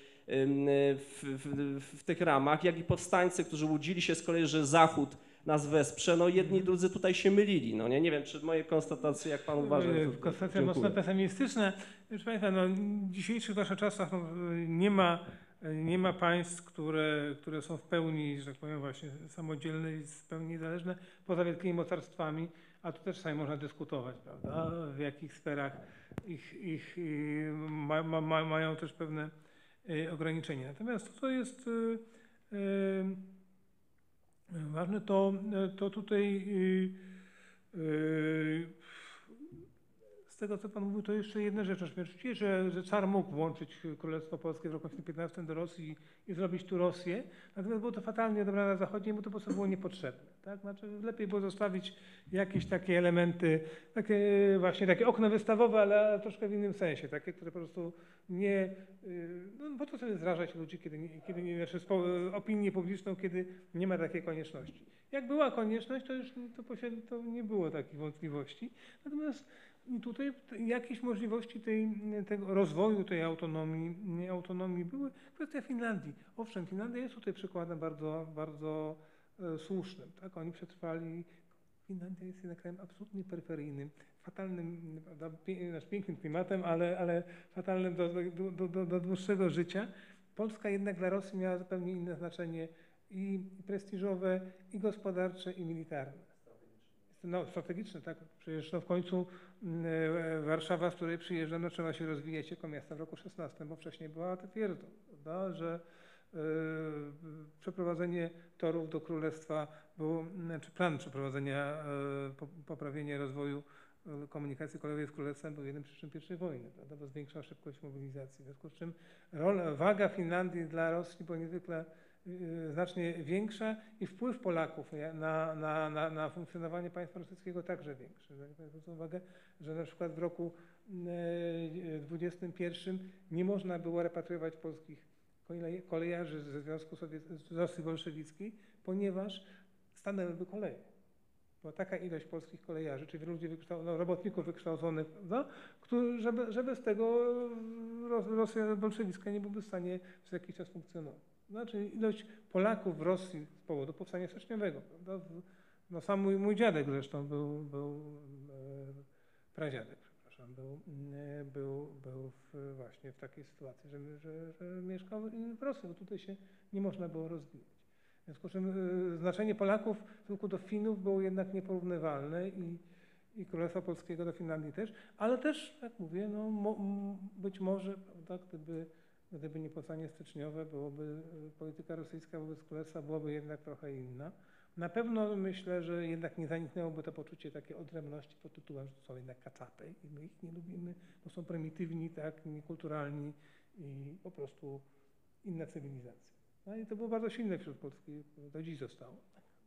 w, w, w tych ramach, jak i powstańcy, którzy łudzili się z kolei, że Zachód nas wesprze, no jedni i drudzy tutaj się mylili, no nie, nie wiem, czy moje konstatacje, jak pan uważa? Konstatacje mocno pesymistyczne. Proszę Państwa, no, w dzisiejszych zwłaszcza czasach no, nie ma, nie ma państw, które, które są w pełni, że tak powiem właśnie samodzielne i w pełni niezależne, poza wielkimi mocarstwami, a tu też sobie można dyskutować, prawda, w jakich sferach ich, ich ma, ma, ma, mają też pewne y, ograniczenia. Natomiast to, co jest y, y, ważne, to, to tutaj yy, yy, z tego, co pan mówił, to jeszcze jedna rzecz. Oczywiście, że, że car mógł włączyć Królestwo Polskie w roku piętnastym do Rosji i zrobić tu Rosję, natomiast było to fatalnie odebrane na Zachodzie i mu to po prostu było niepotrzebne. Tak? Znaczy, lepiej było zostawić jakieś takie elementy, takie właśnie takie okno wystawowe, ale troszkę w innym sensie, takie, które po prostu nie, no po co sobie zrażać ludzi, kiedy, nie, kiedy nie, znaczy spo, opinię publiczną, kiedy nie ma takiej konieczności. Jak była konieczność, to już to, to nie było takich wątpliwości. Natomiast tutaj jakieś możliwości tej, tego rozwoju tej autonomii, autonomii były. Kwestia Finlandii. Owszem, Finlandia jest tutaj przykładem bardzo, bardzo e, słusznym. Tak? Oni przetrwali. Finlandia jest jednak krajem absolutnie peryferyjnym, fatalnym, prawda, pie, pięknym klimatem, ale, ale fatalnym do, do, do, do dłuższego życia. Polska jednak dla Rosji miała zupełnie inne znaczenie i prestiżowe, i gospodarcze, i militarne. No, strategiczne, tak. Przecież no w końcu e, Warszawa, z której przyjeżdżam, zaczęła się rozwijać jako miasto w roku szesnastym, bo wcześniej była twierdzą, prawda, że e, przeprowadzenie torów do Królestwa, było, czy plan przeprowadzenia, e, po, poprawienia rozwoju e, komunikacji kolejowej z Królestwem był jednym z przyczyn pierwszej wojny, prawda, bo zwiększa szybkość mobilizacji. W związku z czym rola, waga Finlandii dla Rosji była niezwykle znacznie większa i wpływ Polaków na, na, na, na funkcjonowanie państwa rosyjskiego także większy. Zwrócę uwagę, że na przykład w roku dwudziestym pierwszym nie można było repatriować polskich kolejarzy ze Związku Sowieckiego, z Rosji bolszewickiej, ponieważ stanęłyby koleje. Była taka ilość polskich kolejarzy, czyli ludzi no, robotników wykształconych, no, którzy, żeby, żeby z tego Rosja bolszewicka nie byłaby w stanie przez jakiś czas funkcjonować. Znaczy ilość Polaków w Rosji z powodu powstania styczniowego, prawda? No sam mój, mój dziadek zresztą był, był e, pradziadek, przepraszam, był, e, był, był w, właśnie w takiej sytuacji, że, że, że mieszkał w Rosji, bo tutaj się nie można było rozwijać. W związku z czym e, znaczenie Polaków w stosunku do Finów było jednak nieporównywalne i, i Królestwa Polskiego do Finlandii też, ale też, jak mówię, no, mo, być może, prawda, gdyby Gdyby nie powstanie styczniowe, byłoby polityka rosyjska wobec Królestwa byłaby jednak trochę inna. Na pewno myślę, że jednak nie zaniknęłoby to poczucie takiej odrębności pod tytułem, że to są jednak kaczapy i my ich nie lubimy, bo są prymitywni, tak, niekulturalni i po prostu inna cywilizacja. No i to było bardzo silne wśród Polski, do dziś zostało.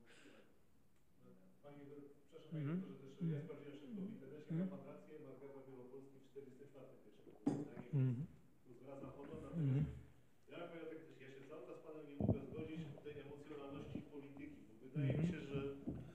Panie, przepraszam, panie mhm. doktorze, też ja sprawdziłem szybko w internecie, mhm. ma pan rację, Margawa Wielopolski w czterdziestym czwartym pierwszym. Mhm. Ja, tak, ja się cały czas z panem nie mogę zgodzić o tej emocjonalności polityki, bo wydaje mi się, że...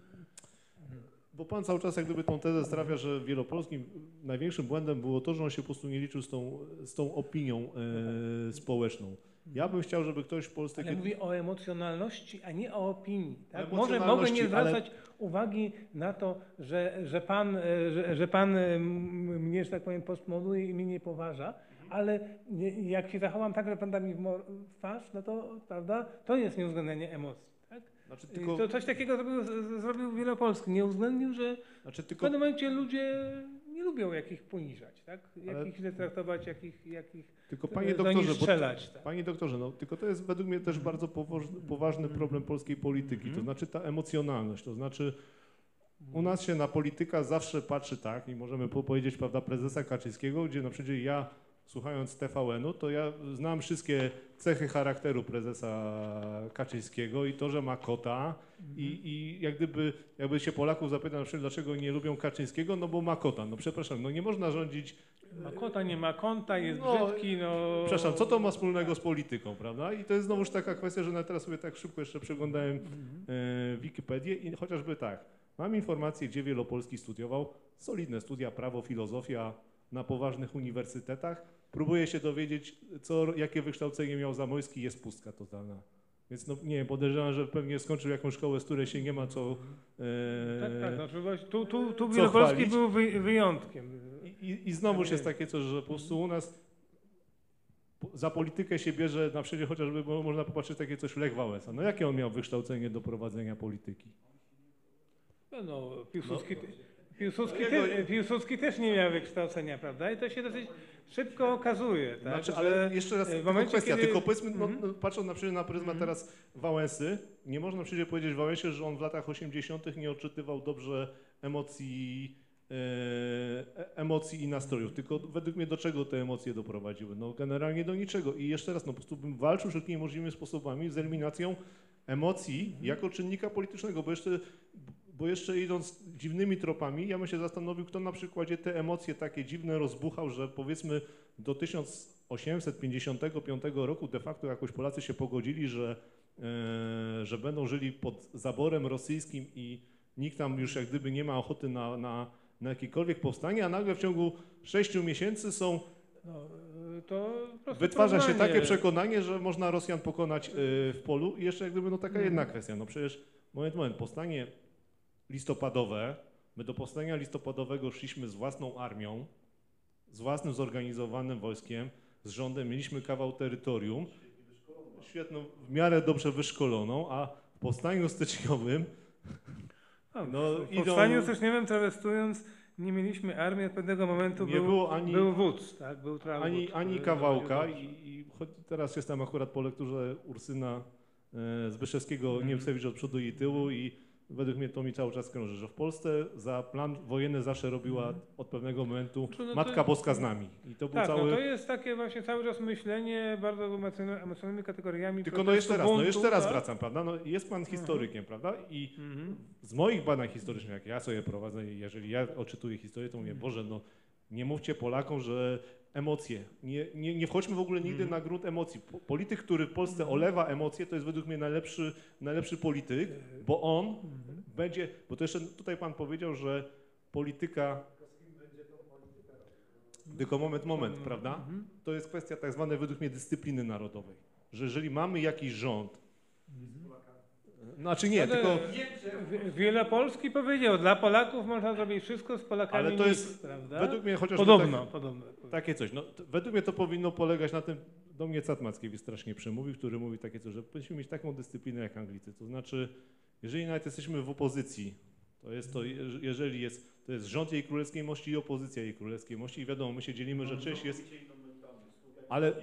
Bo pan cały czas jak gdyby tą tezę stawia, że Wielopolskim największym błędem było to, że on się po prostu nie liczył z tą, z tą opinią e, społeczną. Ja bym chciał, żeby ktoś w Polsce... Ale kiedy... mówi o emocjonalności, a nie o opinii. Tak? Może mogę nie zwracać ale... uwagi na to, że, że, pan, że, że pan mnie, że tak powiem, postmoduje i mnie nie poważa, ale jak się zachowam tak, że pan da mi w twarz, no to, prawda, to jest nieuwzględnianie emocji. Tak? Znaczy, tylko... to coś takiego zrobił, zrobił Wielopolski. Nie uwzględnił, że znaczy, tylko... w pewnym momencie ludzie nie lubią jakich poniżać, tak? Jakich źle traktować, jakich, jakich tylko panie doktorze, strzelać. Bo, tak? Panie doktorze, no, tylko to jest według mnie też bardzo poważny, poważny problem polskiej polityki, to znaczy ta emocjonalność, to znaczy u nas się na polityka zawsze patrzy tak i możemy powiedzieć, prawda, prezesa Kaczyńskiego, gdzie na przykład ja słuchając T V N-u, to ja znam wszystkie cechy charakteru prezesa Kaczyńskiego i to, że ma kota mhm. i, i jak gdyby, jakby się Polaków zapytał na przykład, dlaczego nie lubią Kaczyńskiego, no bo ma kota. No przepraszam, no nie można rządzić... Ma kota, nie ma konta, jest no, brzydki, no... Przepraszam, co to ma wspólnego z polityką, prawda? I to jest znowuż taka kwestia, że na teraz sobie tak szybko jeszcze przeglądałem mhm. e, Wikipedię i chociażby tak, mam informację, gdzie Wielopolski studiował, solidne studia, prawo, filozofia, na poważnych uniwersytetach. Próbuję się dowiedzieć, co, jakie wykształcenie miał Zamojski, jest pustka totalna. Więc no nie wiem, podejrzewam, że pewnie skończył jakąś szkołę, z której się nie ma co e, Tak, tak, znaczy tu, tu, tu Wielopolski był wy, wyjątkiem. I, i, i znowuż jest takie coś, że po prostu u nas za politykę się bierze, na przykład chociażby bo można popatrzeć takie coś Lech Wałęsa. No jakie on miał wykształcenie do prowadzenia polityki? No, no Piłsudski... No. Piłsudski, te, Piłsudski też nie miał wykształcenia, prawda? I to się dosyć szybko okazuje. Tak? Znaczy, ale jeszcze raz, w momencie, kwestia, kiedy... tylko powiedzmy, no, mm-hmm. patrząc na przykład na pryzmat mm-hmm. teraz Wałęsy, nie można przecież powiedzieć Wałęsie, że on w latach osiemdziesiątych nie odczytywał dobrze emocji e, emocji i nastrojów. Tylko według mnie do czego te emocje doprowadziły? No generalnie do niczego. I jeszcze raz, no po prostu bym walczył wszelkimi możliwymi sposobami z eliminacją emocji mhm. jako czynnika politycznego, bo jeszcze, bo jeszcze idąc dziwnymi tropami, ja bym się zastanowił, kto na przykładzie te emocje takie dziwne rozbuchał, że powiedzmy do tysiąc osiemset pięćdziesiątego piątego roku de facto jakoś Polacy się pogodzili, że, e, że będą żyli pod zaborem rosyjskim i nikt tam już jak gdyby nie ma ochoty na, na, na jakiekolwiek powstanie, a nagle w ciągu sześciu miesięcy są No, to wytwarza się porównanie. takie przekonanie, że można Rosjan pokonać y, w polu i jeszcze jak gdyby no taka Mhm. jedna kwestia, no przecież moment, moment, powstanie listopadowe, my do powstania listopadowego szliśmy z własną armią, z własnym zorganizowanym wojskiem, z rządem, mieliśmy kawał terytorium, świetną, w miarę dobrze wyszkoloną, a w powstaniu styczniowym No, no, w idą- powstaniu styczniowym, trawestując, nie mieliśmy armii, od pewnego momentu Nie był, było ani- był wódz, tak? Był trawód, ani, ani który kawałka dowodził i, i choć teraz jestem akurat po lekturze Ursyna e, Zbyszewskiego Mhm. Niemcewicz od przodu i tyłu i według mnie to mi cały czas krąży, że w Polsce za plan wojenny zawsze robiła od pewnego momentu Znaczy, no to- Matka Boska z nami i to był Tak, cały... no to jest takie właśnie cały czas myślenie bardzo emocjon- emocjonalnymi kategoriami. Tylko no protestu, jeszcze raz, no buntu, jeszcze raz tak? wracam, prawda? No jest pan historykiem, prawda? I Mhm. z moich badań historycznych, jak ja sobie prowadzę i jeżeli ja odczytuję historię, to mówię, Boże, no nie mówcie Polakom, że emocje, nie, nie, nie wchodźmy w ogóle nigdy na grunt emocji. Po- Polityk, który w Polsce olewa emocje, to jest według mnie najlepszy, najlepszy polityk, bo on będzie, bo to jeszcze tutaj pan powiedział, że polityka... Tylko moment, moment, prawda? To jest kwestia tak zwanej według mnie dyscypliny narodowej, że jeżeli mamy jakiś rząd, znaczy nie, Ale tylko... w- Wielopolski powiedział, dla Polaków można zrobić wszystko, z Polakami Ale to nic, jest prawda? według mnie chociaż Podobno, tak, podobno. takie coś. No, t- według mnie to powinno polegać na tym, do mnie Cat Mackiewicz strasznie przemówił, który mówi takie coś, że powinniśmy mieć taką dyscyplinę jak Anglicy. To znaczy, jeżeli nawet jesteśmy w opozycji, to jest to, je- jeżeli jest, to jest rząd jej królewskiej mości i opozycja jej królewskiej mości i wiadomo, my się dzielimy, że część jest... Ale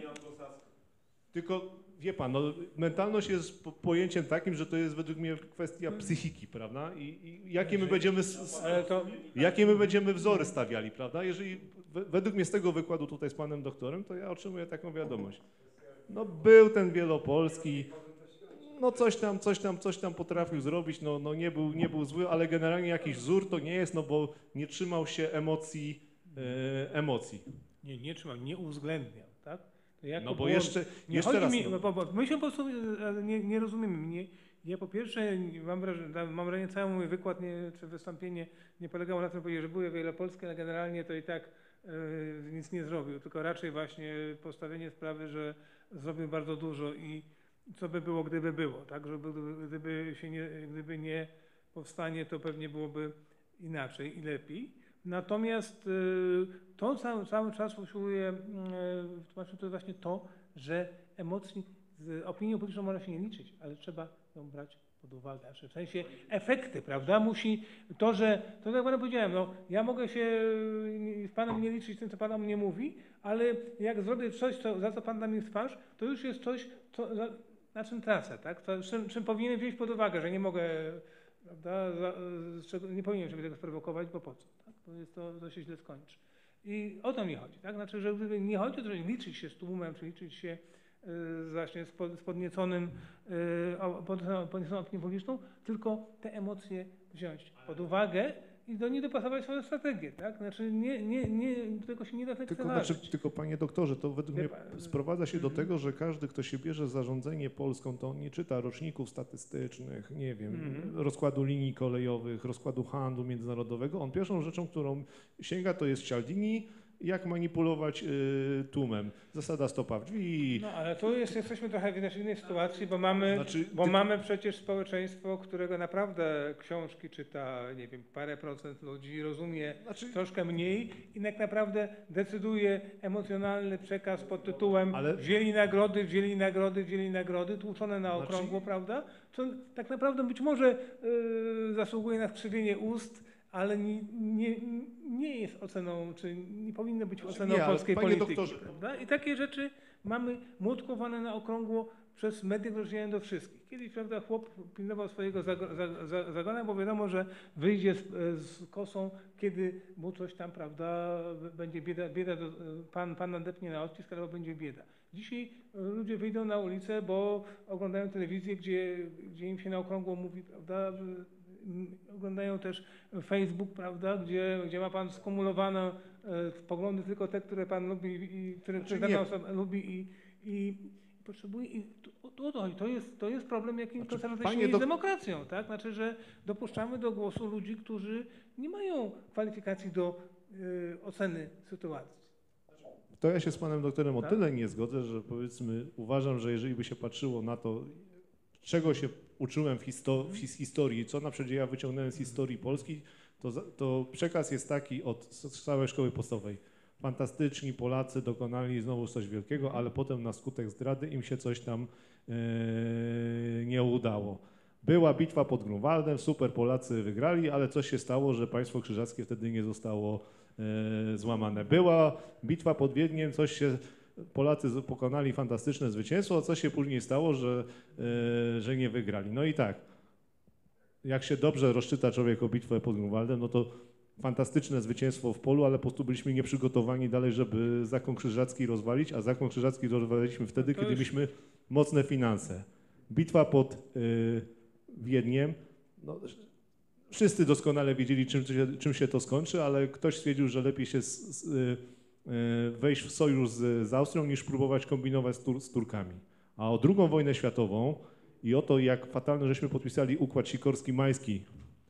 tylko wie pan, no, mentalność jest po- pojęciem takim, że to jest według mnie kwestia psychiki, prawda? I, i jakie my będziemy... s- s- Ale to, Jakie my będziemy wzory stawiali, prawda? Jeżeli we- według mnie z tego wykładu tutaj z panem doktorem, to ja otrzymuję taką wiadomość. No był ten Wielopolski, no coś tam, coś tam, coś tam potrafił zrobić, no, no nie, był, nie był zły, ale generalnie jakiś wzór to nie jest, no bo nie trzymał się emocji, e, emocji. nie, nie trzymał, nie uwzględniał, tak? To jako No bo błąd. jeszcze, Nie jeszcze chodzi raz, mi, no, bo, bo my się po prostu e, nie, nie rozumiemy. Nie, ja po pierwsze mam wrażenie, mam wrażenie, cały mój wykład nie, czy wystąpienie nie polegało na tym, że były wielopolskie, ale generalnie to i tak e, nic nie zrobił, tylko raczej właśnie postawienie sprawy, że zrobił bardzo dużo i co by było, gdyby było, tak? Żeby, gdyby się nie, gdyby nie powstanie, to pewnie byłoby inaczej i lepiej. Natomiast y, to cały, cały czas usiłuje y, tłumaczyć, to jest właśnie to, że emocji z opinią polityczną można się nie liczyć, ale trzeba ją brać pod uwagę. Znaczy w sensie efekty, prawda? Musi to, że, to jak panu powiedziałem, no ja mogę się y, z panem nie liczyć tym, co pan o mnie mówi, ale jak zrobię coś, co, za co pan da mi twarz, to już jest coś, co, za, na czym tracę, tak? To, czym, czym powinienem wziąć pod uwagę, że nie mogę, prawda, za, z czego, nie powinienem sobie tego sprowokować, bo po co, tak? To, jest to, to się źle skończy. I o to mi chodzi, tak? Znaczy, że gdyby nie chodzi o to, że liczyć się z tłumem, czy liczyć się y, właśnie z, pod, z podnieconym, y, o- podnieconą, podnieconą opinią publiczną, tylko te emocje wziąć pod uwagę i do nich dopasować swoją strategię, tak? Znaczy, nie, nie, nie, tego się nie da Tylko, lekceważyć. znaczy, tylko panie doktorze, to według Wie mnie pan- sprowadza się do Mhm. tego, że każdy, kto się bierze za rządzenie Polską, to on nie czyta roczników statystycznych, nie wiem, Mhm. rozkładu linii kolejowych, rozkładu handlu międzynarodowego. On pierwszą rzeczą, którą sięga, to jest Cialdini, jak manipulować y, tłumem. Zasada stopa w drzwi. No ale tu jest, jesteśmy trochę w innej sytuacji, bo mamy, Znaczy, bo ty- mamy przecież społeczeństwo, którego naprawdę książki czyta, nie wiem, parę procent ludzi, rozumie Znaczy- troszkę mniej i tak naprawdę decyduje emocjonalny przekaz pod tytułem Ale- wzięli nagrody, wzięli nagrody, wzięli nagrody, tłuczone na Znaczy- okrągło, prawda? Co tak naprawdę być może yy, zasługuje na skrzywienie ust, ale nie, nie, nie jest oceną, czy nie powinno być oceną nie, ale polskiej panie polityki. doktorze- Prawda? I takie rzeczy mamy młotkowane na okrągło przez media, które rozdzielają do wszystkich. Kiedyś, prawda, chłop pilnował swojego zago- za- za- zagona, bo wiadomo, że wyjdzie z, z kosą, kiedy mu coś tam, prawda, będzie bieda, bieda do, pan, pan nadepnie na odcisk, albo będzie bieda. Dzisiaj ludzie wyjdą na ulicę, bo oglądają telewizję, gdzie, gdzie im się na okrągło mówi, prawda, oglądają też Facebook, prawda, gdzie, gdzie ma pan skumulowane e, poglądy tylko te, które pan lubi, i, które, które Znaczy dana nie. osoba lubi i, i potrzebuje. I to, to, to, jest, to jest problem, jakim Znaczy, to panie jest dok- z demokracją, tak? Znaczy, że dopuszczamy do głosu ludzi, którzy nie mają kwalifikacji do e, oceny sytuacji. To ja się z panem doktorem o Tak? tyle nie zgodzę, że powiedzmy uważam, że jeżeli by się patrzyło na to, czego się uczyłem w, histo- w his- historii, co na przykład ja wyciągnąłem z historii Polski, to, za- to przekaz jest taki od s- całej szkoły podstawowej. Fantastyczni Polacy dokonali znowu coś wielkiego, ale potem na skutek zdrady im się coś tam e, nie udało. Była bitwa pod Grunwaldem, super Polacy wygrali, ale coś się stało, że państwo krzyżackie wtedy nie zostało e, złamane. Była bitwa pod Wiedniem, coś się Polacy z- pokonali fantastyczne zwycięstwo, a co się później stało, że, e, że nie wygrali. No i tak, jak się dobrze rozczyta człowiek o bitwę pod Grunwaldem, no to fantastyczne zwycięstwo w polu, ale po prostu byliśmy nieprzygotowani dalej, żeby Zakon Krzyżacki rozwalić, a Zakon Krzyżacki rozwaliliśmy wtedy, To kiedy już- mieliśmy mocne finanse. Bitwa pod y, Wiedniem, no, wszyscy doskonale wiedzieli, czym, czym się to skończy, ale ktoś stwierdził, że lepiej się z, z, y, y, wejść w sojusz z, z Austrią, niż próbować kombinować z, Tur, z Turkami. A o drugą wojnę światową i o to, jak fatalnie żeśmy podpisali układ Sikorski-Majski,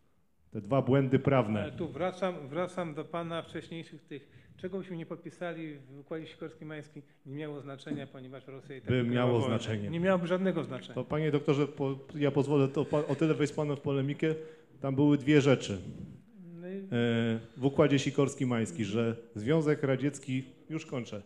te dwa błędy prawne. Ale tu wracam, wracam do pana wcześniejszych tych, czego byśmy nie podpisali w Układzie Sikorski-Majskim, nie miało znaczenia, ponieważ Rosja i tak By wygrała miało wojnę. znaczenie. Nie miałoby żadnego znaczenia. To panie doktorze, po, ja pozwolę to, pa- o tyle wejść z panem w polemikę. Tam były dwie rzeczy No i- e, w Układzie Sikorski-Majski, że Związek Radziecki, już kończę,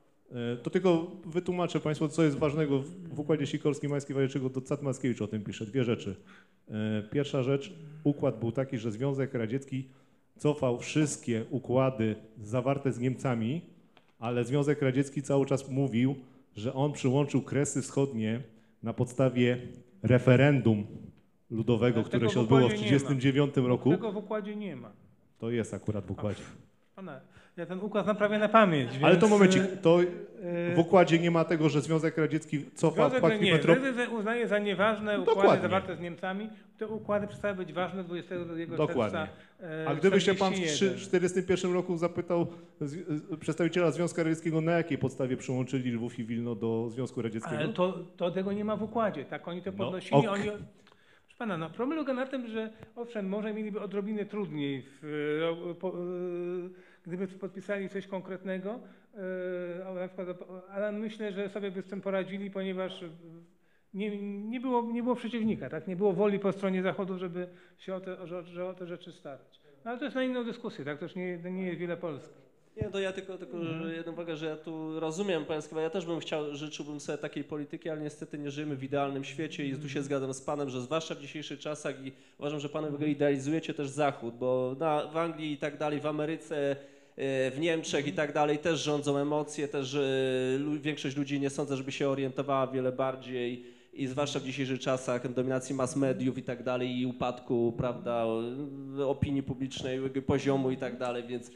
e, to tylko wytłumaczę państwu, co jest ważnego w, w Układzie Sikorski-Majskim, dlaczego to Cat Mackiewicz o tym pisze. Dwie rzeczy. E, pierwsza rzecz, układ był taki, że Związek Radziecki cofał wszystkie układy zawarte z Niemcami, ale Związek Radziecki cały czas mówił, że on przyłączył Kresy Wschodnie na podstawie referendum ludowego, Ale które tego się w odbyło w układzie nie tysiąc dziewięćset trzydziestym roku. Tego w układzie nie ma. To jest akurat w układzie. Pana, ja ten układ naprawię na pamięć. Ale to więc, momencik, to e, w układzie nie ma tego, że Związek Radziecki cofa Związek pakt nie, Ribbentrop. prezydent uznaje za nieważne układy Dokładnie. zawarte z Niemcami. Te układy przestały być ważne dwudziestego drugiego Dokładnie. czerwca. e, A gdyby się pan w czterdzieści tysiąc dziewięćset jeden. czterdziestym pierwszym roku zapytał z, y, przedstawiciela Związku Radzieckiego, na jakiej podstawie przyłączyli Lwów i Wilno do Związku Radzieckiego? Ale to, to tego nie ma w układzie, tak? Oni to No, podnosili. ok. Oni... Proszę pana, no problem polega na tym, że owszem, może mieliby odrobinę trudniej, w, e, po, e, gdyby podpisali coś konkretnego, e, a na przykład, ale myślę, że sobie by z tym poradzili, ponieważ nie, nie, było, nie było przeciwnika, tak? Nie było woli po stronie Zachodu, żeby się o te, że, że o te rzeczy starać. No, ale to jest na inną dyskusję, tak? To już nie, nie jest wiele Polski. Nie, to ja tylko, tylko że jedną uwagę, że ja tu rozumiem pańskiego, ja też bym chciał, życzyłbym sobie takiej polityki, ale niestety nie żyjemy w idealnym świecie i tu się zgadzam z panem, że zwłaszcza w dzisiejszych czasach i uważam, że panem idealizujecie też Zachód, bo na, w Anglii i tak dalej, w Ameryce, w Niemczech i tak dalej też rządzą emocje, też e, lu- większość ludzi nie sądzę, żeby się orientowała wiele bardziej i zwłaszcza w dzisiejszych czasach dominacji mass mediów i tak dalej i upadku, prawda, opinii publicznej, poziomu i tak dalej, więc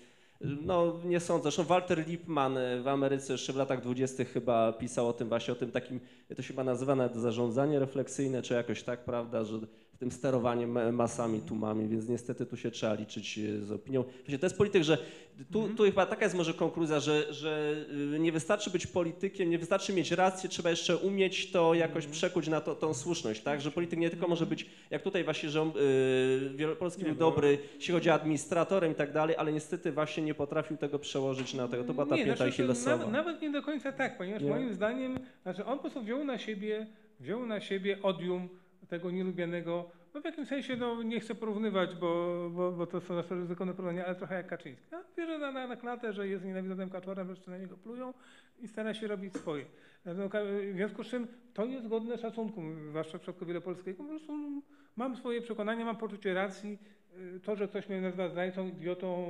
no nie sądzę. Zresztą Walter Lippmann w Ameryce jeszcze w latach dwudziestych chyba pisał o tym właśnie, o tym takim, to się chyba nazywa nawet zarządzanie refleksyjne, czy jakoś tak, prawda, że w tym sterowaniem masami, tłumami, więc niestety tu się trzeba liczyć z opinią. Właśnie to jest polityk, że tu, tu chyba taka jest może konkluzja, że, że nie wystarczy być politykiem, nie wystarczy mieć rację, trzeba jeszcze umieć to jakoś przekuć na to, tą słuszność, tak, że polityk nie tylko może być, jak tutaj właśnie, że yy, Wielopolski był dobry, jeśli chodzi o administratorem i tak dalej, ale niestety właśnie nie potrafił tego przełożyć na tego, to była ta Nie, pięta znaczy, achillesowa. nawet, nawet nie do końca tak, ponieważ Nie? moim zdaniem, znaczy on po prostu wziął na siebie, wziął na siebie odium tego nielubianego, no w jakimś sensie, no nie chcę porównywać, bo, bo, bo to są nasze ryzykowne porównania, ale trochę jak Kaczyński. No, bierze na, na, na klatę, że jest nienawidzonym kaczorem, wreszcie na niego plują i stara się robić swoje. No, w związku z czym to jest godne szacunku, zwłaszcza w przypadku Wielopolskiego. Po prostu mam swoje przekonania, mam poczucie racji, to, że ktoś mnie nazywa zdrajcą, idiotą,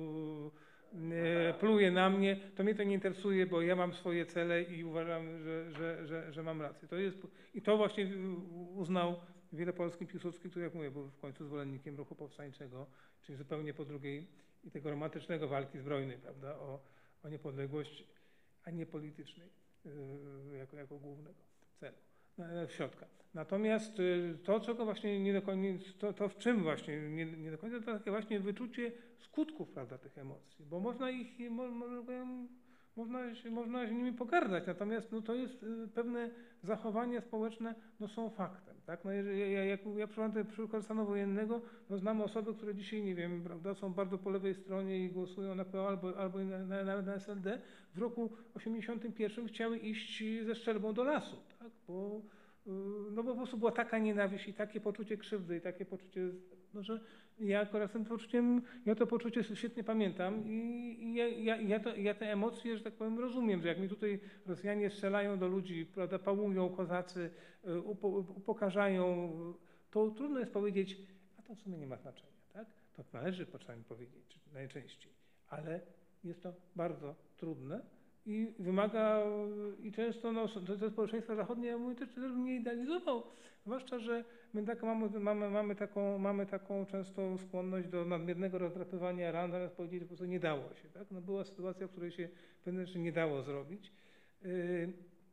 pluje na mnie, to mnie to nie interesuje, bo ja mam swoje cele i uważam, że, że, że, że mam rację. To jest, i to właśnie uznał Wielopolski Piłsudski, który, jak mówię, był w końcu zwolennikiem ruchu powstańczego, czyli zupełnie po drugiej i tego romantycznego walki zbrojnej, prawda, o, o niepodległość, a nie politycznej jako, jako głównego celu, środka. Natomiast to, czego właśnie nie do końca, to, to w czym właśnie nie, nie do końca, to takie właśnie wyczucie skutków, prawda, tych emocji, bo można ich, mo, mo, można, się, można się nimi pogardać, natomiast no, to jest pewne zachowania społeczne, no, są faktem, tak? No, jeżeli, ja, jak ja przywołam przykład stanu wojennego, no, znam osoby, które dzisiaj, nie wiem, prawda, są bardzo po lewej stronie i głosują na P O albo, albo na, na, na S L D, w roku osiemdziesiątym pierwszym chciały iść ze strzelbą do lasu, tak? Bo no bo po prostu była taka nienawiść i takie poczucie krzywdy i takie poczucie, no, że ja akurat z tym poczuciem, ja to poczucie świetnie pamiętam i, i ja, ja, ja, to, ja te emocje, że tak powiem, rozumiem, że jak mi tutaj Rosjanie strzelają do ludzi, prawda, pałują kozacy, upo, upokarzają, to trudno jest powiedzieć, a to w sumie nie ma znaczenia, tak? To należy czasami powiedzieć, najczęściej, ale jest to bardzo trudne. I wymaga, i często no, te społeczeństwa zachodnie, ja mówię, też, też bym nie idealizował, zwłaszcza, że my tak mamy, mamy, mamy, taką, mamy taką często skłonność do nadmiernego rozdrapywania ran, zamiast powiedzieć, że po prostu nie dało się. Tak? No, była sytuacja, w której się pewne rzeczy nie dało zrobić. Yy,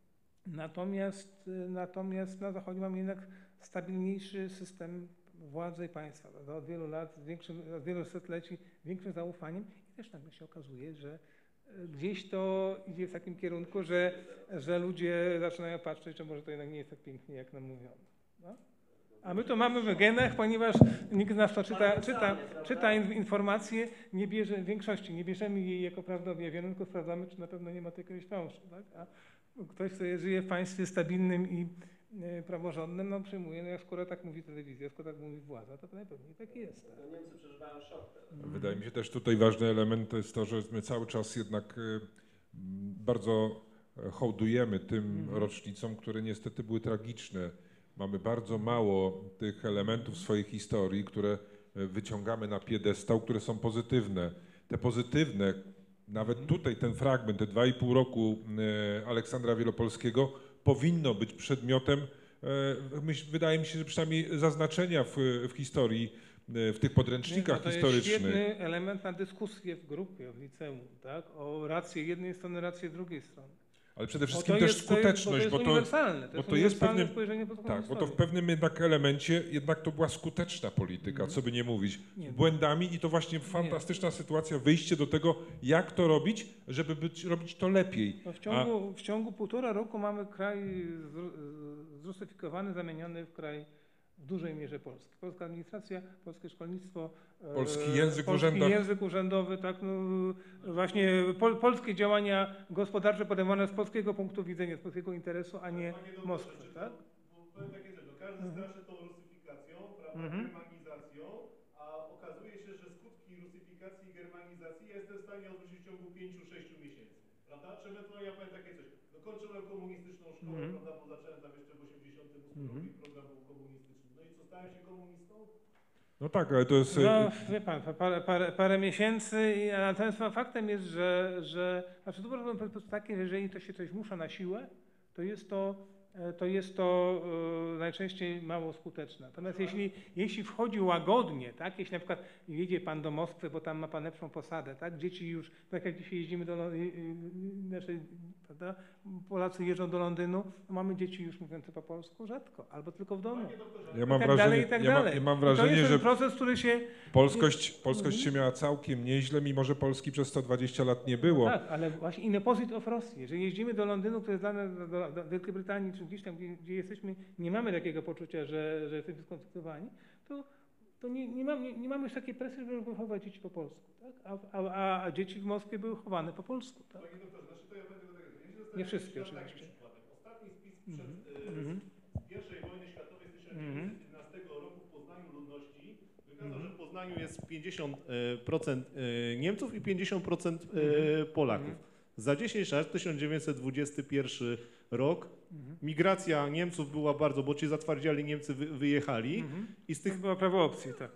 natomiast, yy, natomiast na Zachodzie mamy jednak stabilniejszy system władzy i państwa. Prawda? Od wielu lat, z większym, od wielu setleci, większym zaufaniem i też nagle się okazuje, że gdzieś to idzie w takim kierunku, że, że ludzie zaczynają patrzeć, że może to jednak nie jest tak pięknie, jak nam mówiono. No? A my to mamy w genach, ponieważ nikt z nas to czyta, czyta, czyta informacje, nie bierze, w większości nie bierzemy jej jako prawdę objawioną, tylko sprawdzamy, czy na pewno nie ma jakiegoś fałszu. Tak? A ktoś, kto żyje w państwie stabilnym i praworządnym, no przyjmuje, no jak skoro tak mówi telewizja, skoro tak mówi władza, to, to najpewniej tak jest. Tak? Niemcy przeżywają szok teraz. Wydaje mi się też tutaj ważny element to jest to, że my cały czas jednak bardzo hołdujemy tym mhm. rocznicom, które niestety były tragiczne. Mamy bardzo mało tych elementów swojej historii, które wyciągamy na piedestał, które są pozytywne. Te pozytywne, nawet tutaj ten fragment, te dwa i pół roku Aleksandra Wielopolskiego powinno być przedmiotem, wydaje mi się, że przynajmniej zaznaczenia w, w historii, w tych podręcznikach to historycznych. To jest świetny element na dyskusję w grupie, w liceum, tak? O rację jednej strony, rację drugiej strony. Ale przede wszystkim bo też jest, skuteczność, bo to jest uniwersalne, to bo jest, to jest pewnym, spojrzenie pod tak, historię. bo to w pewnym jednak elemencie jednak to była skuteczna polityka, mm. co by nie mówić, nie, błędami i to właśnie fantastyczna nie. sytuacja, wyjście do tego, jak to robić, żeby być, robić to lepiej. No w, ciągu, A... w ciągu półtora roku mamy kraj zrusyfikowany, zamieniony w kraj w dużej mierze polski. Polska administracja, polskie szkolnictwo, polski język, polski urzędowy. język urzędowy, tak, no, właśnie pol, polskie działania gospodarcze podejmowane z polskiego punktu widzenia, z polskiego interesu, a nie Moskwy. Tak? Każdy straszy tą rusyfikacją, prawda, mhm. germanizacją, a okazuje się, że skutki rusyfikacji i germanizacji ja jestem w stanie odwrócić w ciągu pięciu do sześciu miesięcy. Prawda? Czy ewentualnie ja powiem takie coś. Dokończyłem komunistyczną szkołę, mhm. prawda, bo zacząłem tam jeszcze w osiemdziesiątym ósmym roku i program był komunistyczny. No i co, stałem się komunistą? No tak, ale to jest... No, wie pan, parę, parę, parę miesięcy, natomiast faktem jest, że, że znaczy to może po prostu takie, że jeżeli to się coś musza na siłę, to jest to to jest to y, najczęściej mało skuteczne. Natomiast jeśli, jeśli wchodzi łagodnie, tak, jeśli na przykład jedzie pan do Moskwy, bo tam ma pan lepszą posadę, tak, dzieci już, tak jak dzisiaj jeździmy do Londynu, znaczy, prawda, Polacy jeżdżą do Londynu, no mamy dzieci już mówiące po polsku rzadko, albo tylko w domu. Ja mam I tak wrażenie, dalej, i tak ja ma, dalej. ja mam I wrażenie, to jest że proces, który się... polskość, polskość się miała całkiem nieźle, mimo że Polski przez sto dwadzieścia lat nie było. Tak, ale właśnie in opposite of Rosji. Jeżeli jeździmy do Londynu, to jest dane do, do, do Wielkiej Brytanii, czy gdzieś tam, gdzie, gdzie jesteśmy, nie mamy takiego poczucia, że, że jesteśmy skonfliktowani, to, to nie, nie, mam, nie, nie mamy już takiej presji, żeby wychować dzieci po polsku. Tak? A, a, a dzieci w Moskwie były chowane po polsku. Tak? Nie wszystkie oczywiście. Ostatni spis przed mm-hmm. y, pierwszej wojny światowej z tysiąc dziewięćset jedenastego roku w Poznaniu ludności wykazał, mm-hmm. że w Poznaniu jest pięćdziesiąt procent Niemców i pięćdziesiąt procent mm-hmm. Polaków. Mm-hmm. Za dziesięć lat, tysiąc dziewięćset dwudziesty pierwszy rok, mm-hmm. migracja Niemców była bardzo, bo ci zatwardziali Niemcy wy, wyjechali mm-hmm. i z tych... To była prawo opcji, tak.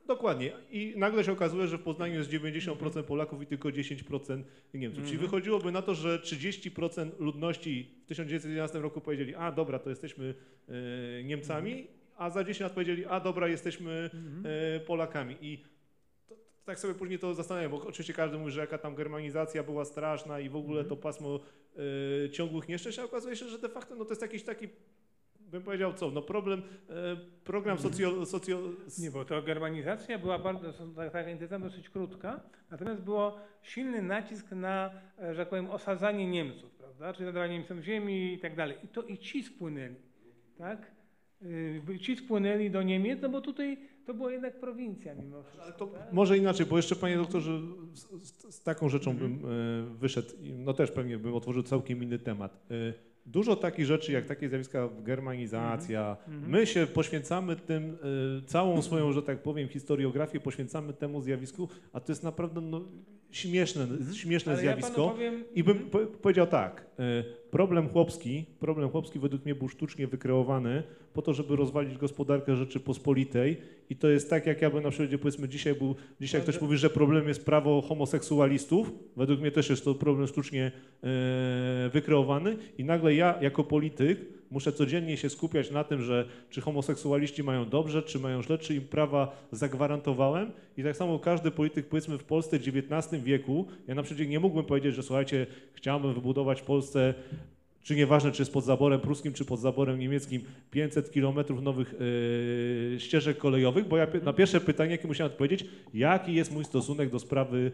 Dokładnie. I nagle się okazuje, że w Poznaniu jest dziewięćdziesiąt procent Polaków i tylko dziesięć procent Niemców. Czyli wychodziłoby na to, że trzydzieści procent ludności w tysiąc dziewięćset jedenastym roku powiedzieli, a dobra, to jesteśmy e, Niemcami, a za dziesięć lat powiedzieli, a dobra, jesteśmy e, Polakami. I to, tak sobie później to zastanawiam, bo oczywiście każdy mówi, że jaka tam germanizacja była straszna i w ogóle to pasmo e, ciągłych nieszczęść, a okazuje się, że de facto no, to jest jakiś taki, bym powiedział co, no problem, e, program socjo, socjo... Nie, bo to germanizacja była bardzo, ta, ta identyzacja dosyć krótka, natomiast było silny nacisk na, że tak powiem, osadzanie Niemców, prawda, czyli nadawanie Niemcom ziemi i tak dalej. I to i ci spłynęli, tak? Yy, ci spłynęli do Niemiec, no bo tutaj to była jednak prowincja mimo wszystko. Ale to tak? może inaczej, bo jeszcze panie doktorze, z, z, z taką rzeczą bym e, wyszedł, i no też pewnie bym otworzył całkiem inny temat. E, Dużo takich rzeczy, jak takie zjawiska jak germanizacja, Mhm. my się poświęcamy tym, y, całą swoją, że tak powiem, historiografię poświęcamy temu zjawisku, a to jest naprawdę no, śmieszne, śmieszne Ale ja zjawisko. panu powiem, I bym po, powiedział tak, y, problem chłopski, problem chłopski według mnie był sztucznie wykreowany po to, żeby rozwalić gospodarkę Rzeczypospolitej i to jest tak, jak ja bym na przykład, powiedzmy dzisiaj był, dzisiaj ktoś mówi, że problem jest prawo homoseksualistów, według mnie też jest to problem sztucznie y, wykreowany i nagle ja jako polityk muszę codziennie się skupiać na tym, że czy homoseksualiści mają dobrze, czy mają źle, czy im prawa zagwarantowałem. I tak samo każdy polityk, powiedzmy w Polsce w dziewiętnastym wieku, ja na przykład nie mógłbym powiedzieć, że słuchajcie, chciałbym wybudować w Polsce, czy nieważne, czy jest pod zaborem pruskim, czy pod zaborem niemieckim, pięćset kilometrów nowych yy, ścieżek kolejowych, bo ja na pierwsze pytanie, jakie musiałem odpowiedzieć, jaki jest mój stosunek do sprawy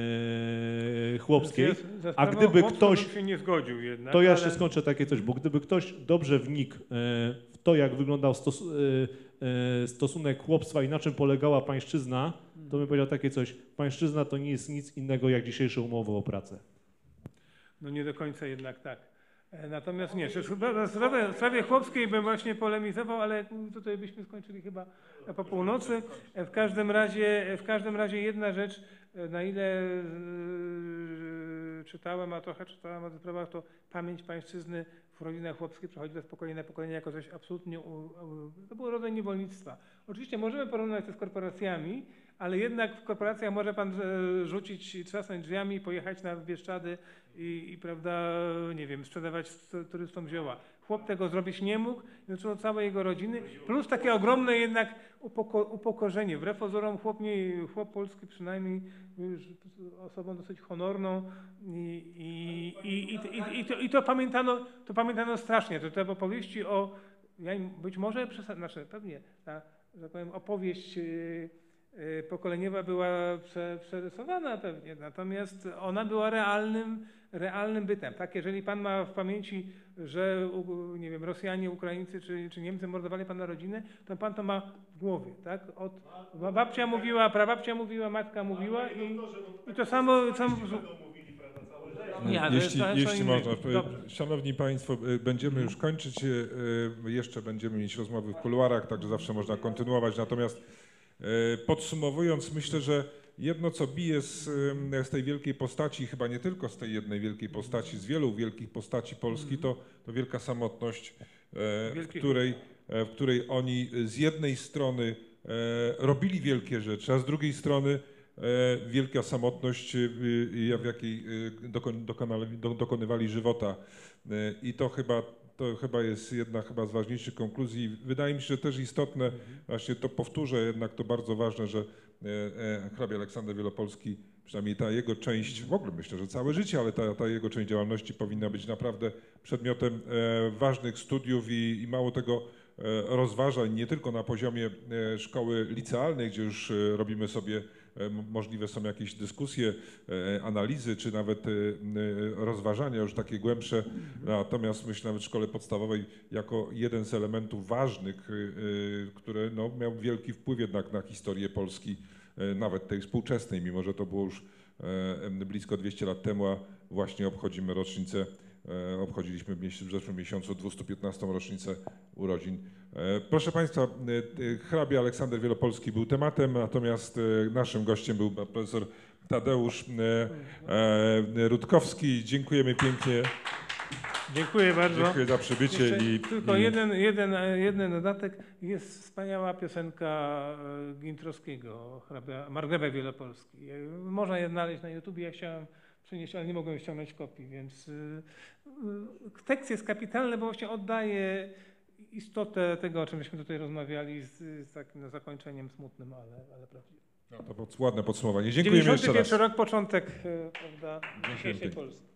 yy, chłopskiej, ja za a sprawą gdyby chłopską ktoś... bym się nie zgodził jednak. To ja ale- jeszcze skończę takie coś, bo gdyby ktoś dobrze wnikł e, w to, jak wyglądał stos, e, e, stosunek chłopstwa i na czym polegała pańszczyzna, to bym powiedział takie coś, pańszczyzna to nie jest nic innego jak dzisiejsze umowy o pracę. No nie do końca jednak tak. E, Natomiast nie, czy w sprawie, w sprawie chłopskiej bym właśnie polemizował, ale tutaj byśmy skończyli chyba po północy. E, W każdym razie, w każdym razie jedna rzecz, e, na ile e, czytałem, a trochę czytałem o tych sprawach, to pamięć pańszczyzny w rodzinach chłopskich przechodzi z pokolenia na pokolenie jako coś absolutnie, u, u, to był rodzaj niewolnictwa. Oczywiście możemy porównać to z korporacjami, ale jednak w korporacjach może pan e, rzucić, trzasnąć drzwiami, pojechać na Bieszczady i, i prawda, nie wiem, sprzedawać t- turystom zioła. Chłop tego zrobić nie mógł, zaczęło całej jego rodziny, plus takie ogromne jednak upoko- upokorzenie. Wbrew pozorom chłop, nie, chłop polski przynajmniej był już osobą dosyć honorną i, i, i, i, i, i, to, i to, pamiętano, to pamiętano strasznie. To te opowieści o, ja im być może, przesad, znaczy pewnie, ta, że tak powiem, opowieść yy, yy, pokoleniowa była prze, przerysowana pewnie, natomiast ona była realnym, realnym bytem. Tak, jeżeli pan ma w pamięci, że u, nie wiem, Rosjanie, Ukraińcy czy, czy Niemcy mordowali pana rodzinę, to pan to ma w głowie, tak? Od, babcia mówiła, prababcia mówiła, matka mówiła i, i to samo... samo Nie, ale Jeśli, to- to jeśli inny- można, dobrze. Szanowni Państwo, y, będziemy już kończyć, y, y, jeszcze będziemy mieć rozmowy w kuluarach, także zawsze można kontynuować, natomiast y, podsumowując, myślę, że jedno co bije z, y, z tej wielkiej postaci, chyba nie tylko z tej jednej wielkiej postaci, z wielu wielkich postaci Polski, to, to wielka samotność, e, w Wielki której, e, w której oni z jednej strony e, robili wielkie rzeczy, a z drugiej strony e, wielka samotność, y, y, w jakiej y, dokon, dokonali, do, dokonywali żywota. E, I to chyba, to chyba jest jedna chyba z ważniejszych konkluzji. Wydaje mi się, że też istotne, właśnie to powtórzę, jednak to bardzo ważne, że e, e, hrabia Aleksander Wielopolski, przynajmniej ta jego część, w ogóle myślę, że całe życie, ale ta, ta jego część działalności powinna być naprawdę przedmiotem e, ważnych studiów i, i mało tego e, rozważań, nie tylko na poziomie e, szkoły licealnej, gdzie już e, robimy sobie, e, m- możliwe są jakieś dyskusje, e, analizy, czy nawet e, e, rozważania już takie głębsze, natomiast myślę nawet w szkole podstawowej jako jeden z elementów ważnych, e, e, które no, miał wielki wpływ jednak na historię Polski, e, nawet tej współczesnej, mimo że to było już e, blisko dwieście lat temu, a właśnie obchodzimy rocznicę, e, obchodziliśmy w mieś- w zeszłym miesiącu dwieście piętnastą rocznicę urodzin. E, Proszę Państwa, e, e, hrabia Aleksander Wielopolski był tematem, natomiast e, naszym gościem był pan profesor Tadeusz e, e, Rutkowski. Dziękujemy pięknie. Dziękuję bardzo. Dziękuję za przybycie Jeszcze i, tylko i jeden, jeden, jeden dodatek. Jest wspaniała piosenka e, Gintrowskiego, hrabia Margrabia Wielopolski. E, Można je znaleźć na YouTubie. Ja chciałem przynieść, ale nie mogłem ściągnąć kopii, więc y, y, tekst jest kapitalny, bo właśnie oddaje istotę tego, o czym myśmy tutaj rozmawiali, z, z takim zakończeniem smutnym, ale, ale prawdziwym. no, to pod- ładne podsumowanie. Dziękujemy jeszcze dziewięćdziesiąty pierwszy raz. rok, początek, e, prawda, Dziękujemy dzisiejszej pięknie. Polski.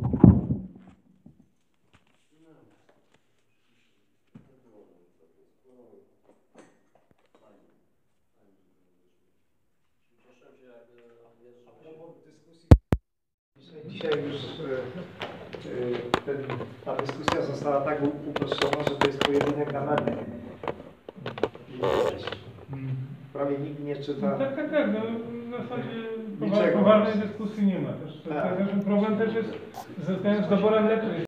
Dzisiaj już e, e, ten, ta dyskusja została tak u- uproszczona, że to jest pojedynek na memy. Prawie nikt nie czyta. Tak, tak, tak. No, w zasadzie Niczego. poważnej dyskusji nie ma. Też, Tak. też problem też jest z, z doborem lektur.